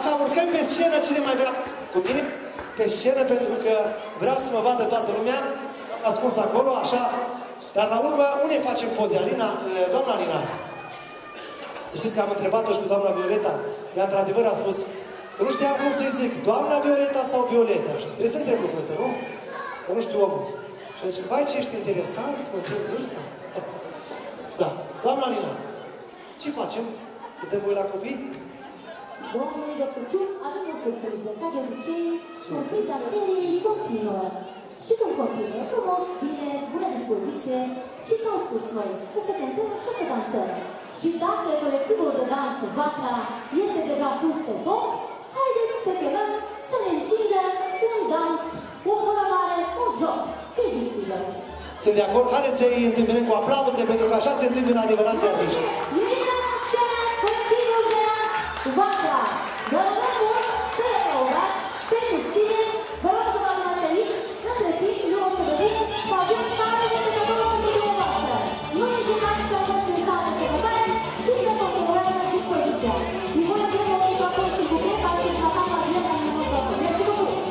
Așa, urcăm pe scenă, cine mai vrea cu mine? Pe scenă, pentru că vreau să mă vadă toată lumea. Am ascuns acolo, așa. Dar la urmă, unde facem poze? Alina, doamna Alina. Să știți că am întrebat-o și pe doamna Violeta. Ea, într-adevăr, a spus că nu știam cum să-i zic, doamna Violeta sau Violeta. Trebuie să întreb lucrul ăsta, nu? Că nu știu omul. Și a zis, vai, ce ești interesant, mă întreb vârsta. Da, doamna Alina, ce facem? Putem voi la copii? Domnule doctor Ciuc, avem o surpriză. Ca de obicei, surpriza seriei continuă. Și cum continuă, frumos, bine, bună dispoziție. Și ce am spus noi? Că să te întâlnim și o să dansăm. Și dacă colectivul de dans Vacla este deja pus pe top, haideți să chemăm să ne încindă un dans, o hărămare, un joc. Ce zici, voi? Sunt de acord? Haideți să-i întâmpinăm cu aplauze, pentru că așa se întâmplă adevărații artiști. Invităm în scenă colectivul de dans Vacla. Vă rugăm mult să le căutați, să-i susțineți. Vă rog să vă amănătăriți. Între timp, nu o să vedeți că avem care de pe acolo de dumneavoastră. Nu ezitați să vă în sală de căpare și să continuăm dispoziția. Îi voi avem o microfon și buchet, ca să-i tratăm la bine la minutul. Mersi cu mult!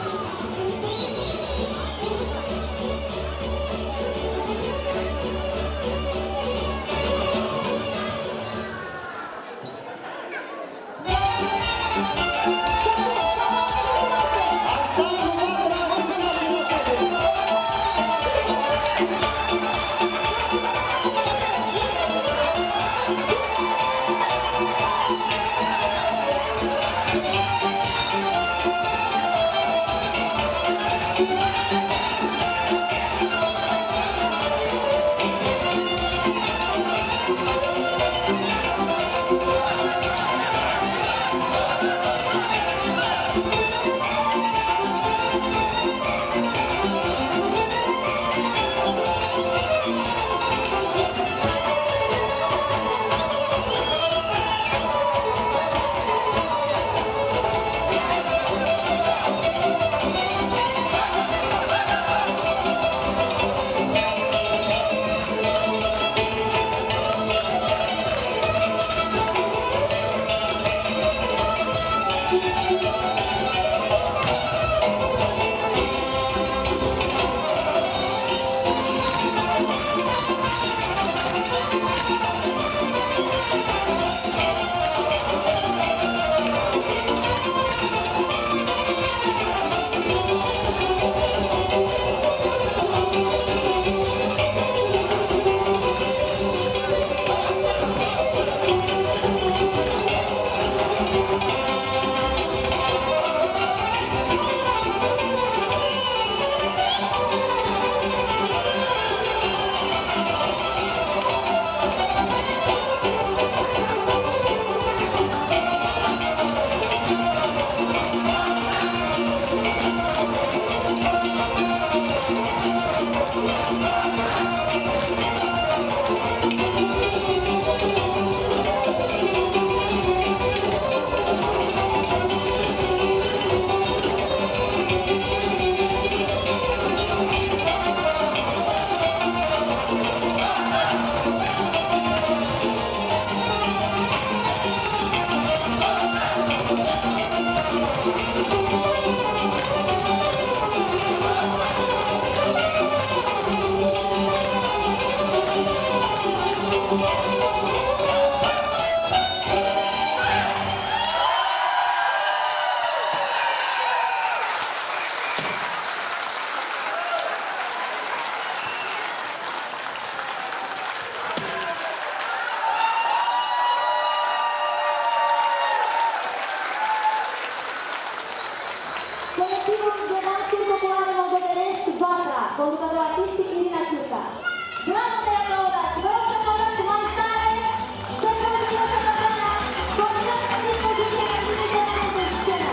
Colectivul de dansuri populare moldovenești Vacla, conducător artistic Irina Chiurca. Bravo de la căutați! Vă rog să căutați mai tare, să căutați să căutați, continuăm să dispoziție de inițiativă de scenă.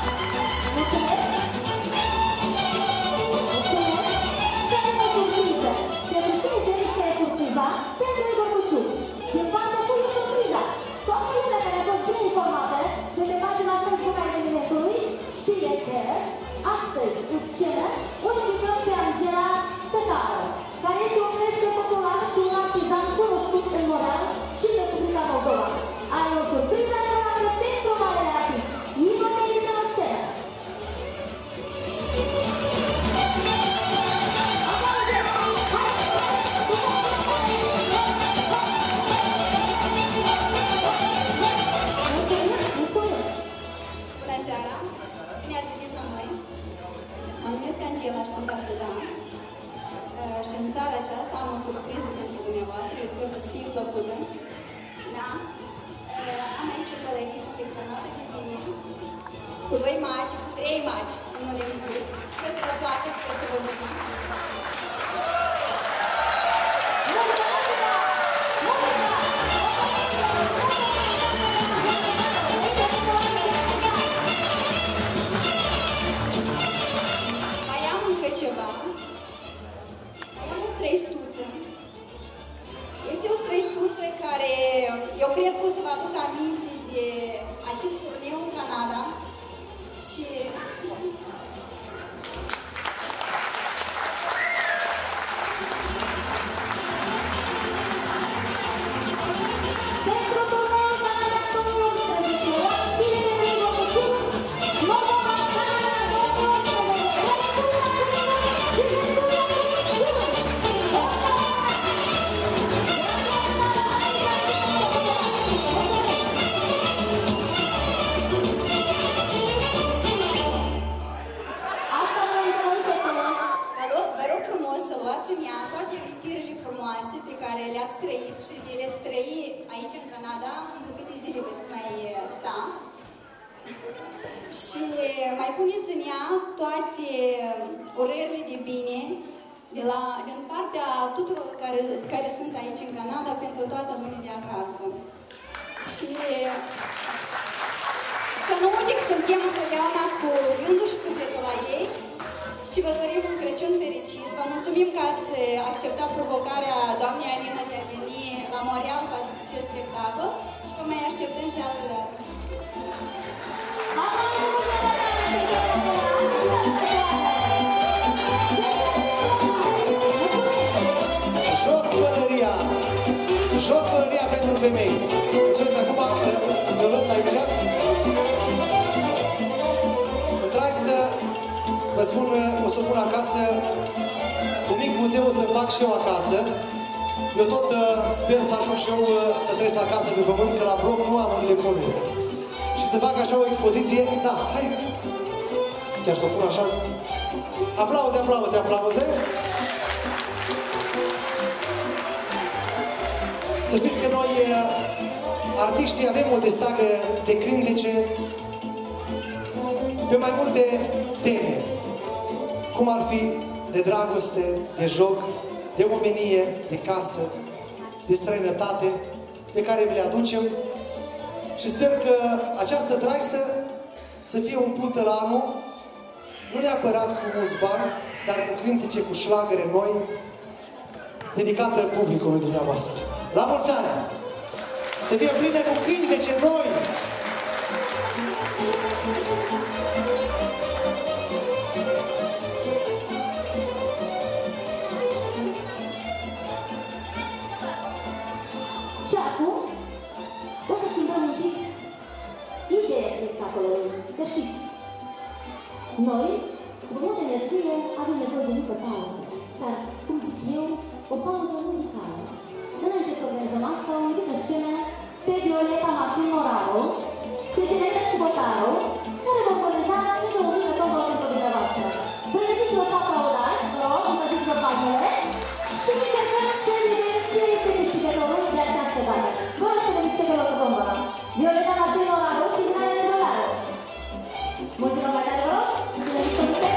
Mulțumesc! Mulțumesc! Și avem o surpriză. Pentru cine trebuie să e surpriza? Pentru Igor Cuciuc. Din partea cui e surpriza? Toată lumea care a fost bine informată de pe pagina Facebook a evenimentului știe că astăzi în scenă o invităm pe Angela Tătară, care este o crește populară impresionată de tine, cu doi magi, cu trei magi, în Olimpii. Sper să vă placă, sper să vă bucur. Mai am încă ceva. Mai am o trăistuță. Este o străistuță care eu cred că o să vă aduc aminte de acest turneu în Canada și Pentru turneul Canada două mii unsprezece, luați bine de mine Bocăciun, Moldova, Canada două mii unsprezece, și Venezuela, asta nu întâlnim fetele. vă rog, vă rog frumos să luați în ea toate amintirile frumoase pe care le-ați trăit și le veți trăi aici în Canada, încă câte zile veți mai sta. Și mai puneți în ea toate urările de bine de la, din partea tuturor care, care sunt aici în Canada pentru toată lumea de acasă. Și să nu uite că suntem întotdeauna cu gândul și sufletul la ei și vă dorim un Crăciun fericit. Vă mulțumim că ați acceptat provocarea doamnei Alina de a veni la Montreal cu acest spectacol și vă mai așteptăm și altă dată. Jos pălăria! Jos pălăria pentru femei! Mulțumesc acum, ne lăs aici. Într-aistă, vă spun, o să o pun acasă, un mic muzeu o să fac și eu acasă. Eu tot uh, sper să ajung și eu uh, să trăiesc la casă pe pământ, că la bloc nu am unele bune. Și să fac așa o expoziție, da, hai, chiar să o pun așa. Aplauze, aplauze, aplauze. Să știți că noi, artiștii, avem o desagă de cântece pe mai multe teme. Cum ar fi de dragoste, de joc, de omenie, de casă, de străinătate, pe care vi le aducem. Și sper că această traistă să fie umplută la anul, nu neapărat cu mulți bani, dar cu cântece, cu șlagăre noi, dedicată publicului dumneavoastră. La mulți ani! Să fie plină cu cântece noi! Și acum o să schimbăm un pic ideea spectacolului. Că știți, noi, cu multă energie, avem nevoie de mică pauză. Dar, cum zic eu, o pauză muzicală. Înainte să organizăm asta, o invit în scenă pe Violeta Martin Moraro, pe Zeneta și Botaro, care vom organiza încă o mică tombolă pentru dumneavoastră. Pregătiți-vă să aplaudați, vă rog, încălziți-vă palmele și încercăm să vedem cine este câștigătorul de această dată. Vă rog să veniți pe locul tombolă. Violeta Martin Moraro și Zeneta și Botaro. Muzica mai tare, vă rog, să veniți pe locul.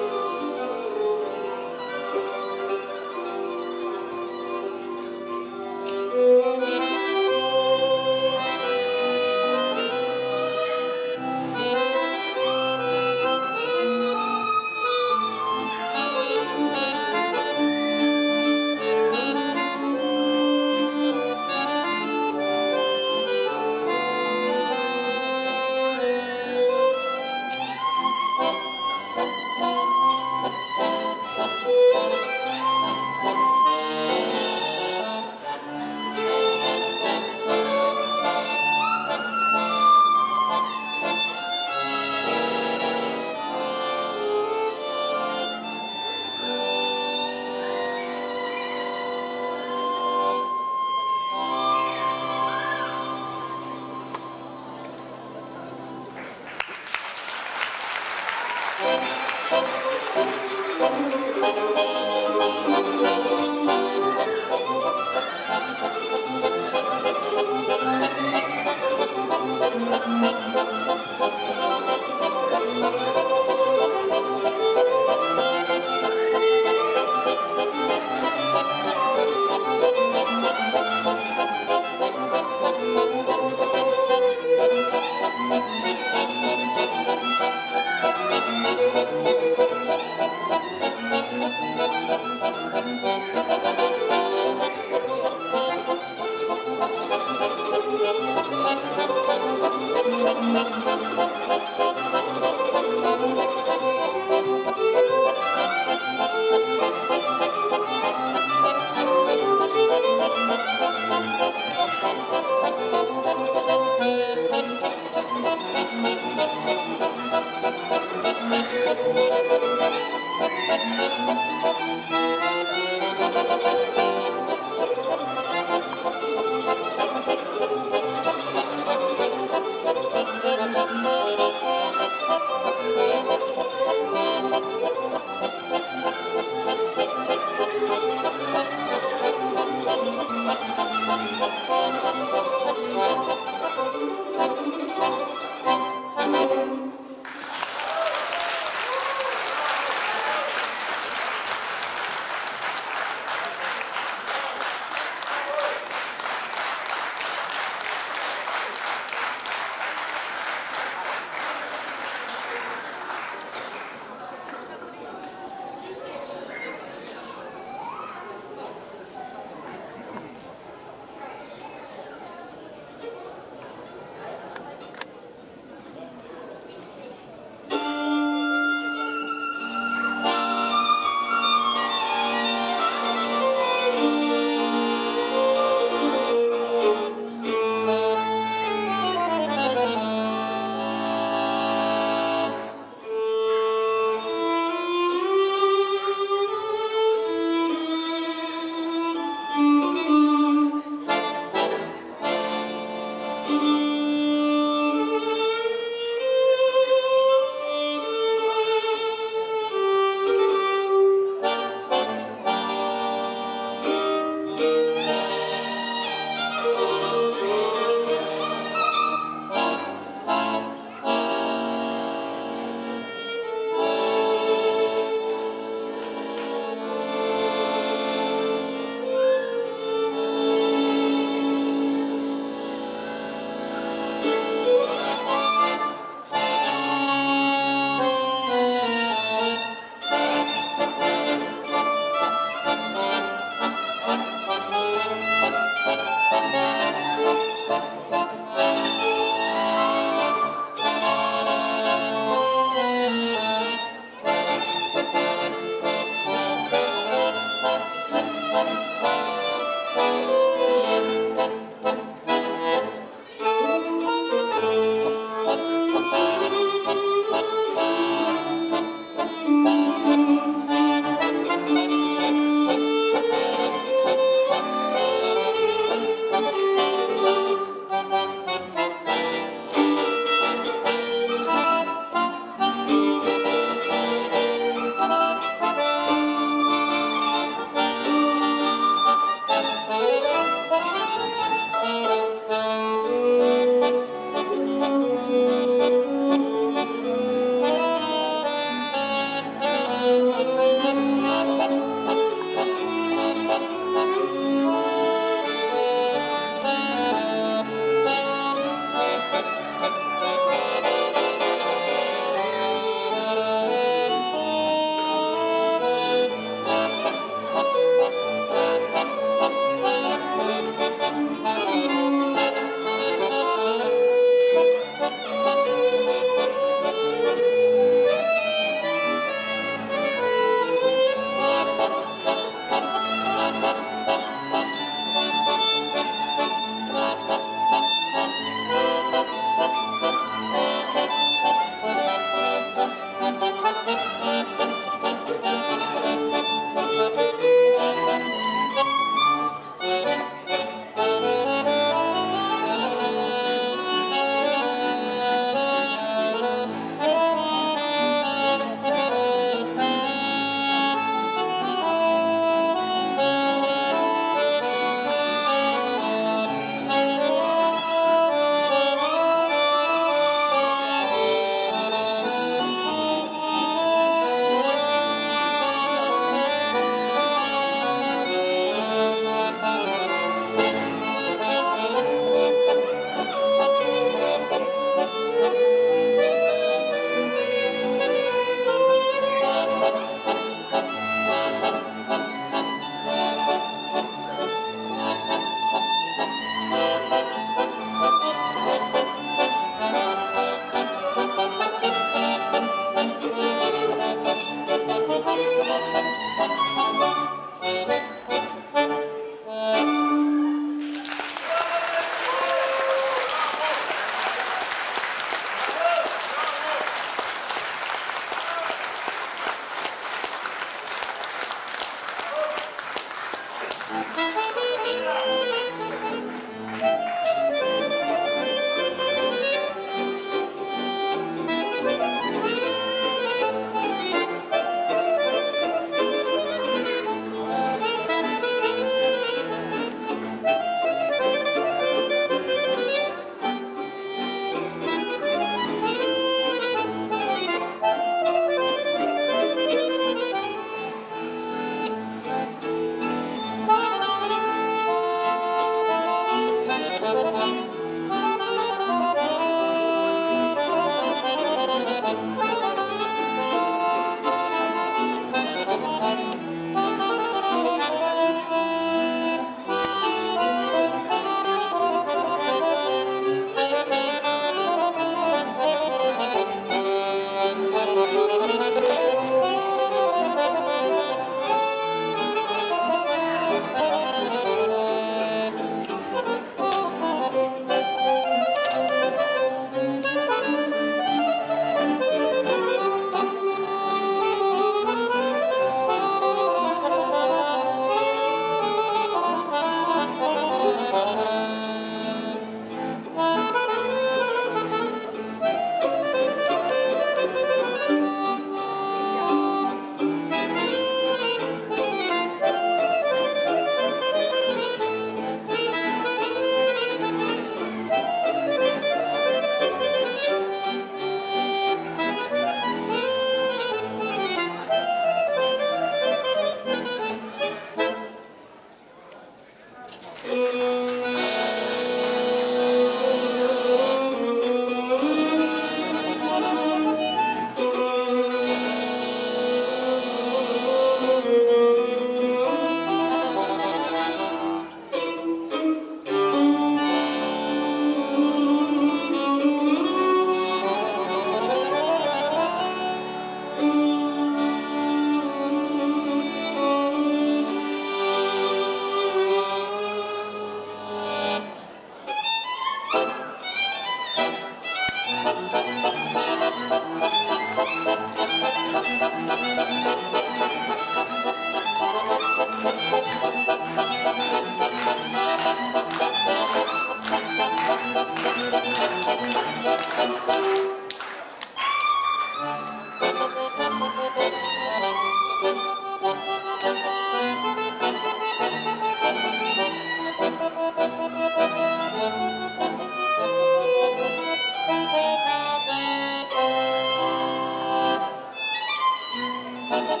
Thank you.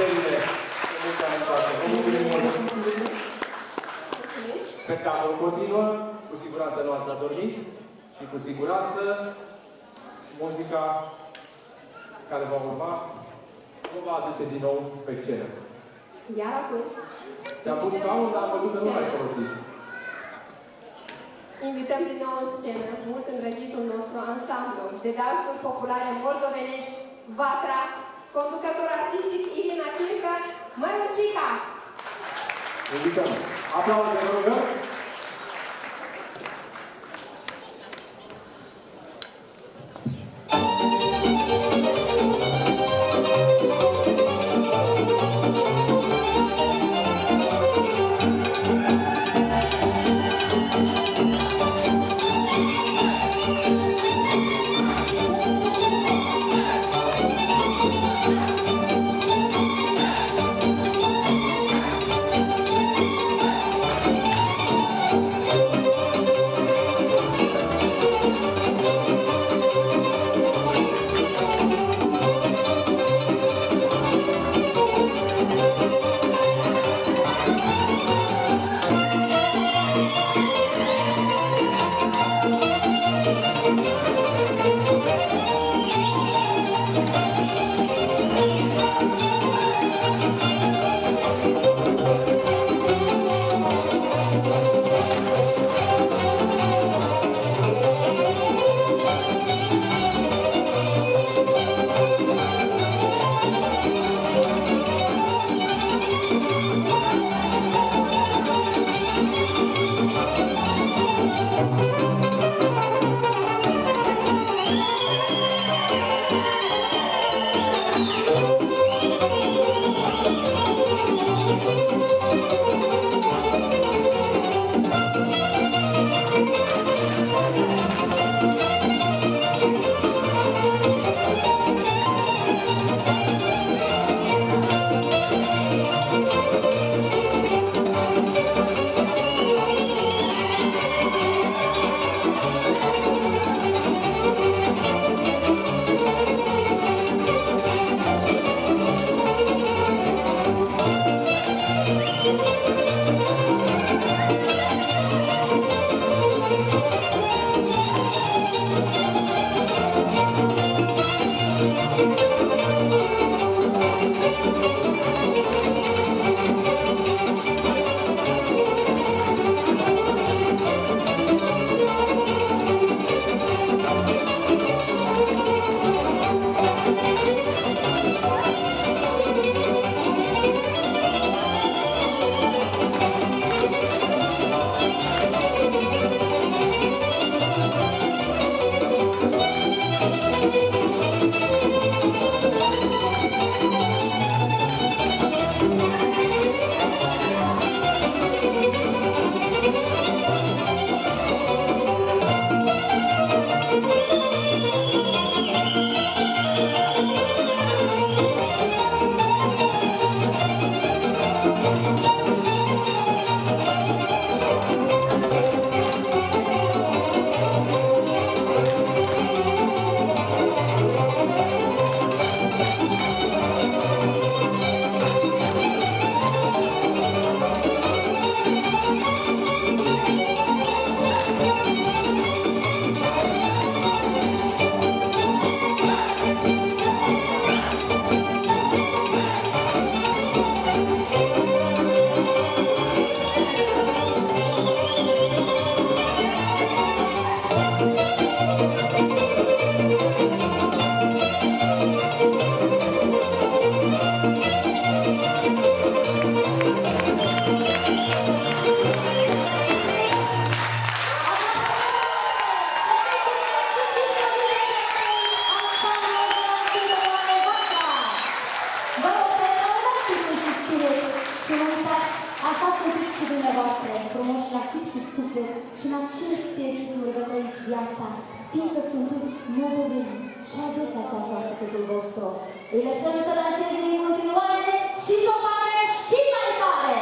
serie de muzică. Vă mulțumim mult! Spectacolul continuă, cu siguranță nu ați adormit și cu siguranță muzica care va urma vă va aduce din nou pe scenă. Iar acum... Ți-am pus scaun, dar am văzut că nu l-ai folosit. Invităm din nou în scenă mult îndrăgitul nostru ansamblu de dansuri populare moldovenești, Vatra, conducător artistic Irina Chilcă, Măruțica! Invităm! Aplauze, vă rugăm! Îi lăsăm să danseze în continuare și să o facă și mai tare!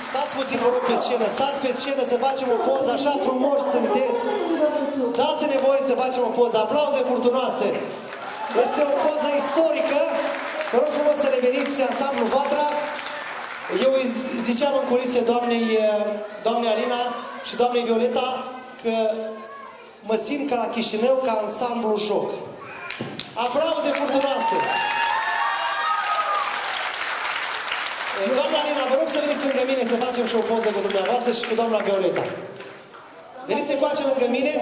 stați puțin, vă rog, pe scenă, stați pe scenă să facem o poză, așa frumoși sunteți. Dați-ne voie să facem o poză, aplauze furtunoase. Este o poză istorică, vă rog frumos să reveniți ansamblu Vatra. Eu îi ziceam în culise doamnei, doamnei Alina și doamnei Violeta că mă simt ca la Chișinău, ca ansamblu Joc. Aplauze furtunoase! Doamna Alina, vă rog să veniți lângă mine să facem și o poză cu dumneavoastră și cu doamna Violeta. Veniți încoace lângă mine.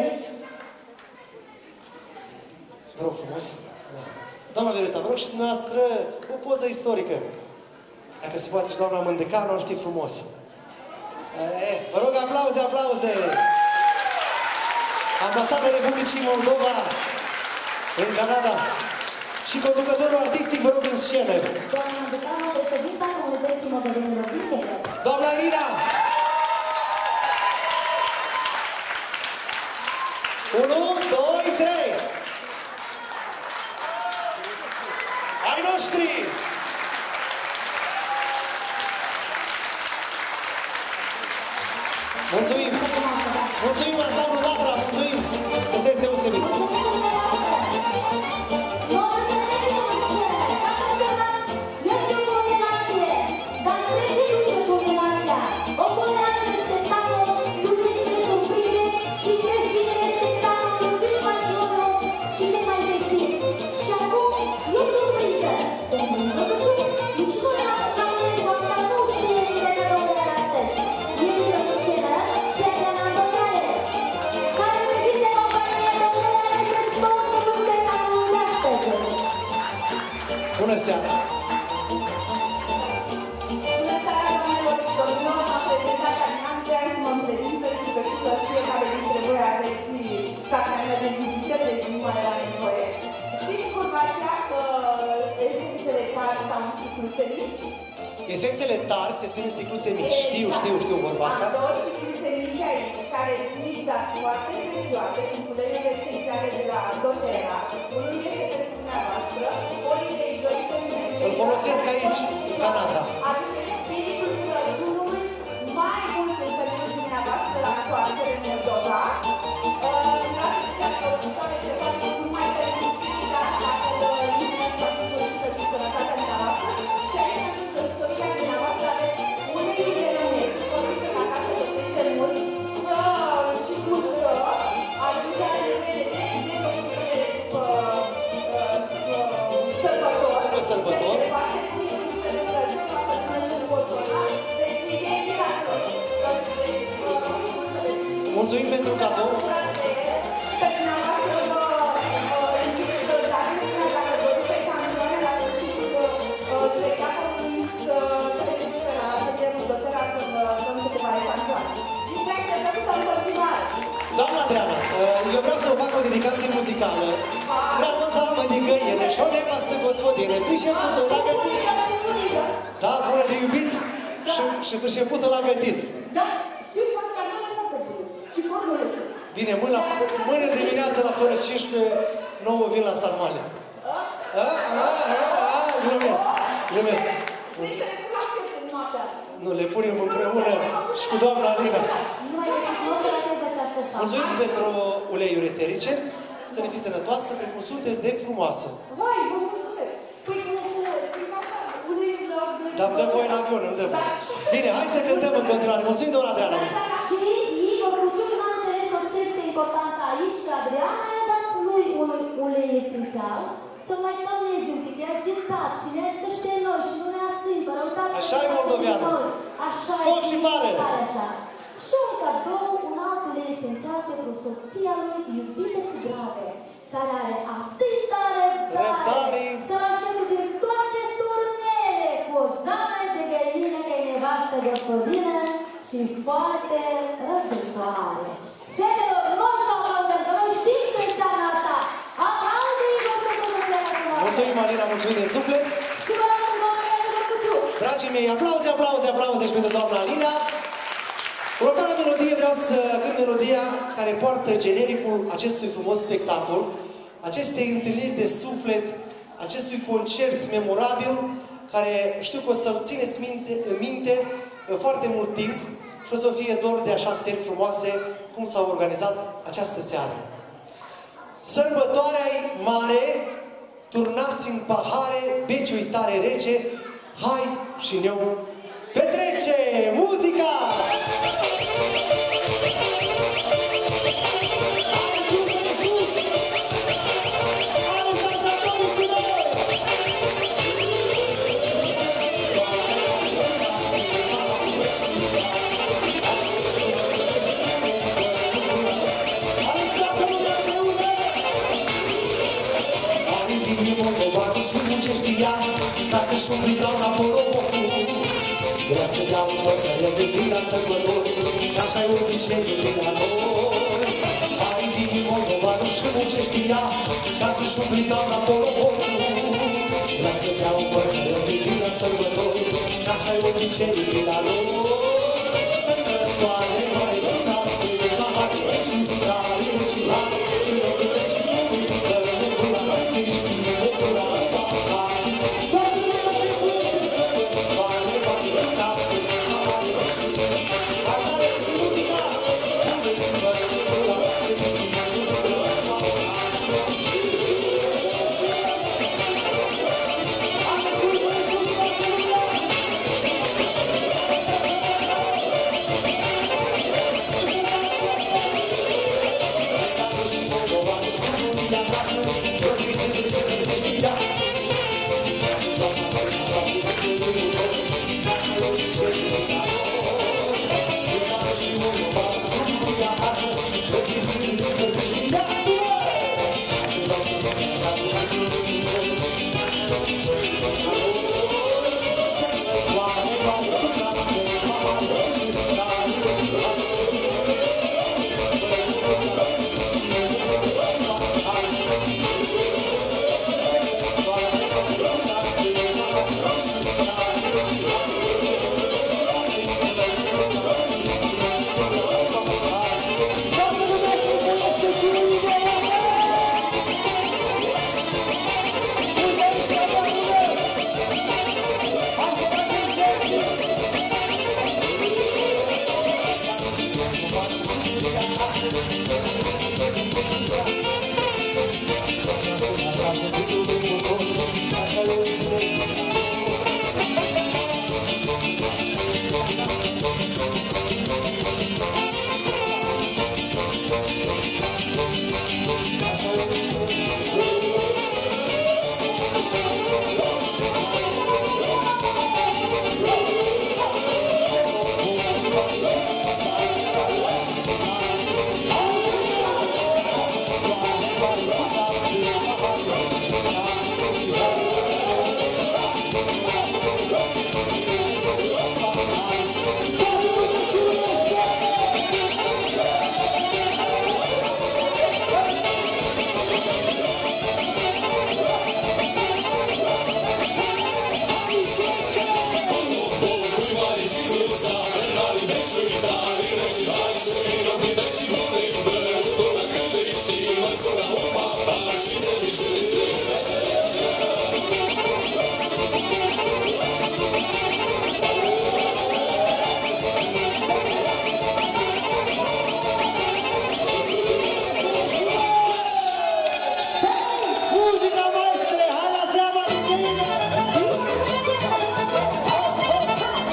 Vă rog frumos. Da. Doamna Violeta, vă rog și dumneavoastră o poză istorică. Dacă se poate și doamna Mândecanu, ar fi frumos. E, vă rog aplauze, aplauze! Ambasada Republicii Moldova în Canada. Și conducătorul artistic, vă rog, în scenă. Doamna Mândecanu, președinta Comunității Moldovenilor din Chile. Doamna Irina! Unu, doi, trei! Ai noștri! Mulțumim! Mulțumim, ansamblu Vatra! Mulțumim! Sunteți deosebiți! Bună seara! Bună seara, doamnelor și domnilor! M-am prezentat Alina, vreau să mă prezint pentru că știu că fiecare dintre voi aveți cartea de vizită, deci nu mai era nevoie. Știți vorba aceea că esențele tari stau în sticluțe mici? Esențele tari se țin în sticluțe mici. Știu, știu, știu vorba asta. Am două sticluțe mici aici, care sunt mici, dar foarte prețioase. Sunt uleiurile esențiale de la doTERRA. Unul este pentru dumneavoastră, Olive Joy se numește. Îl folosesc aici, în Canada. Aduce spiritul Crăciunului mai mult în pentru dumneavoastră la întoarcere în Moldova. Vreau să ziceați că ușoare se face numai pentru spirit, dar dacă îl eliminăm foarte și pentru sănătatea dumneavoastră. Și aici, pentru soția dumneavoastră, aveți ulei de rămâns. Produse la casă plătește mult și gustă. Atunci are nevoie de detoxifiere după sărbători. După sărbători. Foarte bun, e un de Crăciun, o să vină și în boțonar. Deci e miraculos. Deci, vă rog să le... Mulțumim pentru cadou. Și pe dumneavoastră vă invit, dacă nu prea dacă doriți așa împreună la sfârșitul spectacolului să treceți pe la atelierul doTERRA să vă dăm câteva evantuale. Și sper să vă în continuare. Doamna Adriana, eu vreau să vă fac o dedicație muzicală. Vreau să am de găiere și o nevastă gospodină, prișepută la gătit. Da, bună de iubit și, și prișepută la gătit. Da, știu, fac sarmale foarte bune. Și cornulețe. Bine, mâine, la, mâine dimineață la fără cincisprezece, nouă vin la sarmale. A? A? A? A? Glumesc, glumesc. Deci să le cunoaște în noaptea asta. Nu, le punem împreună și cu doamna Alina. Nu mai decât nu o să ratez această șansă. Mulțumim pentru uleiuri eterice. Să ne fiți sănătoasă, precum sunteți de frumoasă. Vai, vă mulțumesc. Păi cu uleiul lor de... Dar îmi dă voie în avion, îmi dă voie. Bine, hai să cântăm în continuare. Mulțumim, doamna Adriana. Și Igor Cuciuc n-a înțeles o chestie importantă aici, că Adriana i-a dat lui un ulei esențial, să mai calmezi un pic, e agitat și ne ajută și pe noi și nu ne astâmpă, răutați. Așa e moldoveanul. Așa e. Foc și mare. Așa. Și un cadou, un alt ulei esențial pentru soția lui, iubită și dragă, care are atâta răbdare să-l aștepte din toate turnele cu o zame de găină, că e nevastă gospodină și foarte răbdătoare. Fetelor, nu o să aplaudăm, că noi știm ce înseamnă asta. Aplauze, Igor, pentru soția frumoasă. Mulțumim, Alina, mulțumim din suflet. Și vă lasă doamna Igor Cuciuc. Dragii mei, aplauze, aplauze, aplauze și pentru doamna Alina. Următoarea melodie, vreau să cânt melodia care poartă genericul acestui frumos spectacol, acestei întâlniri de suflet, acestui concert memorabil, care știu că o să-l țineți minte, minte foarte mult timp și o să fie dor de așa seri frumoase cum s-au organizat această seară. Sărbătoarea-i mare, turnați în pahare, beciul tare rece, hai și ne-o petrece! Muzica! Ca să-și umpli doamna porobotul, vrea să dea un părcăle de plin la sărbători, așa-i obiceiul de la noi. Ai din Moldova, nu și muncești ea, ca să-și umpli doamna porobotul, vrea să dea un părcăle de plin la sărbători, așa-i obiceiul de la noi. Sărbătoare mai rănați, la mare și tare și la tare și muzică, nu la mare și să la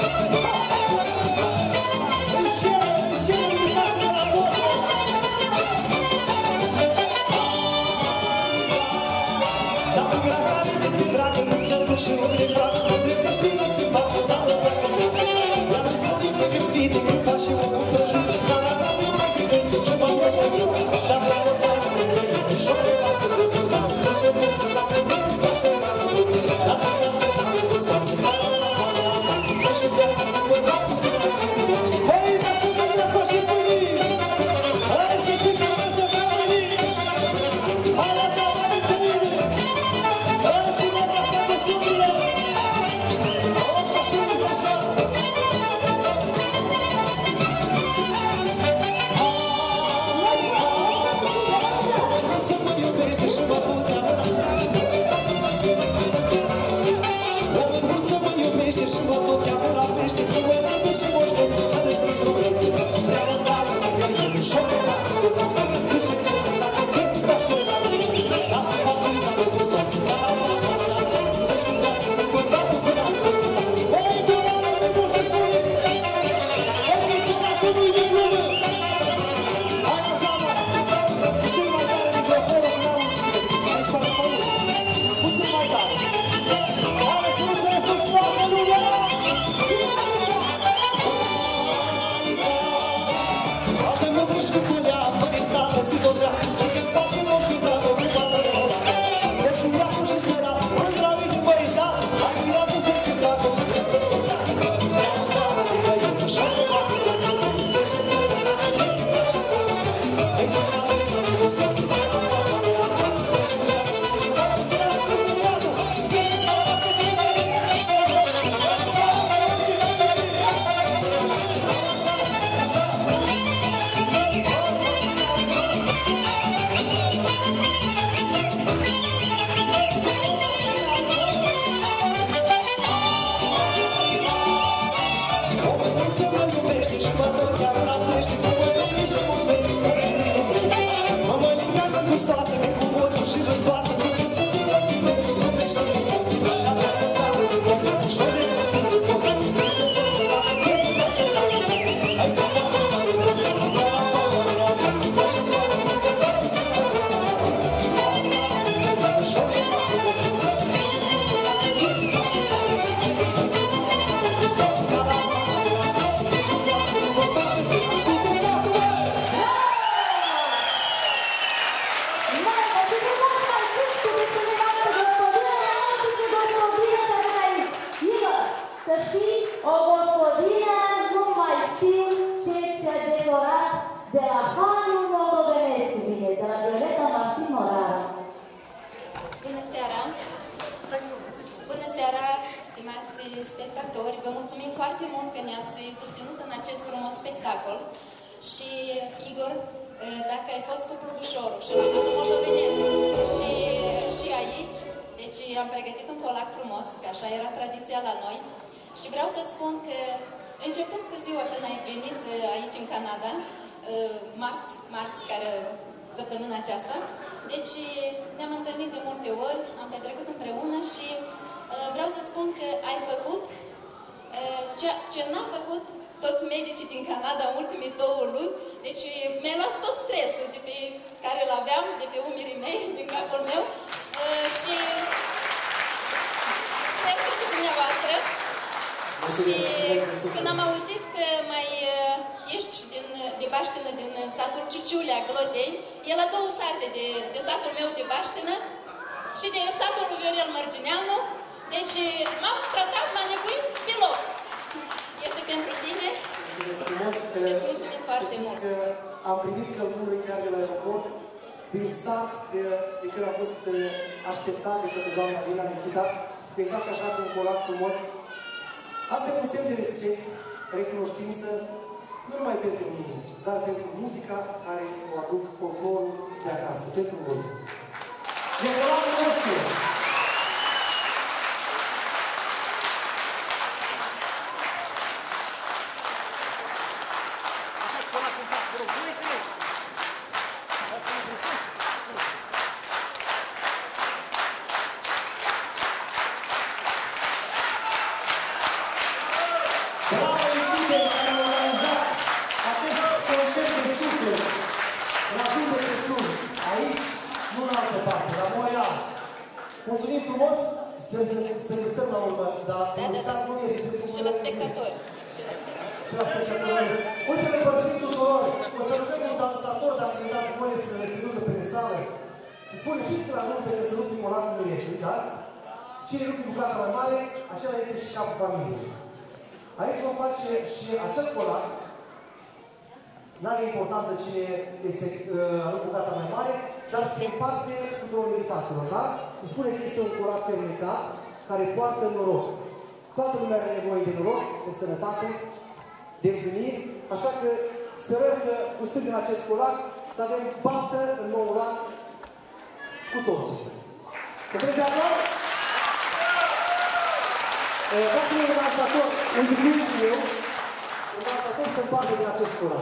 Thank you. Acum nu-i de glumă! Hai că seama! Puțin mai tare microfonul, că n-am ucide! Aici pare să nu! Puțin mai tare! Oare frunzele să facă lumea! Avem o duști cu ea, părintată, si tot vrea, ce cânta și nu știu că vă nu față de ora. Deci un iacu și săra, mândra lui din băita, hai cu ea să se căsacă. Săptămâna aceasta. Deci ne-am întâlnit de multe ori, am petrecut împreună și uh, vreau să-ți spun că ai făcut uh, ce, ce n-a făcut toți medicii din Canada în ultimii două luni. Deci mi-ai luat tot stresul de pe care îl aveam, de pe umerii mei, din capul meu uh, și sper că și dumneavoastră. Și când am auzit că mai uh, ești din, de baștină din satul Ciuciulea, Glodeni, e la două sate de, de satul meu de baștină și de satul lui Viorel Mărgineanu, deci m-am tratat, m-am nevoit pe loc. Este pentru tine. Îți mulțumim foarte mult. Că am primit călburul chiar de la aeroport, din start, de, de când a fost așteptat de către doamna Alina Nichita, exact așa cu un colac frumos. Asta e un semn de respect, recunoștință, nu numai pentru mine, dar pentru muzica care o aduc folclorul de acasă, pentru voi. E colacul nostru! Așa, colacul în față, vă rog, uite! Mulțumim frumos, să gustăm la urmă, dar da, da, da. Și la spectatori. Și la spectatori. Uite, le părțim tuturor. O să vedem un dansator, dacă ne dați voie să le ținută prin sală. Îi spune, știți că la nume de ținut primul lat nu este, da? Cine nu cu plata mai mare, acela este și capul familiei. Aici vom face și acel colac. N-are importanță cine este uh, bucata mai mare, dar se împarte cu două invitațiilor, da? Se spune că este un colac fermentat care poartă noroc. Toată lumea are nevoie de noroc, de sănătate, de împliniri, așa că sperăm că, gustând din acest colac, să avem baftă în noul an cu toții. Sunteți de acord? Dați-mi un dansator, un diplom și eu, un dansator să împarte din acest colac.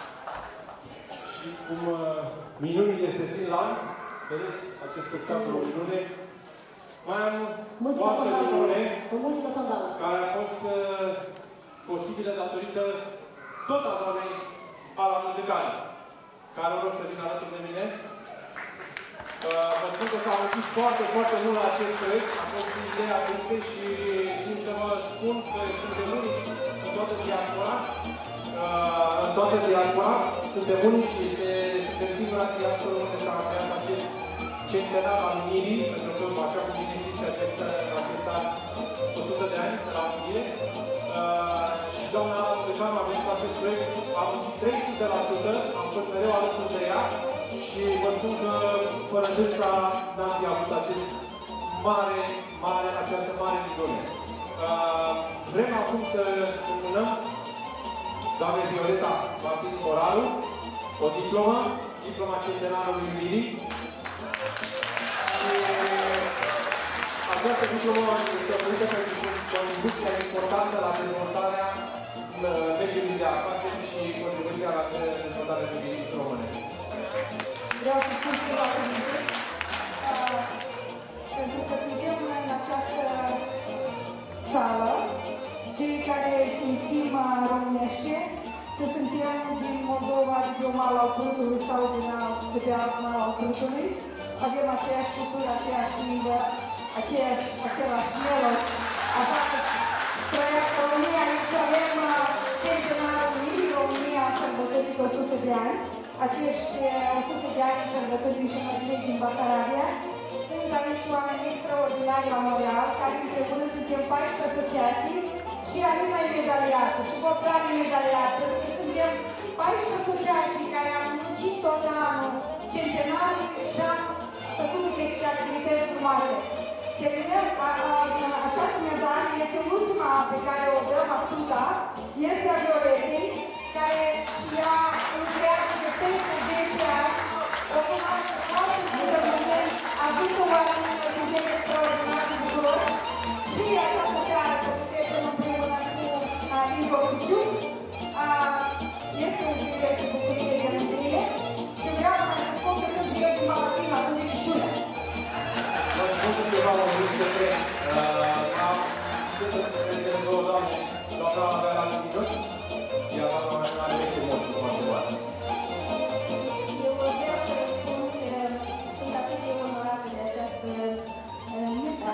Și cum uh, minunile se țin lanț, vedeți acest spectacol o minune, mai am o altă minune care a fost uh, posibilă datorită tot Adonai Ala Mândăcani, care o rog să vină alături de mine. Uh, vă spun că s-a muncit foarte, foarte mult la acest proiect. A fost ideea dulce și țin să vă spun că suntem unici în toată diaspora. Uh, în toată diaspora suntem unici, este, suntem singura diaspora unde s-a creat acest centenar al unirii, pentru că, așa cum bine știți, acest, acest an o sută de ani de la unire. Uh, și doamna Ala Mândăcanu a venit cu acest proiect, a muncit trei sute la sută, am fost mereu alături de ea și vă spun că fără dânsa n-am fi avut acest mare, mare, această mare viziune. Uh, vrem acum să înmânăm doamnei Violeta Martini Moralu, o diplomă, diploma centenarului unirii. Și această diplomă este oferită pentru contribuția importantă la dezvoltarea mediului de afaceri și contribuția la dezvoltarea mediului române. Vreau să spun câteva cuvinte, uh, pentru că suntem în această sală, cei care simțim românește, că suntem din Moldova, de pe un mal al Prutului sau din de pe alt mal al Prutului, avem aceeași cultură, aceeași limbă, aceeași, același mielos, așa că trăiesc România, aici avem centenarul unirii, România a sărbătorit o sută de ani. Acești o sută de ani sărbătorim și noi cei din Basarabia. Sunt aici oameni extraordinari la Montreal, care împreună suntem paisprezece asociații și Alina e medaliată și Bogdan e medaliat, pentru că suntem paisprezece asociații care am muncit tot anul centenarul și am făcut diferite activități frumoase. Terminăm, a, a, această medalie este ultima pe care o dăm a suta, este a Violetei, care și ea lucrează de peste zece ani, o cunoaște foarte multă lume, ajută oamenii că suntem extraordinar de bucuroși și această seară că petrecem împreună cu Ligo Cuciuc. Este un prilej de bucurie de întâlnire și vreau mai să spun că sunt și eu din Malatina, unde e Ciuciulea. Vă spun că ceva mă zic să trec. Sunt între cele două doamne, doamna avea la Ligo, iar doamna mea are veche mult cu motivare. Eu vreau să răspund că sunt atât de onorată de această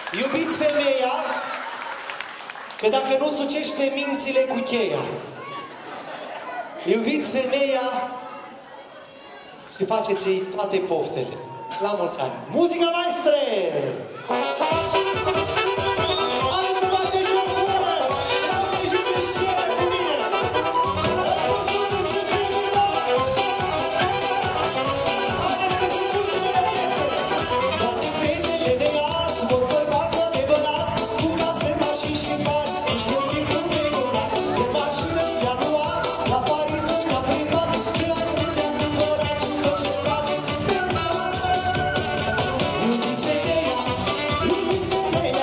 Iubiți femeia, că dacă nu sucește mințile cu cheia. Iubiți femeia și faceți-i toate poftele. La mulți ani! Muzica maestre! Haideți să facem și o cură! Vreau să ieșiți în scenă cu mine! Haideți că sunt ultimele piese! Toate fetele de azi vor bărbați adevărați, cu case, mașini și bani, își vor timpul negorat. De mașină ți-am luat, la Paris la privat, și la cât ți-am cumpărat și tot ce aveți în privat. Iubiți femeia, iubiți femeia,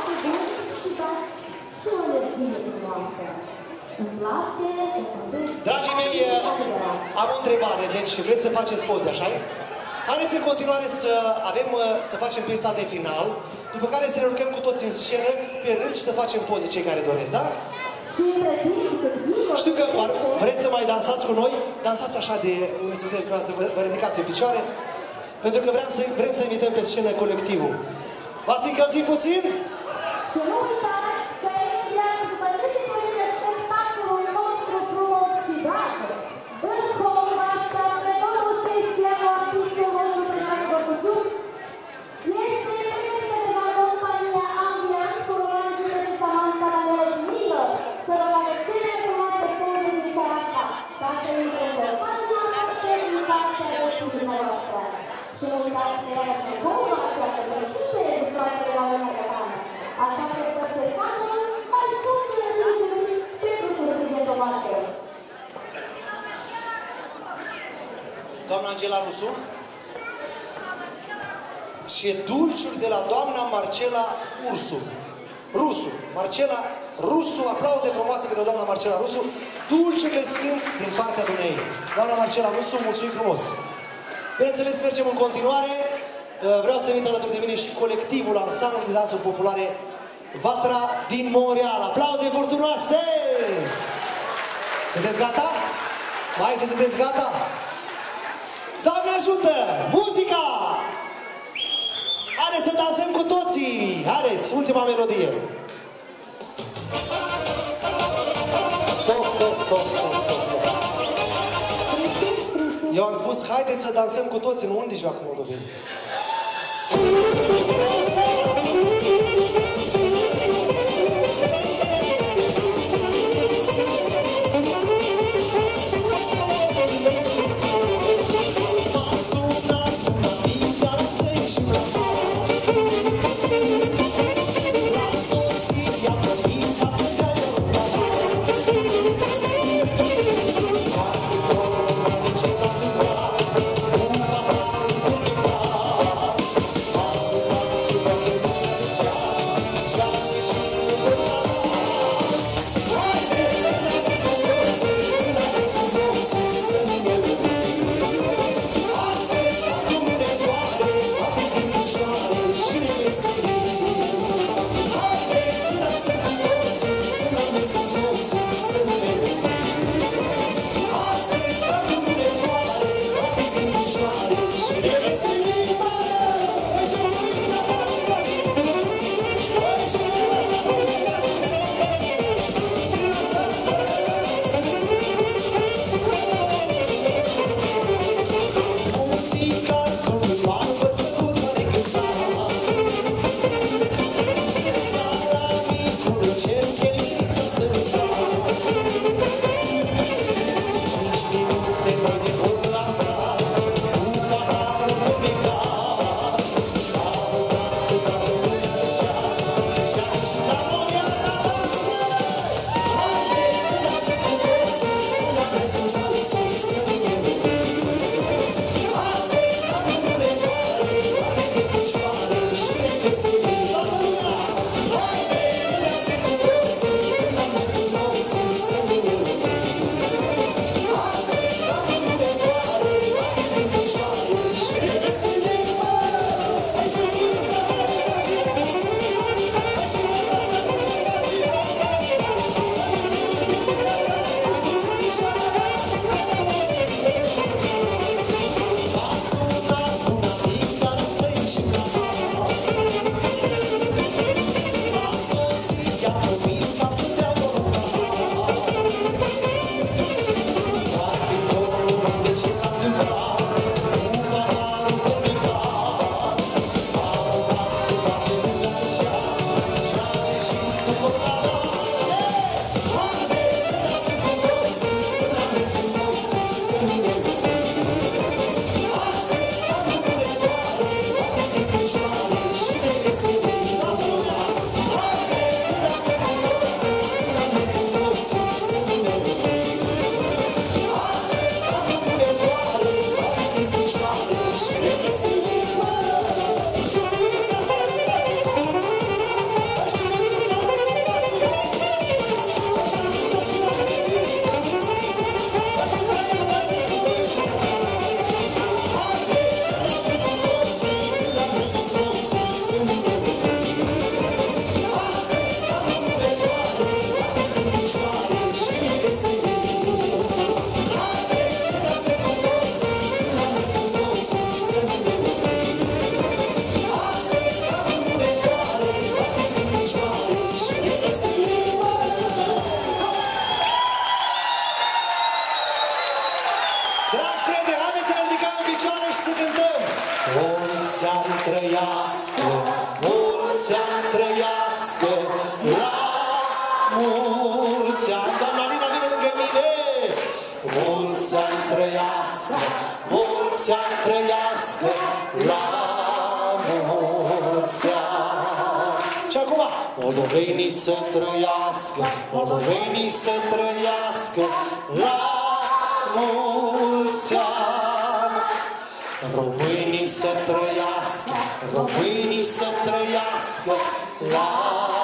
foarte bun și dați și o energie frumoasă. Îmi place, o să vedeți... Dragii mei, am o întrebare, deci vreți să faceți poze, așa-i? Haideți în continuare să avem, să facem piesa de final, după care să ne urcăm cu toți în scenă, pe rând și să facem poze cei care doresc, da? Știu că vreți să mai dansați cu noi, dansați așa de unde sunteți dumneavoastră, vă ridicați în picioare, pentru că vrem să, vrem să invităm pe scenă colectivul. V-ați încălzit puțin? Și nu uitați că imediat după ce se termină spectacolul nostru frumos și drag, în hol vă așteaptă nouă secție la artistul nostru Cristian Gorbuciuc. Este pregătită de la compania Ambian, Coronagită și Samantha Daniel Miller, să vă facă cele frumoase poze din seara asta, ca să intre în pagina noastră în partea roții dumneavoastră. Și nu uitați că era și hol vă așteaptă greșite ilustrațiile la lumea catalană. Așa că peste canul mai sunt răzicuri pentru surprizele voastre. Doamna Angela Rusu și dulciuri de la doamna Marcela Ursu. Rusu. Marcela Rusu. Aplauze frumoase pentru doamna Marcela Rusu. Dulciurile sunt din partea dumnei. Doamna Marcela Rusu, mulțumim frumos. Bineînțeles, mergem în continuare. Vreau să invit alături de mine și colectivul Ansamblul de Dansuri Populare Vatra din Montreal. Aplauze furtunoase! Sunteți gata? Mai să sunteți gata? Doamne ajută! Muzica! Haideți să dansăm cu toții! Haideți, ultima melodie! Stop, stop, stop, stop, stop, stop. Eu am spus, haideți să dansăm cu toții, nu unde joacă moldoveni. Moldovenii să trăiască, moldovenii să trăiască la mulți ani. Românii să trăiască, românii să trăiască la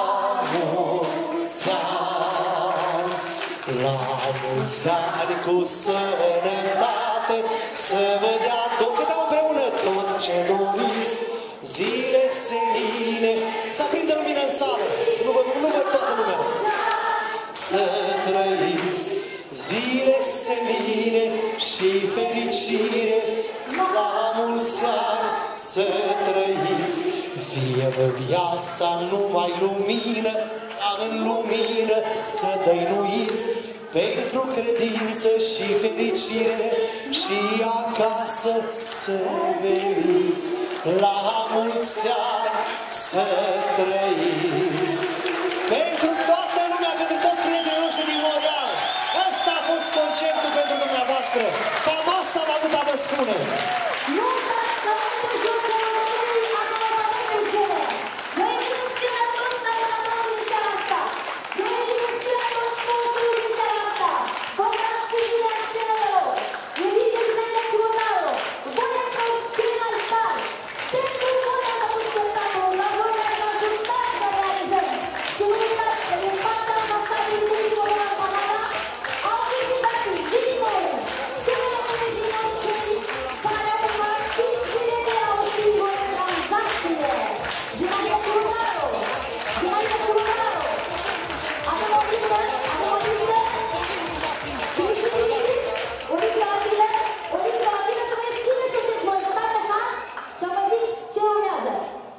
mulți ani. La mulți ani cu sănătate, să vă dea tot, cântăm împreună tot ce doriți. Zile senine, să aprindă lumină în sală, nu văd, nu văd toată lumea. Să trăiți zile senine și fericire, la mulți ani să trăiți. Fie-vă viața numai lumină, ca în lumină să dăinuiți, pentru credință și fericire și acasă să veniți. La mulți ani să trăiți. Pentru toată lumea, pentru toți prietenii noștri din Montreal, ăsta a fost concertul pentru dumneavoastră. Cam asta am avut a vă spune. Nu uitați că multe jocuri României acum cu gele. Noi veniți și la toți naționalii din seara asta. Noi veniți și la toți sponsorii din seara asta. Vă dați și bine acționelor. Iubiți media Ciubotaru. Voi ați fost cei mai tari. Pentru voi am avut spectacolul, la voi ați ajutat să realizăm. Și nu uitați că din partea ambasadei Republicii Moldova în Canada au criticat din noi și românii din noștri care au urmat cinci bilete la o singură tranzacție. Dinainte Ciubotaru, dinainte Ciubotaru. Avem o listă, avem o listă. O listă rapidă, o listă rapidă să vedem cine sunteți voi. Votați așa, să vă zic ce urmează.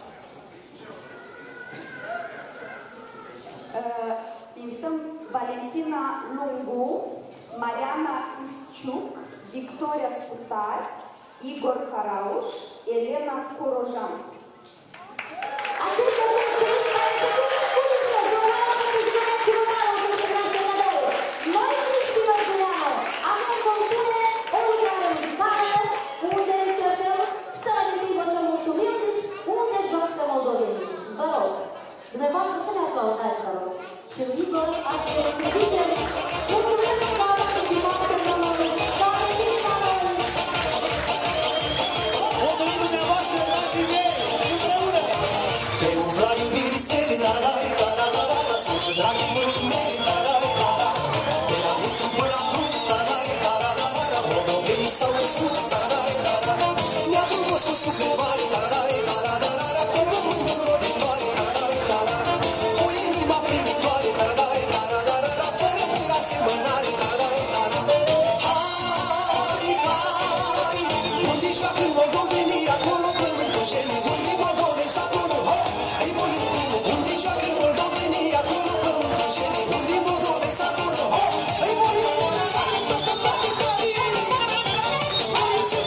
Uh, invităm Valentina Lungu, Mariana Isciuc, Victoria Scutar, Igor Carauș, Elena Corojan. Acestea sunt cei care se pun în culisă, jurnalul pentru ziua Ciubotaru, pentru Federația Cadouri. Noi, Cristi Mărgineanu, avem compune o lucrare muzicală, unde încercăm să amintim, vă să mulțumim, deci unde joacă moldovenii. Vă rog, dumneavoastră să ne aplaudați, vă rog. Și Igor, astăzi, să zicem, mulțumesc că am participat pentru noi, că am venit la noi. Mulțumim dumneavoastră, dragii mei, împreună! Te umbla iubiri stele, tarai, taradara, ascultă, dragii mei, tarai, taradara. De la Istru până la Prut, tarai, taradara, moldovenii s-au născut, tarai, taradara. Ne-a frumos cu suflet mare, tarai, taradara, cu pământul roditoare, tarai, taradara. Cu inima primitoare, tarai, taradara, fără de asemănare, tarai, taradara. Hai, hai, unde joacă moldovenii, acolo pământul genii, unde Moldovei Saturul, ho, ei voi, unde joacă moldovenii, acolo pământul genii, unde Moldovei Saturul, ho, ei voi, hai să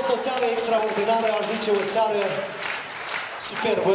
fost o seară extraordinară, aș zice o seară superbă.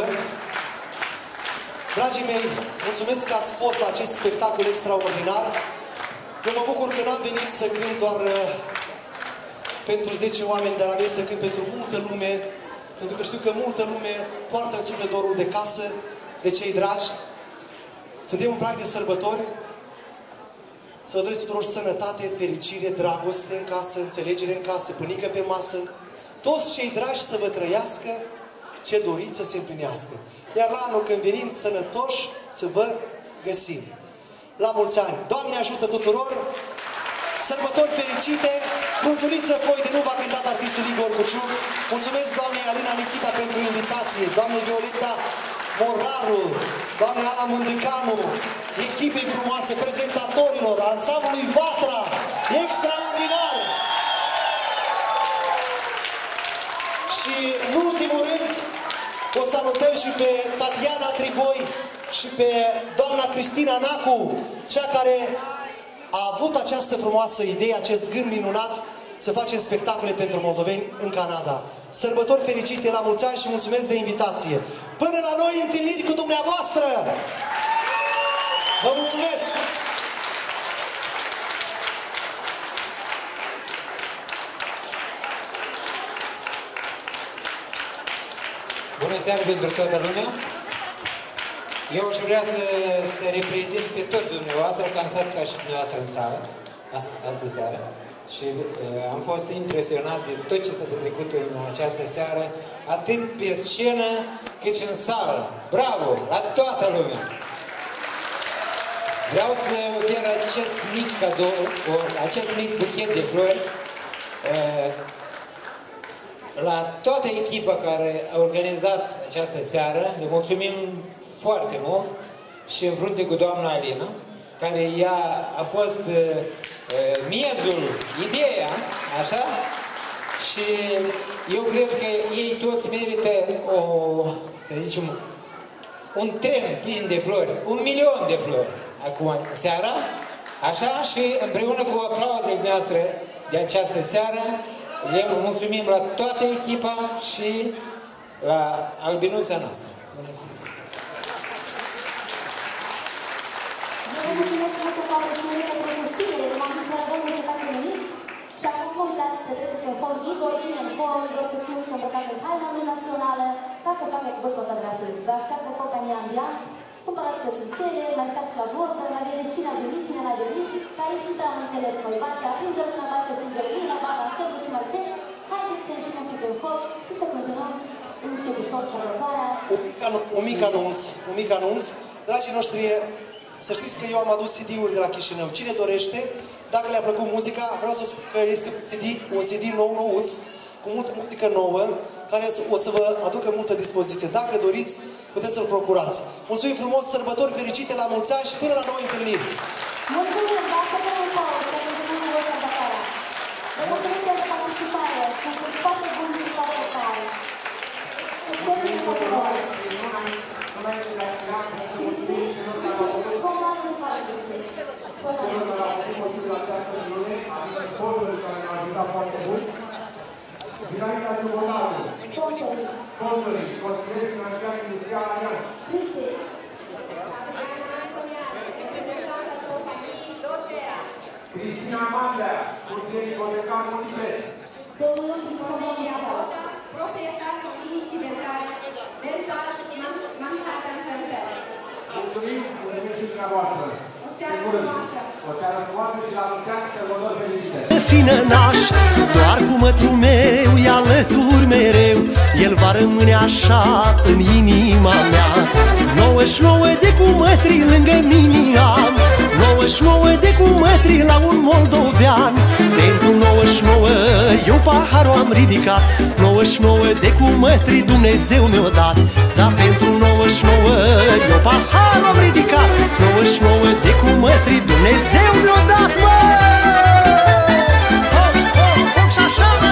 Dragii mei, mulțumesc că ați fost la acest spectacol extraordinar. Eu mă bucur că n-am venit să cânt doar uh, pentru zece oameni, dar am venit să cânt pentru multă lume, pentru că știu că multă lume poartă în suflet dorul de casă, de cei dragi. Suntem în prag de sărbători. Să vă doresc tuturor sănătate, fericire, dragoste în casă, înțelegere în casă, pânică pe masă. Toți cei dragi să vă trăiască ce doriți să se împlinească. Iar la anul când venim sănătoși, să vă găsim. La mulți ani! Doamne ajută tuturor! Sărbători fericite! Frunzuliță foi de nu v-a cântat artistul Igor Cuciuc. Mulțumesc doamnei Alina Nichita pentru invitație, doamnei Violeta Moraru, doamnei Ana Mândâcanu, echipei frumoase, prezentatorilor, ansamblului Vatra, extraordinar! Și în ultimul rând o salutăm și pe Tatiana Triboi și pe doamna Cristina Nacu, cea care a avut această frumoasă idee, acest gând minunat să facem spectacole pentru moldoveni în Canada. Sărbători fericite, la mulți ani și mulțumesc de invitație. Până la noi întâlniri cu dumneavoastră! Vă mulțumesc! Bună seara pentru toată lumea! Eu aș vrea să, să reprezint pe toți dumneavoastră, că am stat ca și dumneavoastră în sală, astă seară, și uh, am fost impresionat de tot ce s-a petrecut în această seară, atât pe scenă, cât și în sală. Bravo! La toată lumea! Vreau să ofer acest mic cadou, acest mic buchet de flori, uh, la toată echipa care a organizat această seară. Le mulțumim foarte mult și în frunte cu doamna Alina, care ea a fost uh, miezul, ideea, așa, și eu cred că ei toți merită o, să zicem, un tren plin de flori, un milion de flori acum seara, așa, și împreună cu aplauzele noastre de această seară le mulțumim la toată echipa și la albinuța noastră. Bună seara! Vă mulțumesc mult că v-am mulțumit pentru susținere, m-am zis la domnul secretar nimic și acum contați să treceți în hol Igor, bine în hol, Igor Cuciuc, îmbrăcat în haina lui națională, ca să facă cu voi fotografii. Vă așteaptă compania Ambiant, cumpărați plăcințele, mai stați la vorbă, mai vedeți cine a venit, cine n-a venit, că aici nu prea am înțeles noi. Vase aprinde lumea, vase strânge lumea, baba sărbă și mai ce. Haideți să ieșim un pic în hol și să continuăm începutor sărbătoarea. Un mic anunț, un mic anunț. Dragii noștri, să știți că eu am adus C D-uri de la Chișinău. Cine dorește, dacă le-a plăcut muzica, vreau să spun că este un C D, un C D nou nouț, cu multă muzică nouă, care o să vă aducă multă dispoziție. Dacă doriți, puteți să-l procurați. Mulțumim frumos, sărbători fericite, la mulți ani și până la noi întâlniri! Mulțumim, dacă vă încolo, că vă mulțumim voi sărbătoarea. Vă mulțumim pentru participare, sunteți foarte buni și foarte tare. Succes în continuare! Dinaintea Ciubonaru, sponsorii, consilieri financiari industrial Alianță. Cristina Mandea, consilier ipotecar Multiplec. Proprietarul clinicii dentare Densal Manhattan Center. Mulțumim, mulțumim și dumneavoastră. O seară frumoasă. O seară frumoasă și la mulți ani, sărbători fericite. Fină naș, doar cu mătrul meu e alături mereu, el va rămâne așa în inima mea. nouăzeci și nouă de cumătri lângă mine am, nouăzeci și nouă de cumătri la un moldovean. Pentru nouăzeci și nouă eu paharul am ridicat, nouăzeci și nouă de cumătri Dumnezeu mi-o dat. Dar pentru nouăzeci și nouă eu paharul am ridicat, nouăzeci și nouă de cumătri Dumnezeu mi-o dat, mă! Hop, hop, hop și așa, mă!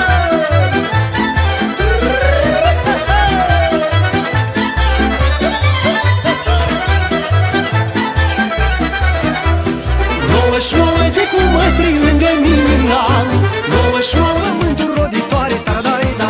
nouăzeci și nouă de cumătri lângă mine am, nouăzeci și nouă mânturi roditoare, taradai,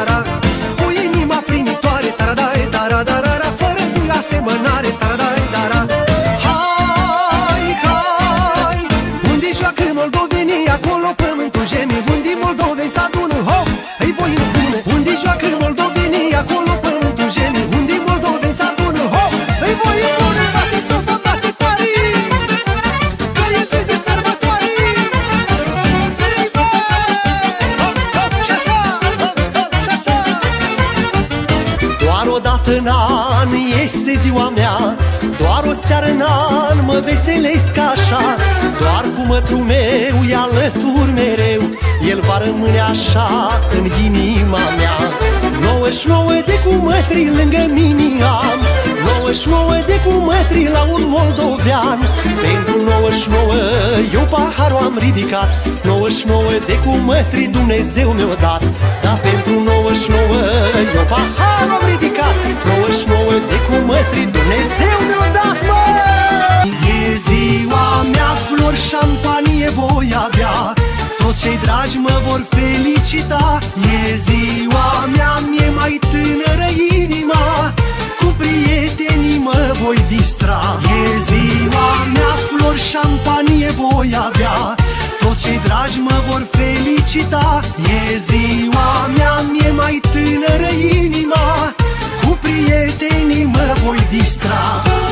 o dată în an este ziua mea, doar o seară în an mă veselesc așa. Doar cu mătrul meu e alături mereu, el va rămâne așa în inima mea. nouăzeci și nouă de cumătri lângă mine am, nouăzeci și nouă de cumătri la un moldovean. Pentru nouăzeci și nouă eu paharul am ridicat, nouăzeci și nouă de cumătri Dumnezeu mi-a dat. Dar pentru nouăzeci și nouă eu paharul am ridicat, nouăzeci și nouă de cumătri Dumnezeu mi-a dat, mă! E ziua mea, flori, șampanie voi avea, toți cei dragi mă vor felicita. E ziua mea, mie mai tânără inima, cu prietenii mă voi distra. E ziua mea, flori, șampanie voi avea, toți cei dragi mă vor felicita. E ziua mea, mie mai tânără inima, cu prietenii mă voi distra.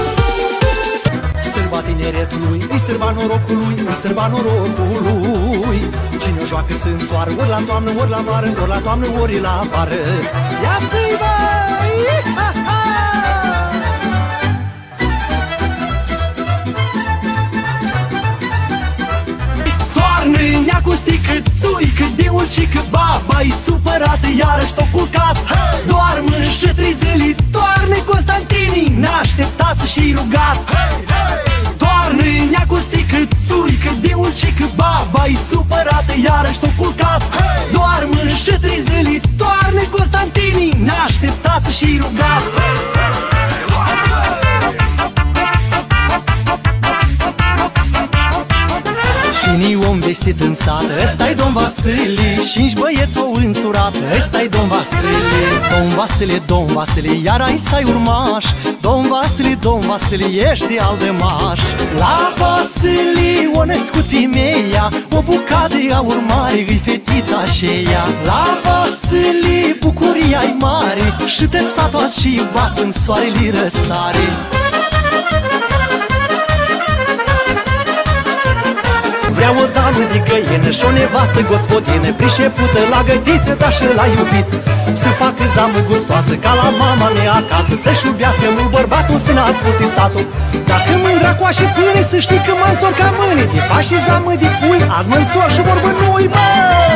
Sârba tineretului, îi sârba norocului, îi sârba norocului. Cine o joacă sunt soară, ori la toamnă, ori la vară, ori la toamnă, ori la vară. Ia să-i băi! Toarnă neacul stică, țuică, de ulcică, baba-i supărată, iarăși s-o culcat. Doarmă și trei zile, toarnă Constantinii, n-aștepta să-și rugat. Toarnă neacul stică, țuică, de ulcică, baba-i supărată, iarăși s-o culcat. Doarmă și trei zile, toarnă Constantinii, n-aștepta să-și rugat. Și-ni om vestit în sat, ăsta-i domn Vasile, și-nci băieți o însurat, ăsta-i domn Vasile. Domn Vasile, domn Vasile, iar ai să-i urmaș, domn Vasile, domn Vasile, ești de aldămaș. La Vasile o născut femeia, o bucată a urmare, îi fetița aceea. La Vasile bucuria-i mare, și te satoați și bat în soarele răsare. Vreau o zană de găină și o nevastă gospodină, pricepută la gătită, dar și la iubit. Să facă zamă gustoasă ca la mama mea acasă, să-și iubească mult bărbatul, să n-asculte satul. Dacă mândra coașe pâine, să știi că mă însor ca mâine. De faci și zamă de pui, azi mă însor și vorbă nu-i, mă!